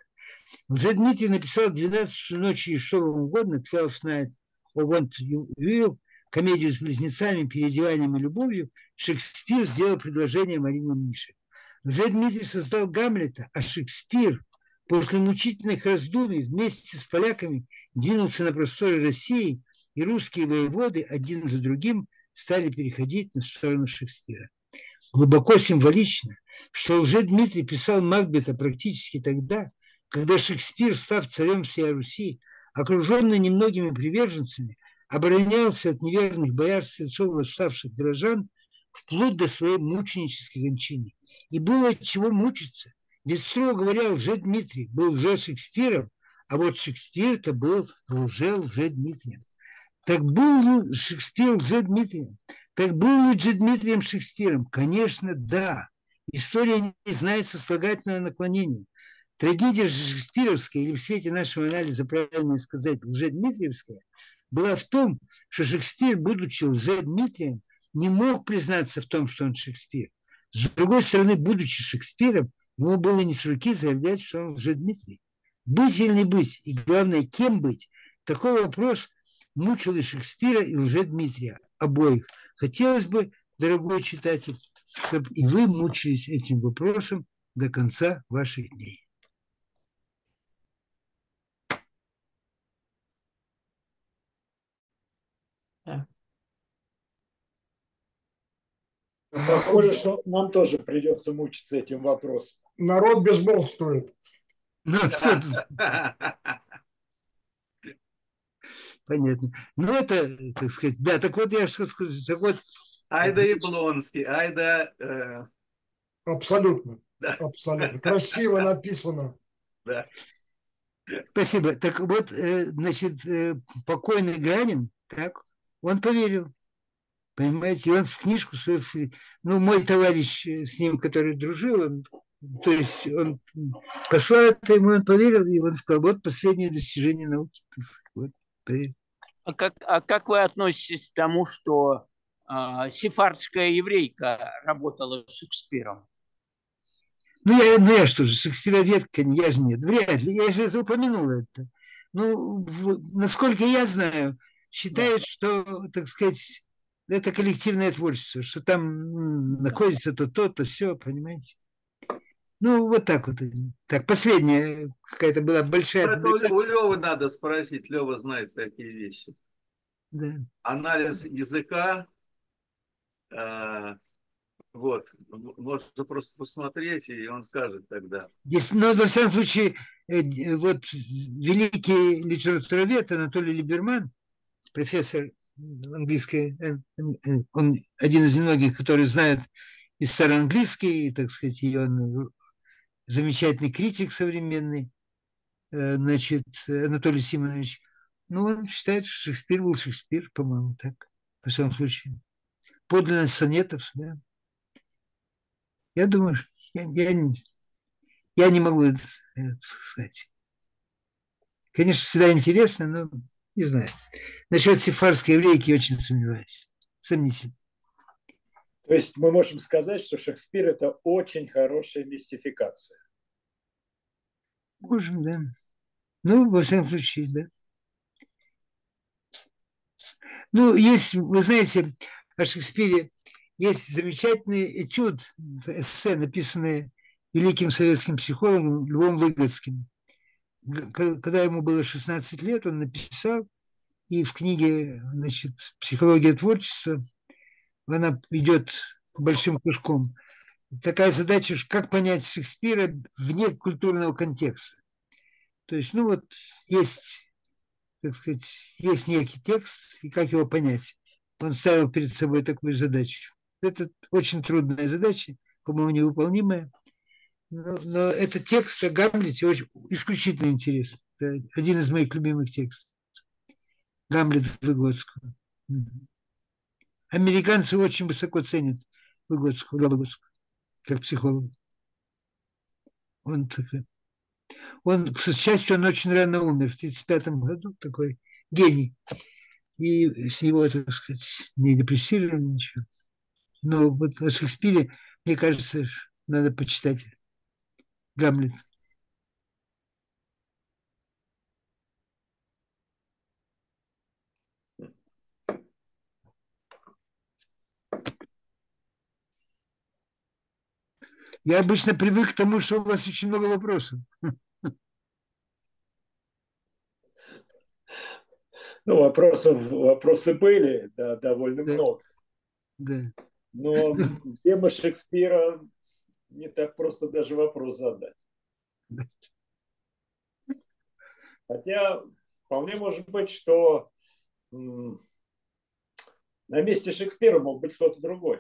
Лжедмитрий написал «12 ночи и что вам угодно», «Twelfth Night or What You Will», комедию с близнецами, переодеванием и любовью, Шекспир сделал предложение Марине Мише. Лжедмитрий создал Гамлета, а Шекспир после мучительных раздумий вместе с поляками двинулся на просторы России, и русские воеводы один за другим стали переходить на сторону Шекспира. Глубоко символично, что Лжедмитрий писал Макбета практически тогда, когда Шекспир, став царем всей Руси, окруженный немногими приверженцами, оборонялся от неверных бояр, стрельцов, восставших горожан, вплоть до своей мученической кончины. И было от чего мучиться. Ведь, строго говоря, Лжедмитрий был лже-Шекспиром, а вот Шекспир-то был лже-Лжедмитрием. Так был ли Шекспир Лжедмитрием? Так был ли Лжедмитрием Шекспиром? Конечно, да. История не знает сослагательного наклонения. Трагедия шекспировская, или в свете нашего анализа правильно сказать, лжедмитриевская, была в том, что Шекспир, будучи Лжедмитрием, не мог признаться в том, что он Шекспир. С другой стороны, будучи Шекспиром, ему было не с руки заявлять, что он Лжедмитрий. Быть или не быть, и главное, кем быть, такой вопрос мучил и Шекспира, и Лжедмитрия, обоих. Хотелось бы, дорогой читатель, чтобы и вы мучились этим вопросом до конца ваших дней. Похоже, что нам тоже придется мучиться этим вопросом. Народ безмолвствует. Понятно. Ну, это, так сказать, да, так вот я что скажу. Так вот, Айда Яблонский, айда... Абсолютно. Да. Абсолютно. Красиво написано. Да. Спасибо. Так вот, значит, покойный Гранин, так, он поверил. Понимаете, и он в книжку свою, ну, мой товарищ с ним, который дружил, он, то есть он послал это ему, он поверил, и он сказал, вот последнее достижение науки. Вот, поверил. А как вы относитесь к тому, что сефардская еврейка работала с Шекспиром? Ну, я что же, шекспировед, я же нет, вряд ли, я же упомянул это. Ну, насколько я знаю, считают, что, так сказать, это коллективное творчество, что там находится то, все, понимаете? Ну, вот так вот. Так, последняя какая-то была большая... У Лёвы надо спросить, Лёва знает такие вещи. Да. Анализ языка, вот, можно просто посмотреть, и он скажет тогда. Здесь, но, во всяком случае, вот великий литературовед Анатолий Либерман, профессор английской, он один из немногих, которые знают и староанглийский, так сказать, и он замечательный критик современный, значит, Анатолий Симонович. Ну, он считает, что Шекспир был Шекспир, по-моему, так, во всяком случае. Подлинность сонетов, да. Я думаю, я не могу это сказать. Конечно, всегда интересно, но не знаю. Насчет сефардской еврейки очень сомневаюсь. Сомнительно. То есть мы можем сказать, что Шекспир – это очень хорошая мистификация. Можем, да. Ну, во всяком случае, да. Ну, есть, вы знаете, о Шекспире есть замечательный этюд, эссе, написанное великим советским психологом Львом Выгодским. Когда ему было 16 лет, он написал, и в книге, значит, «Психология творчества» она идет большим кружком. Такая задача, как понять Шекспира вне культурного контекста. То есть, ну вот, есть, так сказать, есть некий текст, и как его понять. Он ставил перед собой такую задачу. Это очень трудная задача, по-моему, невыполнимая. Но этот текст о Гамлете очень исключительно интересный. Это один из моих любимых текстов. Гамлет Выгодского. Американцы очень высоко ценят Выгодского, как психолог. Он, к счастью, он очень рано умер, в 1935 году, такой гений. И с него, так сказать, не депрессировали ничего. Но вот о Шекспире, мне кажется, надо почитать Гамлет. Я обычно привык к тому, что у вас очень много вопросов. Ну, вопросы были, да, довольно много. Да. Но тема Шекспира не так просто даже вопрос задать. Хотя вполне может быть, что на месте Шекспира мог быть кто-то другой.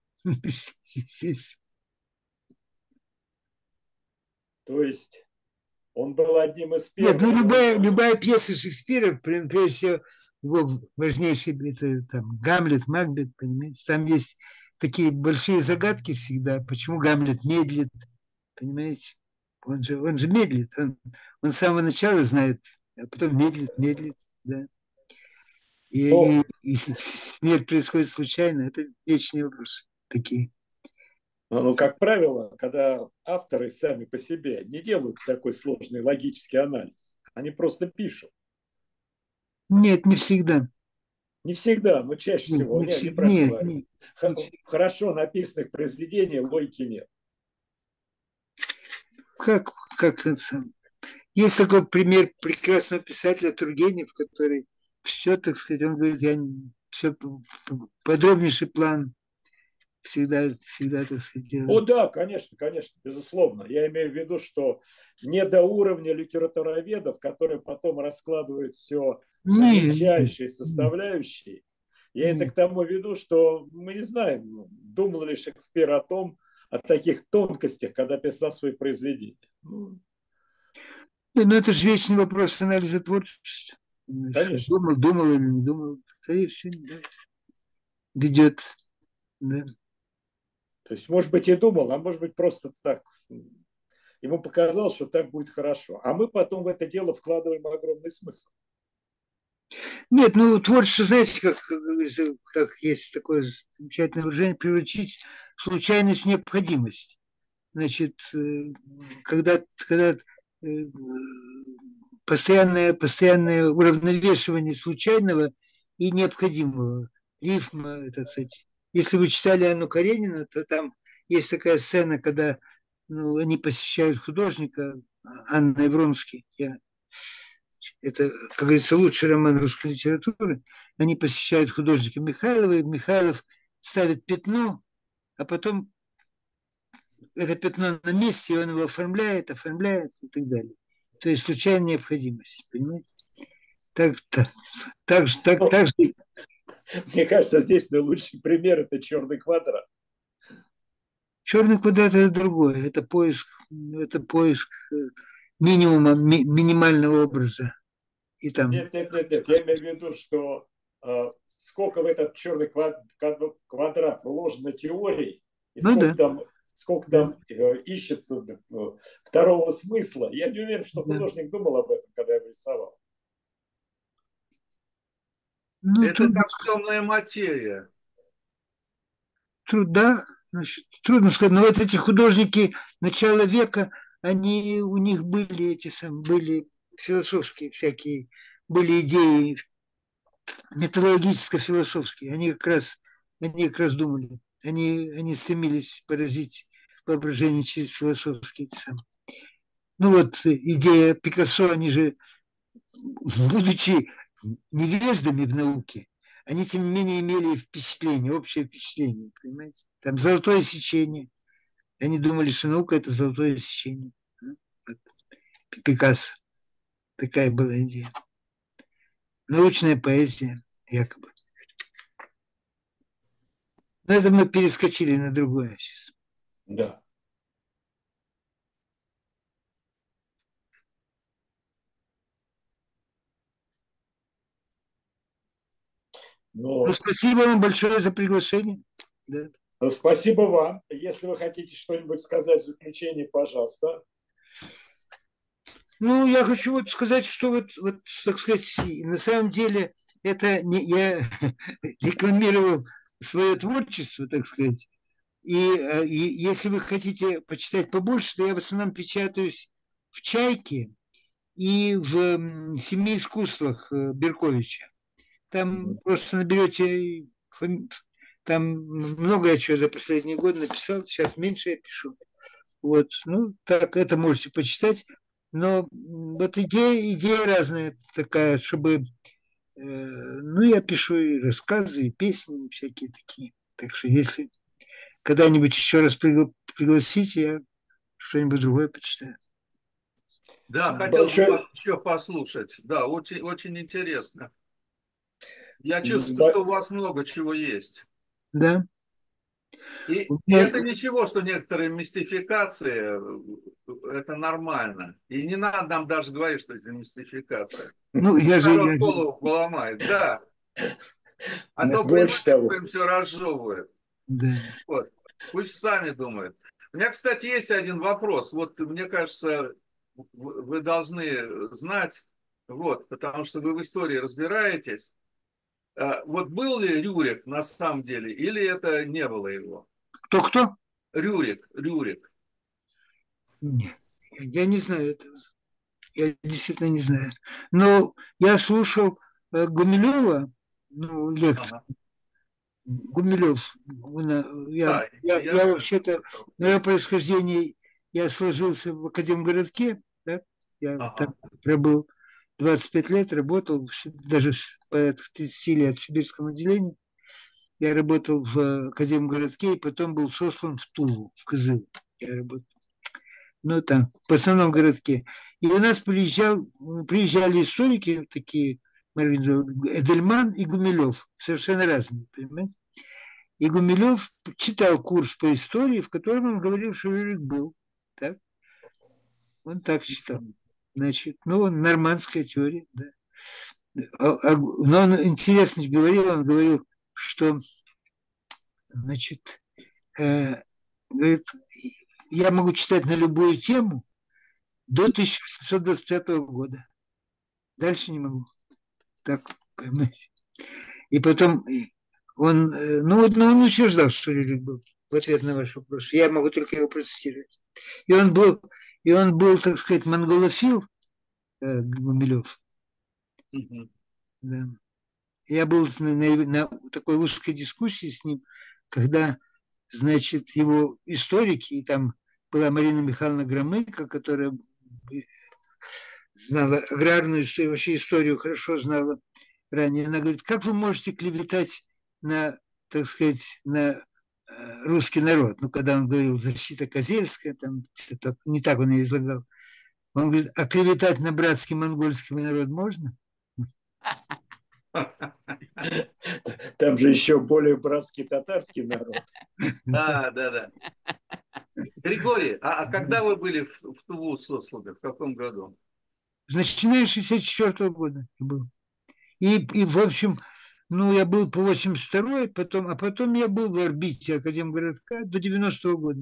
То есть он был одним из Нет, первых. ну любая пьеса Шекспира, прежде всего, его важнейшие, это там Гамлет, Макбет, понимаете, там есть такие большие загадки всегда, почему Гамлет медлит, понимаете, он же медлит, он с самого начала знает, а потом медлит, да. И смерть происходит случайно, это вечные вопросы такие. Ну, как правило, когда авторы сами по себе не делают такой сложный логический анализ, они просто пишут. Нет, не всегда. Не всегда, но чаще всего. Нет, Хорошо написанных произведений логики нет. Как это сам? Есть такой пример прекрасного писателя Тургенев, который все, так сказать, он говорит, я все подробнейший план всегда, так сказать, делаю. О, да, конечно, безусловно. Я имею в виду, что не до уровня литературоведов, которые потом раскладывают все на мельчайшие составляющие. Я это к тому веду, что мы не знаем, думал ли Шекспир о таких тонкостях, когда писал свои произведения. Ну, это же вечный вопрос анализа творчества. Конечно. Думал или не думал. Скорее всего, да. Ведет. Да. То есть, может быть, и думал, а может быть, просто так. Ему показалось, что так будет хорошо. А мы потом в это дело вкладываем огромный смысл. Нет, ну, творчество, знаете, как есть такое замечательное выражение, превратить случайность в необходимость. Значит, когда постоянное уравновешивание случайного и необходимого, рифма, так сказать. Если вы читали Анну Каренину, то там есть такая сцена, когда они посещают художника, Анна и Вронский. Это, как говорится, лучший роман русской литературы. Они посещают художника Михайлова, и Михайлов ставит пятно, а потом это пятно на месте, и он его оформляет и так далее. То есть случайная необходимость, понимаете? Так же. Мне кажется, здесь наилучший пример – это «Черный квадрат». «Черный квадрат» – это другое, это поиск минимума, минимального образа. И там... Нет, я имею в виду, что сколько в этот черный квадрат вложено теорий, и сколько там ищется второго смысла. Я не уверен, что художник думал об этом, когда его рисовал. Это как темная материя. Трудно сказать. Но вот эти художники начала века, у них были были философские всякие, были идеи методологическо-философские. Они как раз думали. Они стремились поразить воображение через философские Ну вот идея Пикассо, они же, будучи невеждами в науке, они, тем не менее, имели впечатление, общее впечатление, понимаете? Там золотое сечение. Они думали, что наука – это золотое сечение. Пикассо. Такая была идея. Научная поэзия, якобы. Но это мы перескочили на другое сейчас. Да. Спасибо вам большое за приглашение. Да. Спасибо вам. Если вы хотите что-нибудь сказать в заключение, пожалуйста. Я хочу сказать, что так сказать, на самом деле это не я рекламировал свое творчество, так сказать. И если вы хотите почитать побольше, то я в основном печатаюсь в «Чайке» и в «Семи искусствах» Берковича. Там просто наберете Там много я чего за последний год написал, сейчас меньше я пишу. Вот, ну, так, это можете почитать. Но вот идея разная такая, чтобы... ну, я пишу и рассказы, и песни, и всякие такие. Так что если когда-нибудь еще раз пригласите, я что-нибудь другое почитаю. Да, хотел бы вас еще послушать. Да, очень, очень интересно. Я чувствую, что у вас много чего есть. Да. И это ничего, что некоторые мистификации, это нормально. И не надо нам даже говорить, что это мистификация. Ну, я же... Народ голову поломает, да. А то им все разжевывает. Да. Вот. Пусть сами думают. У меня, кстати, есть один вопрос. Вот, мне кажется, вы должны знать, вот, потому что вы в истории разбираетесь. Вот был ли Рюрик на самом деле, или это не было его? Кто? Рюрик. Нет, я не знаю этого. Я действительно не знаю. Но я слушал Гумилева, ну, лекцию. Гумилев. Я вообще-то, мое происхождение, я сложился в Академгородке, да? Я там пробыл 25 лет, работал, даже по 30 лет в сибирском отделении. Я работал в Академгородке и потом был сослан в Тулу, в Кызыл. Я работал. Ну, там, в основном городке. И у нас приезжали историки такие, Эдельман и Гумилев, совершенно разные, понимаете? И Гумилев читал курс по истории, в котором он говорил, что Рюрик был. Так? Он так читал. Значит, ну, нормандская теория, да. Но он интересно он говорил, что, значит, говорит, я могу читать на любую тему до 1825 года. Дальше не могу. Так, понимаете. И потом он, он утверждал, что Рюрик был, в ответ на ваш вопрос. Я могу только его процитировать. И он был, так сказать, монголофил, Гумилев. Да. Я был на такой узкой дискуссии с ним, когда, значит, его историки, и там была Марина Михайловна Громыко, которая знала аграрную историю, вообще историю хорошо знала ранее. Она говорит, как вы можете клеветать на, так сказать, на русский народ? Ну, когда он говорил «защита Козельская», там, не так он ее излагал. Он говорит, а клеветать на братский монгольский народ можно? Там же еще более братский татарский народ. Да. Григорий, а когда вы были в Туву сосланы? В каком году? Начиная с 64 года был. И в общем, ну, я был по 82-й, потом я был в орбите Академгородка до 90-го года.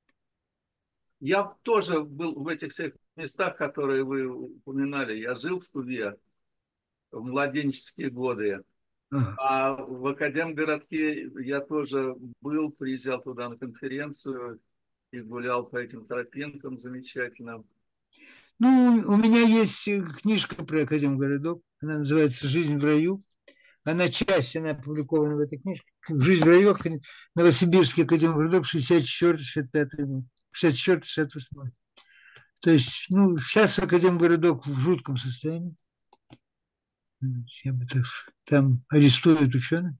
Я тоже был в этих всех местах, которые вы упоминали. Я жил в Туве в младенческие годы. А в Академгородке я тоже был, приезжал туда на конференцию и гулял по этим тропинкам замечательно. Ну, у меня есть книжка про Академгородок. Она называется «Жизнь в раю». Она опубликована в этой книжке. «Жизнь в раю», Новосибирский Академгородок, 64-65 год. 64-68. То есть, ну, сейчас Академгородок в жутком состоянии. Там арестуют ученых.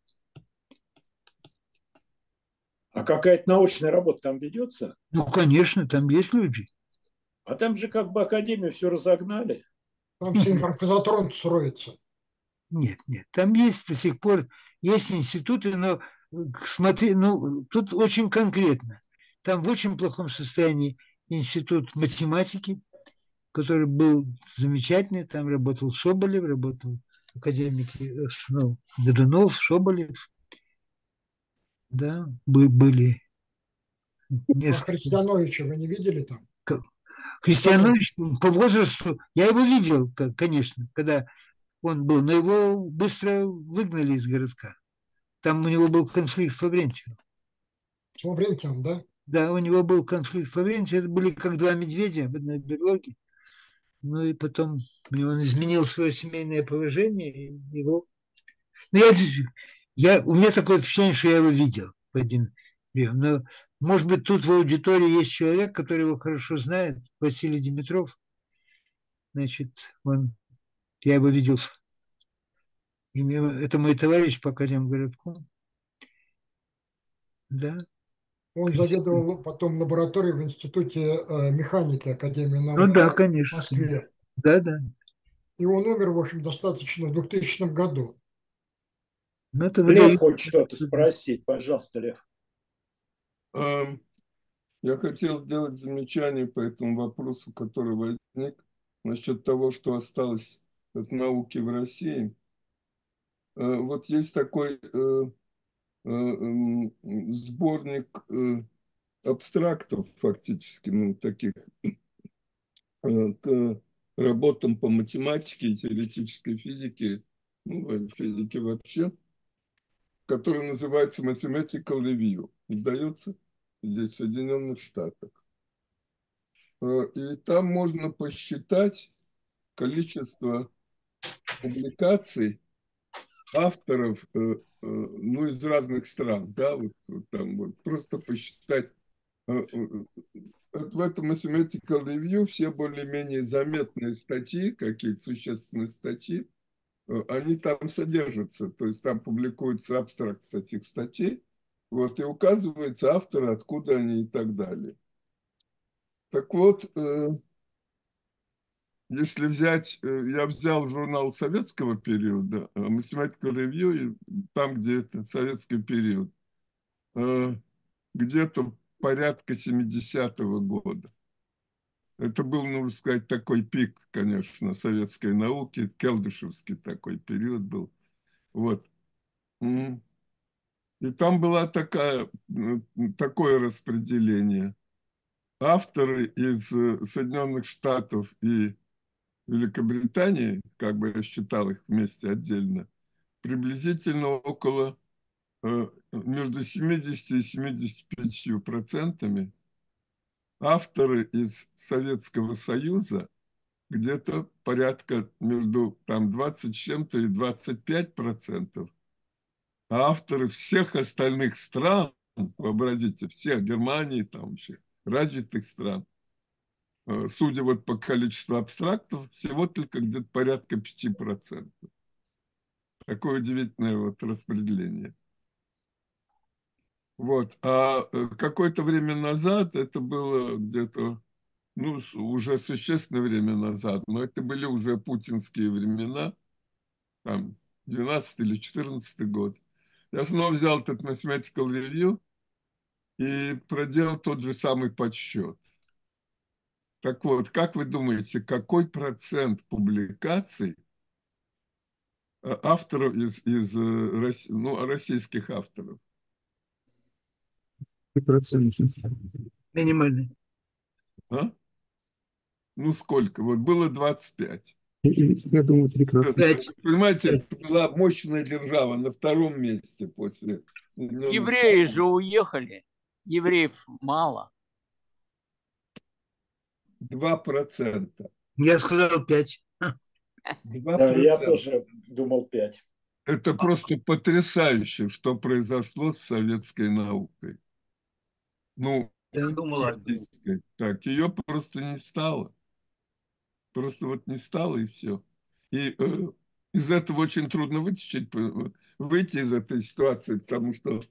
А какая-то научная работа там ведется? Ну, конечно, там есть люди. А там же как бы академию все разогнали. Там синхрофизотрон строится. Нет, там есть до сих пор, есть институты, но смотри, ну, тут очень конкретно. Там в очень плохом состоянии институт математики, который был замечательный, там работал Соболев, работал академик Годунов, Соболев. Да, были. А Христиановича вы не видели там? Христианович по возрасту, я его видел, конечно, когда он был, но его быстро выгнали из городка. Там у него был конфликт с Лаврентьевым. С Лаврентьевым, да? Да, у него был конфликт с Лаврентьевым. Это были как два медведя в одной берлоге. Ну и потом он изменил свое семейное положение, и его... Ну, У меня такое впечатление, что я его видел в один прием. Но, может быть, тут в аудитории есть человек, который его хорошо знает, Василий Димитров. Значит, я его видел. Это мой товарищ по Академгородку. Да. Он заведовал потом лабораторией в Институте механики Академии наук Ну да, конечно. в Москве. Да, да. И он умер, в общем, достаточно в 2000 году. Ну, это Лев хочет что-то спросить. Пожалуйста, Лев. Я хотел сделать замечание по этому вопросу, который возник, насчет того, что осталось от науки в России. Вот есть такой сборник абстрактов, фактически, ну, таких, к работам по математике и теоретической физике, ну, физике вообще, который называется Mathematical Review, издается здесь, в Соединенных Штатах. И там можно посчитать количество публикаций авторов, ну, из разных стран, да, вот там вот, просто посчитать. В этом Mathematical Review все более-менее заметные статьи, какие-то существенные статьи, они там содержатся, то есть там публикуется абстракт этих статей, вот, и указывается авторы, откуда они и так далее. Так вот, если взять, я взял журнал советского периода, Mathematical Review, там, где это советский период, где-то порядка 70-го года. Это был, нужно сказать, такой пик, конечно, советской науки, келдышевский такой период был. Вот. И там было такое распределение. Авторы из Соединенных Штатов и Великобритании, как бы я считал их вместе отдельно, приблизительно около между 70 и 75%. Авторы из Советского Союза где-то порядка между там 20 с чем-то и 25%. А авторы всех остальных стран, вообразите, всех, Германии, там вообще, развитых стран, судя вот по количеству абстрактов, всего только где-то порядка 5%. Такое удивительное вот распределение. Вот. А какое-то время назад, это было где-то, ну, уже существенное время назад, но это были уже путинские времена, там, 12 или 14 год. Я снова взял этот Mathematical Review и проделал тот же самый подсчет. Так вот, как вы думаете, какой процент публикаций авторов из российских авторов? Минимальный. А? Ну, сколько? Вот было 25. Я думаю, 3%. Понимаете, это была мощная держава на втором месте после Соединенных Евреи Штатов. же уехали. Евреев мало. 2%. Я сказал 5. 2%. Да, я тоже думал 5. Это просто потрясающе, что произошло с советской наукой. Ну, Я думал, российской. Так, ее просто не стало. Просто вот не стало, и все. И из этого очень трудно выйти из этой ситуации, потому что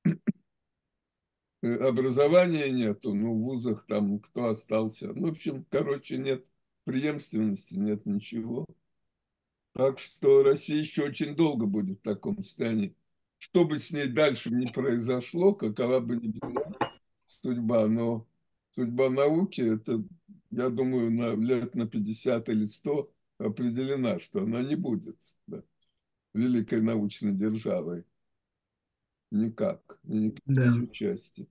образования нету, ну, в вузах там кто остался. Ну, в общем, короче, нет преемственности, нет ничего. Так что Россия еще очень долго будет в таком состоянии. Что бы с ней дальше не произошло, какова бы ни была судьба, но судьба науки, это, я думаю, лет на 50 или 100 определена, что она не будет, да, великой научной державой. Никак, ни участия.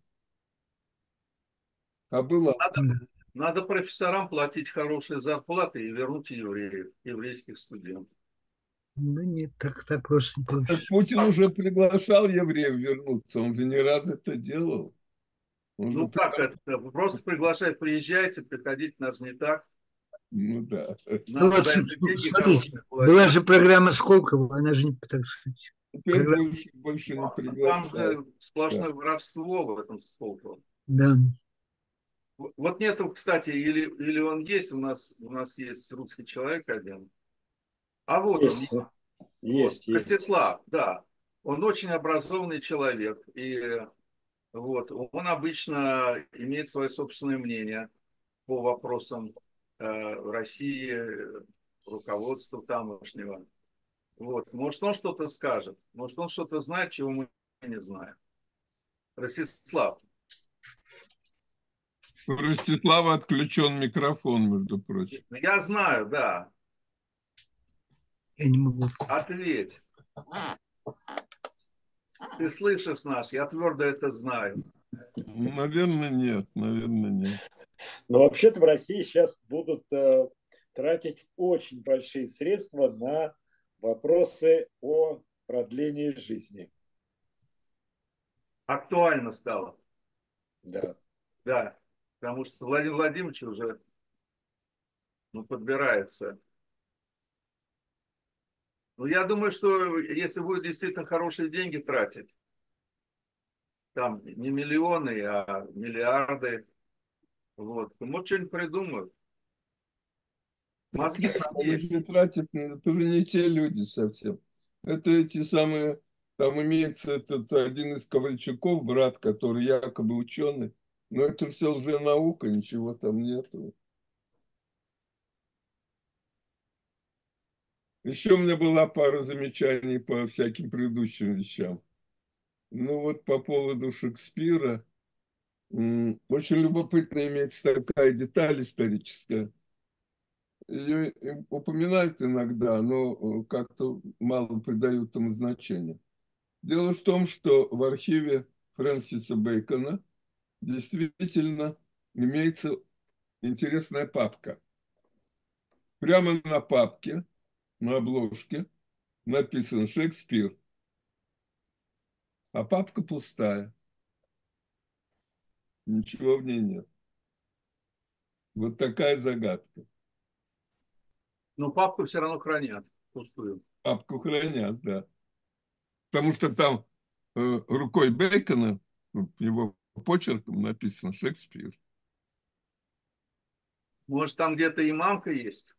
А было... Надо профессорам платить хорошие зарплаты и вернуть евреев, еврейских студентов. Да нет, так просто не получится. Путин уже приглашал евреев вернуться, он же не раз это делал. Ну как это? Просто приглашать, приезжайте, приходите, нас не так. Ну да. Ну, вот, смотрите, была же программа Сколково, она же, так сказать, Теперь больше не Там приглашают. же сплошное воровство в этом столбе. Да. Вот нету, кстати, или он есть, у нас есть русский человек один. А вот Есть, он, есть. Ростислав, да. Он очень образованный человек. И вот, он обычно имеет свое собственное мнение по вопросам России, руководства тамошнего. Вот. Может, он что-то скажет. Может, он что-то знает, чего мы не знаем. Ростислав. У Ростислава отключен микрофон, между прочим. Я знаю, да. Я не могу. Ответь. Ты слышишь нас, я твердо это знаю. Наверное, нет. Но вообще-то в России сейчас будут тратить очень большие средства на вопросы о продлении жизни. Актуально стало. Да. Да, потому что Владимир Владимирович уже подбирается. Ну, я думаю, что если будет действительно хорошие деньги тратить, там не миллионы, а миллиарды, вот, то, может, что-нибудь придумают. Мозги там есть. Если тратят, это уже не те люди совсем. Это эти самые, там имеется этот один из Ковальчуков, брат, который якобы ученый. Но это все лженаука, ничего там нету. Еще у меня была пара замечаний по всяким предыдущим вещам. Ну вот по поводу Шекспира. Очень любопытно имеется такая деталь историческая. Ее упоминают иногда, но как-то мало придают ему значения. Дело в том, что в архиве Фрэнсиса Бэкона действительно имеется интересная папка. Прямо на папке, на обложке написано «Шекспир», а папка пустая. Ничего в ней нет. Вот такая загадка. Но папку все равно хранят пустую. Папку хранят, да. Потому что там рукой Бейкона, его почерком написано «Шекспир». Может, там где-то и мамка есть?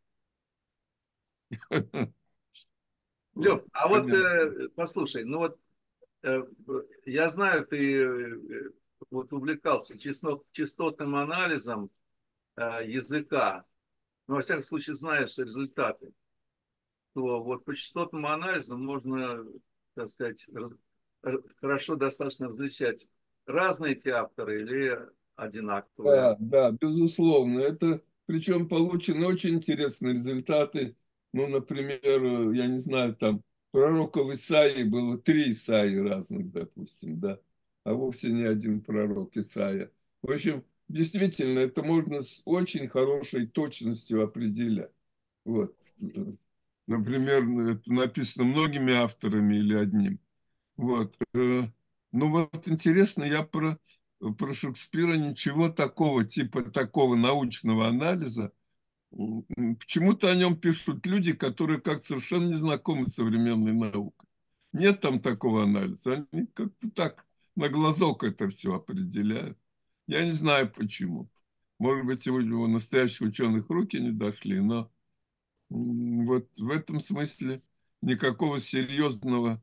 Лёв, а вот послушай, ну вот я знаю, ты вот увлекался частотным анализом языка, но во всяком случае знаешь результаты, то вот по частотному анализу можно, так сказать, хорошо достаточно различать, разные эти авторы или одинаковые. Да, безусловно. Это, причем получены очень интересные результаты. Ну, например, я не знаю, там пророков Исаии было 3 Исаии разных, допустим, да, а вовсе не один пророк Исаия. В общем, действительно, это можно с очень хорошей точностью определять. Вот. Например, это написано многими авторами или одним. Вот. Ну вот интересно, я про Шекспира ничего такого, типа такого научного анализа. Почему-то о нем пишут люди, которые как совершенно не знакомы с современной наукой. Нет там такого анализа. Они как-то так на глазок это все определяют. Я не знаю почему. Может быть, его настоящих ученых руки не дошли, но вот в этом смысле никакого серьезного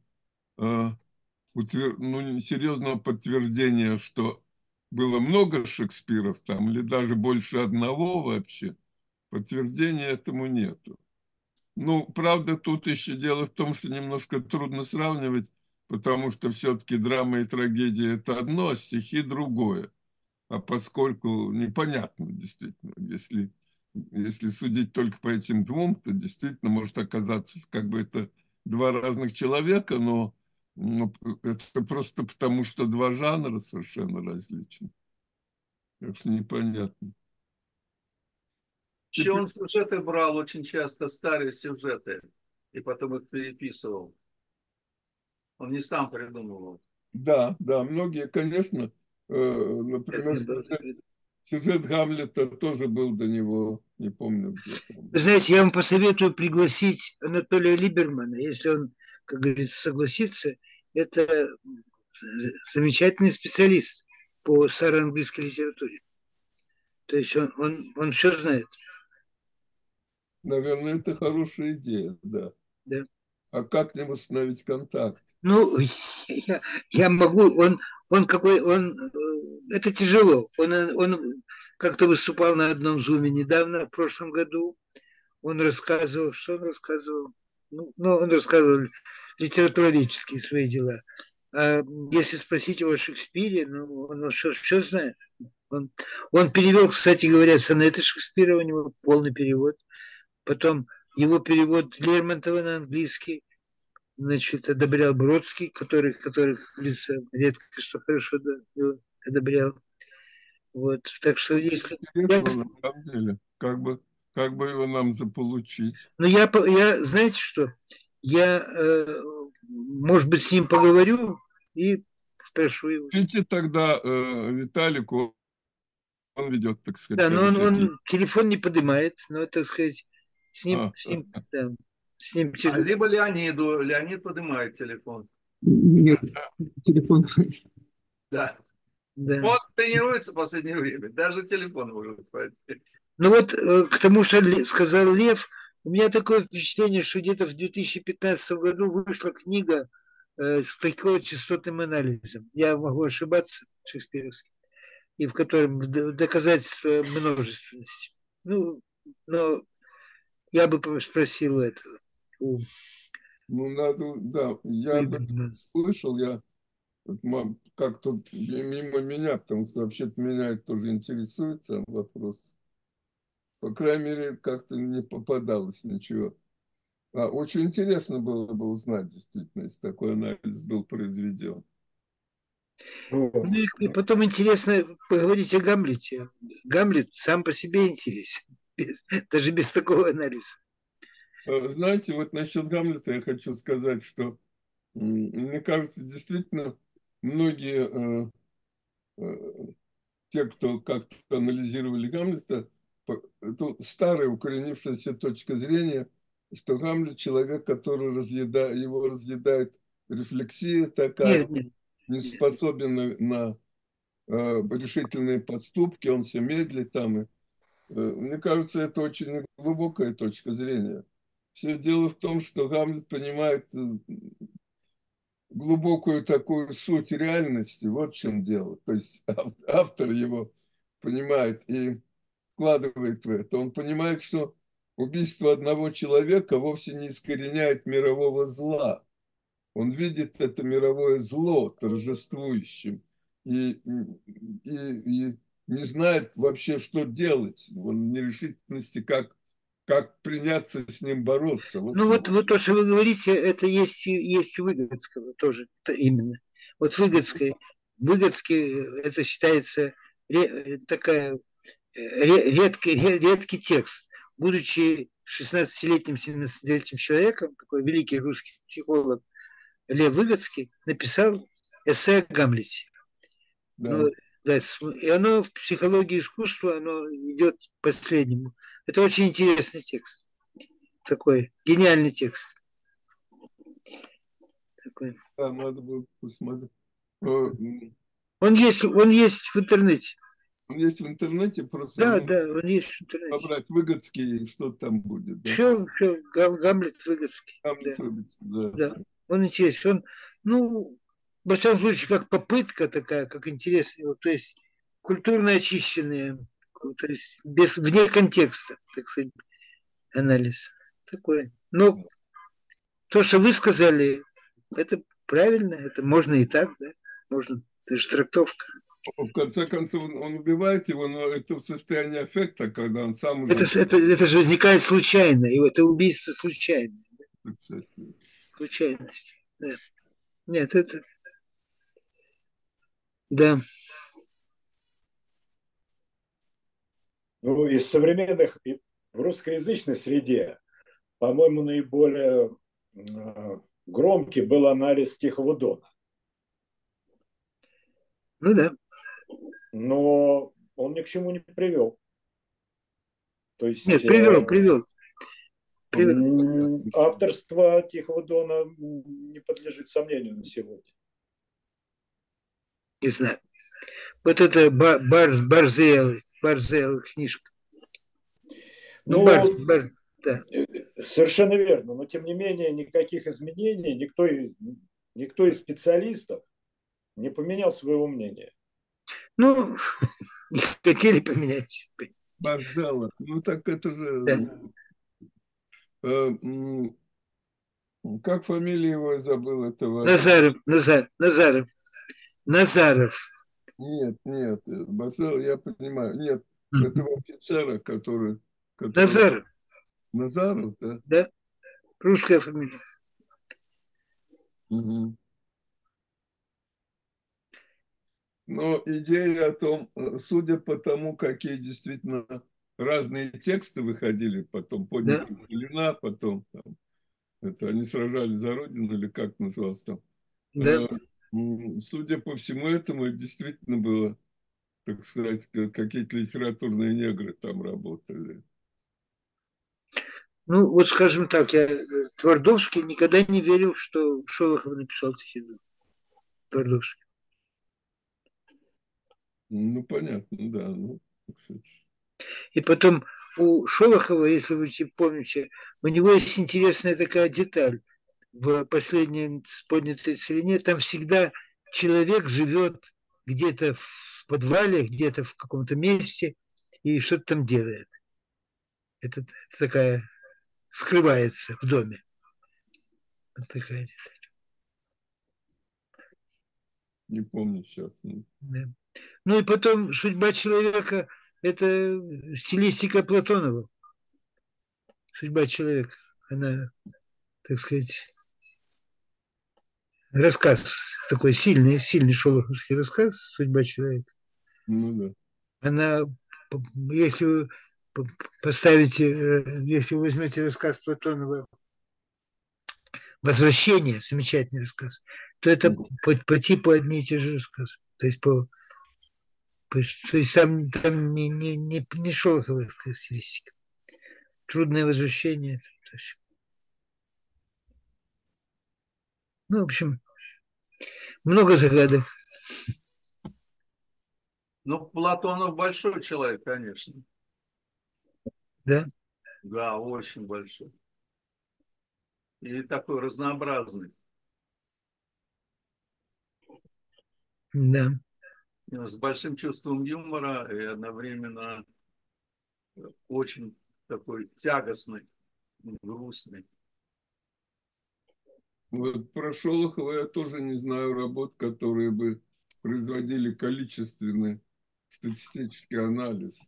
серьезного подтверждения, что было много Шекспиров там, или даже больше одного вообще, подтверждения этому нету. Ну, правда, тут еще дело в том, что немножко трудно сравнивать, потому что все-таки драма и трагедия – это одно, а стихи – другое. А поскольку непонятно, действительно, если судить только по этим двум, то действительно может оказаться, как бы это два разных человека, но это просто потому, что два жанра совершенно различны. Так что непонятно. Еще он сюжеты брал очень часто, старые сюжеты, и потом их переписывал. Он не сам придумывал. Да, многие, конечно, например, сюжет Гамлета тоже был до него, не помню где. Вы знаете, я вам посоветую пригласить Анатолия Либермана, если он как говорится, согласиться, это замечательный специалист по староанглийской литературе. То есть он все знает. Наверное, это хорошая идея, да. Да. А как с ним установить контакт? Ну, я могу, это тяжело. Он как-то выступал на одном зуме недавно, в прошлом году. Он рассказывал, что он рассказывал? Ну, он рассказывал литературоведческие свои дела. А если спросить его о Шекспире, ну, он все знает. Он перевел, кстати говоря, сонеты Шекспира, у него полный перевод. Потом его перевод Лермонтова на английский, значит, одобрял Бродский, которых лица редко что хорошо одобрял. Вот, так что если... Интересно, на самом деле, как бы его нам заполучить? Ну, знаете что, я, может быть, с ним поговорю и спрошу его. Пишите тогда Виталику, он ведет, так сказать. Да, но он телефон не поднимает, но, так сказать, с ним тяжело. Либо Леониду. Леонид поднимает телефон. Нет, телефон. Да. Да. Спорт тренируется в последнее время. Даже телефон может пойти. Ну вот к тому, что сказал Лев, у меня такое впечатление, что где-то в 2015 году вышла книга с такой частотным анализом. Я могу ошибаться, шекспировский, и в котором доказательства множественности. Ну, но я бы спросил этого. Ну, надо, да, я об этом слышал, я как-то мимо меня, потому что вообще-то меня это тоже интересует сам вопрос. По крайней мере, как-то не попадалось ничего. Очень интересно было бы узнать, действительно, если такой анализ был произведен. Ну, и потом интересно поговорить о Гамлете. Гамлет сам по себе интересен, даже без такого анализа. Знаете, вот насчет Гамлета я хочу сказать, что мне кажется, действительно, многие те, кто как-то анализировали Гамлета, это старая укоренившаяся точка зрения, что Гамлет человек, который его разъедает рефлексия такая, не способен на решительные поступки, он все медлит там. Мне кажется, это очень глубокая точка зрения. Все дело в том, что Гамлет понимает глубокую такую суть реальности, вот в чем дело. То есть автор его понимает и вкладывает в это. Он понимает, что убийство одного человека вовсе не искореняет мирового зла. Он видит это мировое зло торжествующим и не знает вообще, что делать. Он в нерешительности, как приняться с ним бороться. Ну вот то, что вы говорите, это есть у Выгодского тоже, это именно. Вот Выгодский это считается редкий текст. Будучи 16-летним, 17-летним человеком, такой великий русский психолог Лев Выгодский написал эссе о Гамлете. Да. Ну, да, и оно в психологии искусства, оно идет последнему. Это очень интересный текст. Такой гениальный текст. Такой. Да, надо было посмотреть. Он есть в интернете. Он есть в интернете, просто Да, он есть в интернете. Набрать Выгодский, что там будет. Да? Все, Гамлет Выгодский. Гамлет Выгодский, да. Он интересен. В большом случае, как попытка такая, как интересная, то есть культурно очищенная, то есть вне контекста, так сказать, анализ такой. Но то, что вы сказали, это правильно, это можно и так, да, можно, это же трактовка. В конце концов, он убивает его, но это в состоянии аффекта, когда он сам уже... Это же возникает случайно, и это убийство случайно. Случайность, да. Нет, это... Да. Ну, из современных, в русскоязычной среде, по-моему, наиболее громкий был анализ Тихого Дона. Ну да. Но он ни к чему не привел. То есть, нет, привел. Авторство Тихого Дона не подлежит сомнению на сегодня. Не знаю. Вот это Борзель книжка. Ну, да. Совершенно верно, но тем не менее никаких изменений никто из специалистов не поменял своего мнения. Ну, хотели поменять. Борзела. Ну так это же... Да. Как фамилия его, я забыл этого? Назаров. Нет, Борзел, я понимаю. Нет, этого офицера, который... Назаров, да? Да, русская фамилия. Угу. Но идея о том, судя по тому, какие действительно разные тексты выходили, потом поднятые Ильина, потом там, это они сражались за Родину, или как называлось там. Да. Судя по всему этому, это действительно было, так сказать, какие-то литературные негры там работали. Ну, вот скажем так, я Твардовский никогда не верил, что Шолохов написал Тихий Дон. Твардовский. Ну, понятно, да. Ну, кстати. И потом у Шолохова, если вы помните, у него есть интересная такая деталь. В последней поднятой целине там всегда человек живет где-то в подвале, где-то в каком-то месте и что-то там делает. Это такая скрывается в доме. Вот такая деталь. Не помню сейчас. Да. Ну и потом судьба человека – это стилистика Платонова. Судьба человека, она, так сказать, рассказ, такой сильный шолоховский рассказ «Судьба человека». Ну да. Она, если вы поставите, если вы возьмете рассказ Платонова «Возвращение», замечательный рассказ, то это по типу одни и те же рассказы. То есть там не шолоховая стилистика. Трудное возвращение. Ну, в общем, много загадок. Ну, Платонов большой человек, конечно. Да? Да, очень большой. И такой разнообразный. Да. С большим чувством юмора и одновременно очень такой тягостный, грустный. Вот про Шолохова я тоже не знаю работ, которые бы производили количественный статистический анализ.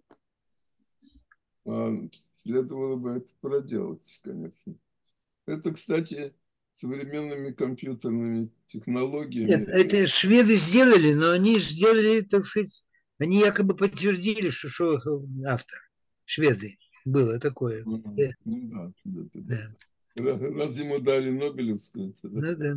Следовало бы это проделать, конечно. Это, кстати, современными компьютерными технологиями. Нет, это шведы сделали, но они сделали, так сказать, они якобы подтвердили, что Шолохов автор. Шведы. Было такое. Да. Раз ему дали Нобелевскую. Да? Ну да.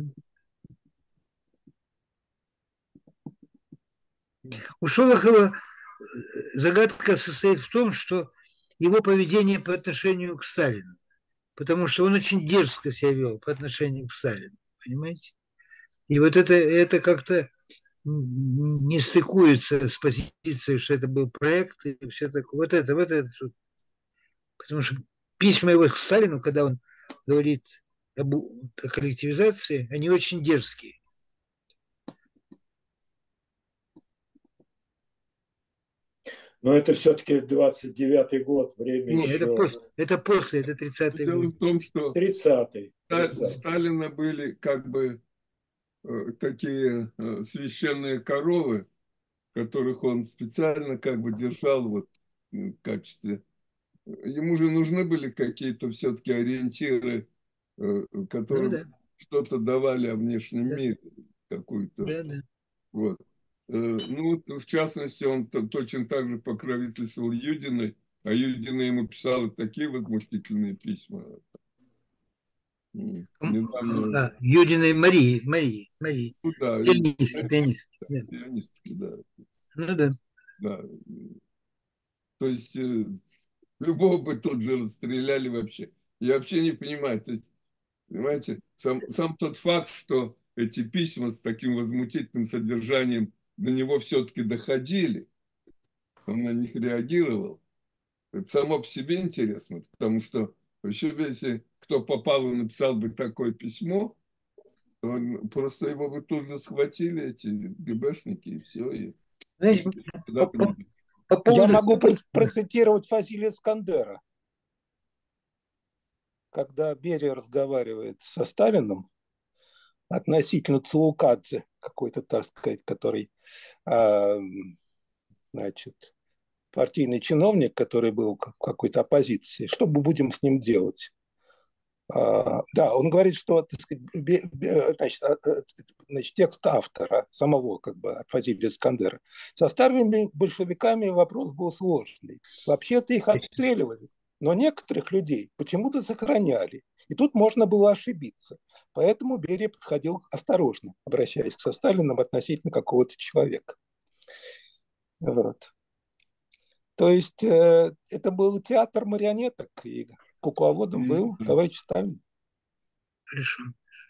У Шолохова загадка состоит в том, что его поведение по отношению к Сталину. Потому что он очень дерзко себя вел по отношению к Сталину. Понимаете? И вот это как-то не стыкуется с позицией, что это был проект и все такое. Вот это. Потому что письма его к Сталину, когда он говорит о коллективизации, они очень дерзкие. Но это все-таки 29-й год, время Нет, еще... Это после, это 30-й год. Дело в том, что 30-й. У Сталина были как бы такие священные коровы, которых он специально как бы держал вот в качестве... Ему же нужны были какие-то все-таки ориентиры, которые что-то давали о внешнем мире, какую-то. Вот. Ну, в частности, он точно так же покровительствовал Юдиной, а Юдина ему писала такие возмутительные письма. Юдиной Марии. Ну, да, пианистки, да. Ну да. Да. То есть любого бы тут же расстреляли вообще. Я вообще не понимаю. То есть, понимаете, сам тот факт, что эти письма с таким возмутительным содержанием до него все-таки доходили, он на них реагировал, это само по себе интересно, потому что вообще, если кто попал и написал бы такое письмо, то просто его бы тут же схватили эти ГБшники и все. И Знаешь, Я могу процитировать Фазилия Искандера. Когда Берия разговаривает со Сталиным относительно Цулукадзе, какой-то, так сказать, который, значит, партийный чиновник, который был в какой-то оппозиции, что мы будем с ним делать? Да, он говорит, что, так сказать, значит, текст автора самого, как бы, от Фазилия Искандера. Со старыми большевиками вопрос был сложный. Вообще-то их отстреливали, но некоторых людей почему-то сохраняли. И тут можно было ошибиться. Поэтому Берия подходил осторожно, обращаясь к Сталиным относительно какого-то человека. Вот. То есть это был театр марионеток, и кукловодом был товарищ Сталин. Хорошо.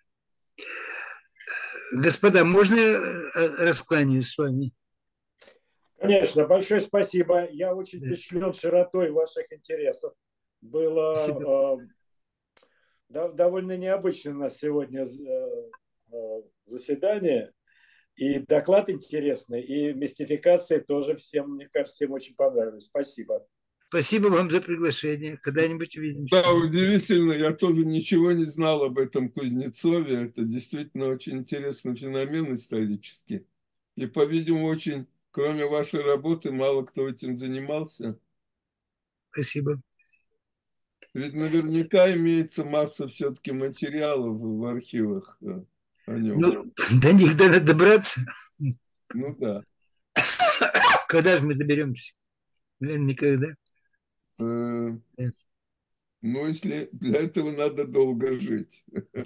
Господа, можно я раскланяюсь с вами? Конечно, большое спасибо. Я очень впечатлен широтой ваших интересов. Было довольно необычно у нас сегодня заседание. И доклад интересный, и мистификация тоже всем, мне кажется, всем очень понравилась. Спасибо. Спасибо вам за приглашение. Когда-нибудь увидимся. Да, удивительно. Я тоже ничего не знал об этом Кузнецове. Это действительно очень интересный феномен исторический. И, по-видимому, очень, кроме вашей работы, мало кто этим занимался. Спасибо. Ведь наверняка имеется масса все-таки материалов в архивах о нем. Ну, до них надо добраться. Ну да. Когда же мы доберемся? Наверное, никогда. Ну, если для этого надо долго жить.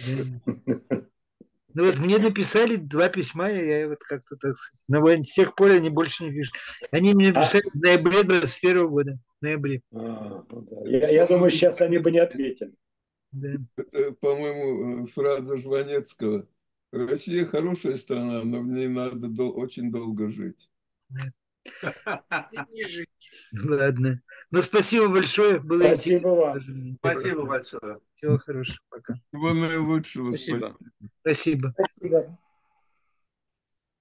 Ну вот мне написали 2 письма, я вот как-то так сказать. Но с тех пор они больше не пишут. Они мне написали в ноябре 21 года. В ноябре. Я думаю, сейчас они бы не ответили. Да. Это, по-моему, фраза Жванецкого. Россия хорошая страна, но в ней надо очень долго жить. Ладно. Ну, спасибо большое. Было спасибо вам. Спасибо большое. Всего хорошего. Пока. Всего наилучшего. Спасибо. Спасибо. Спасибо.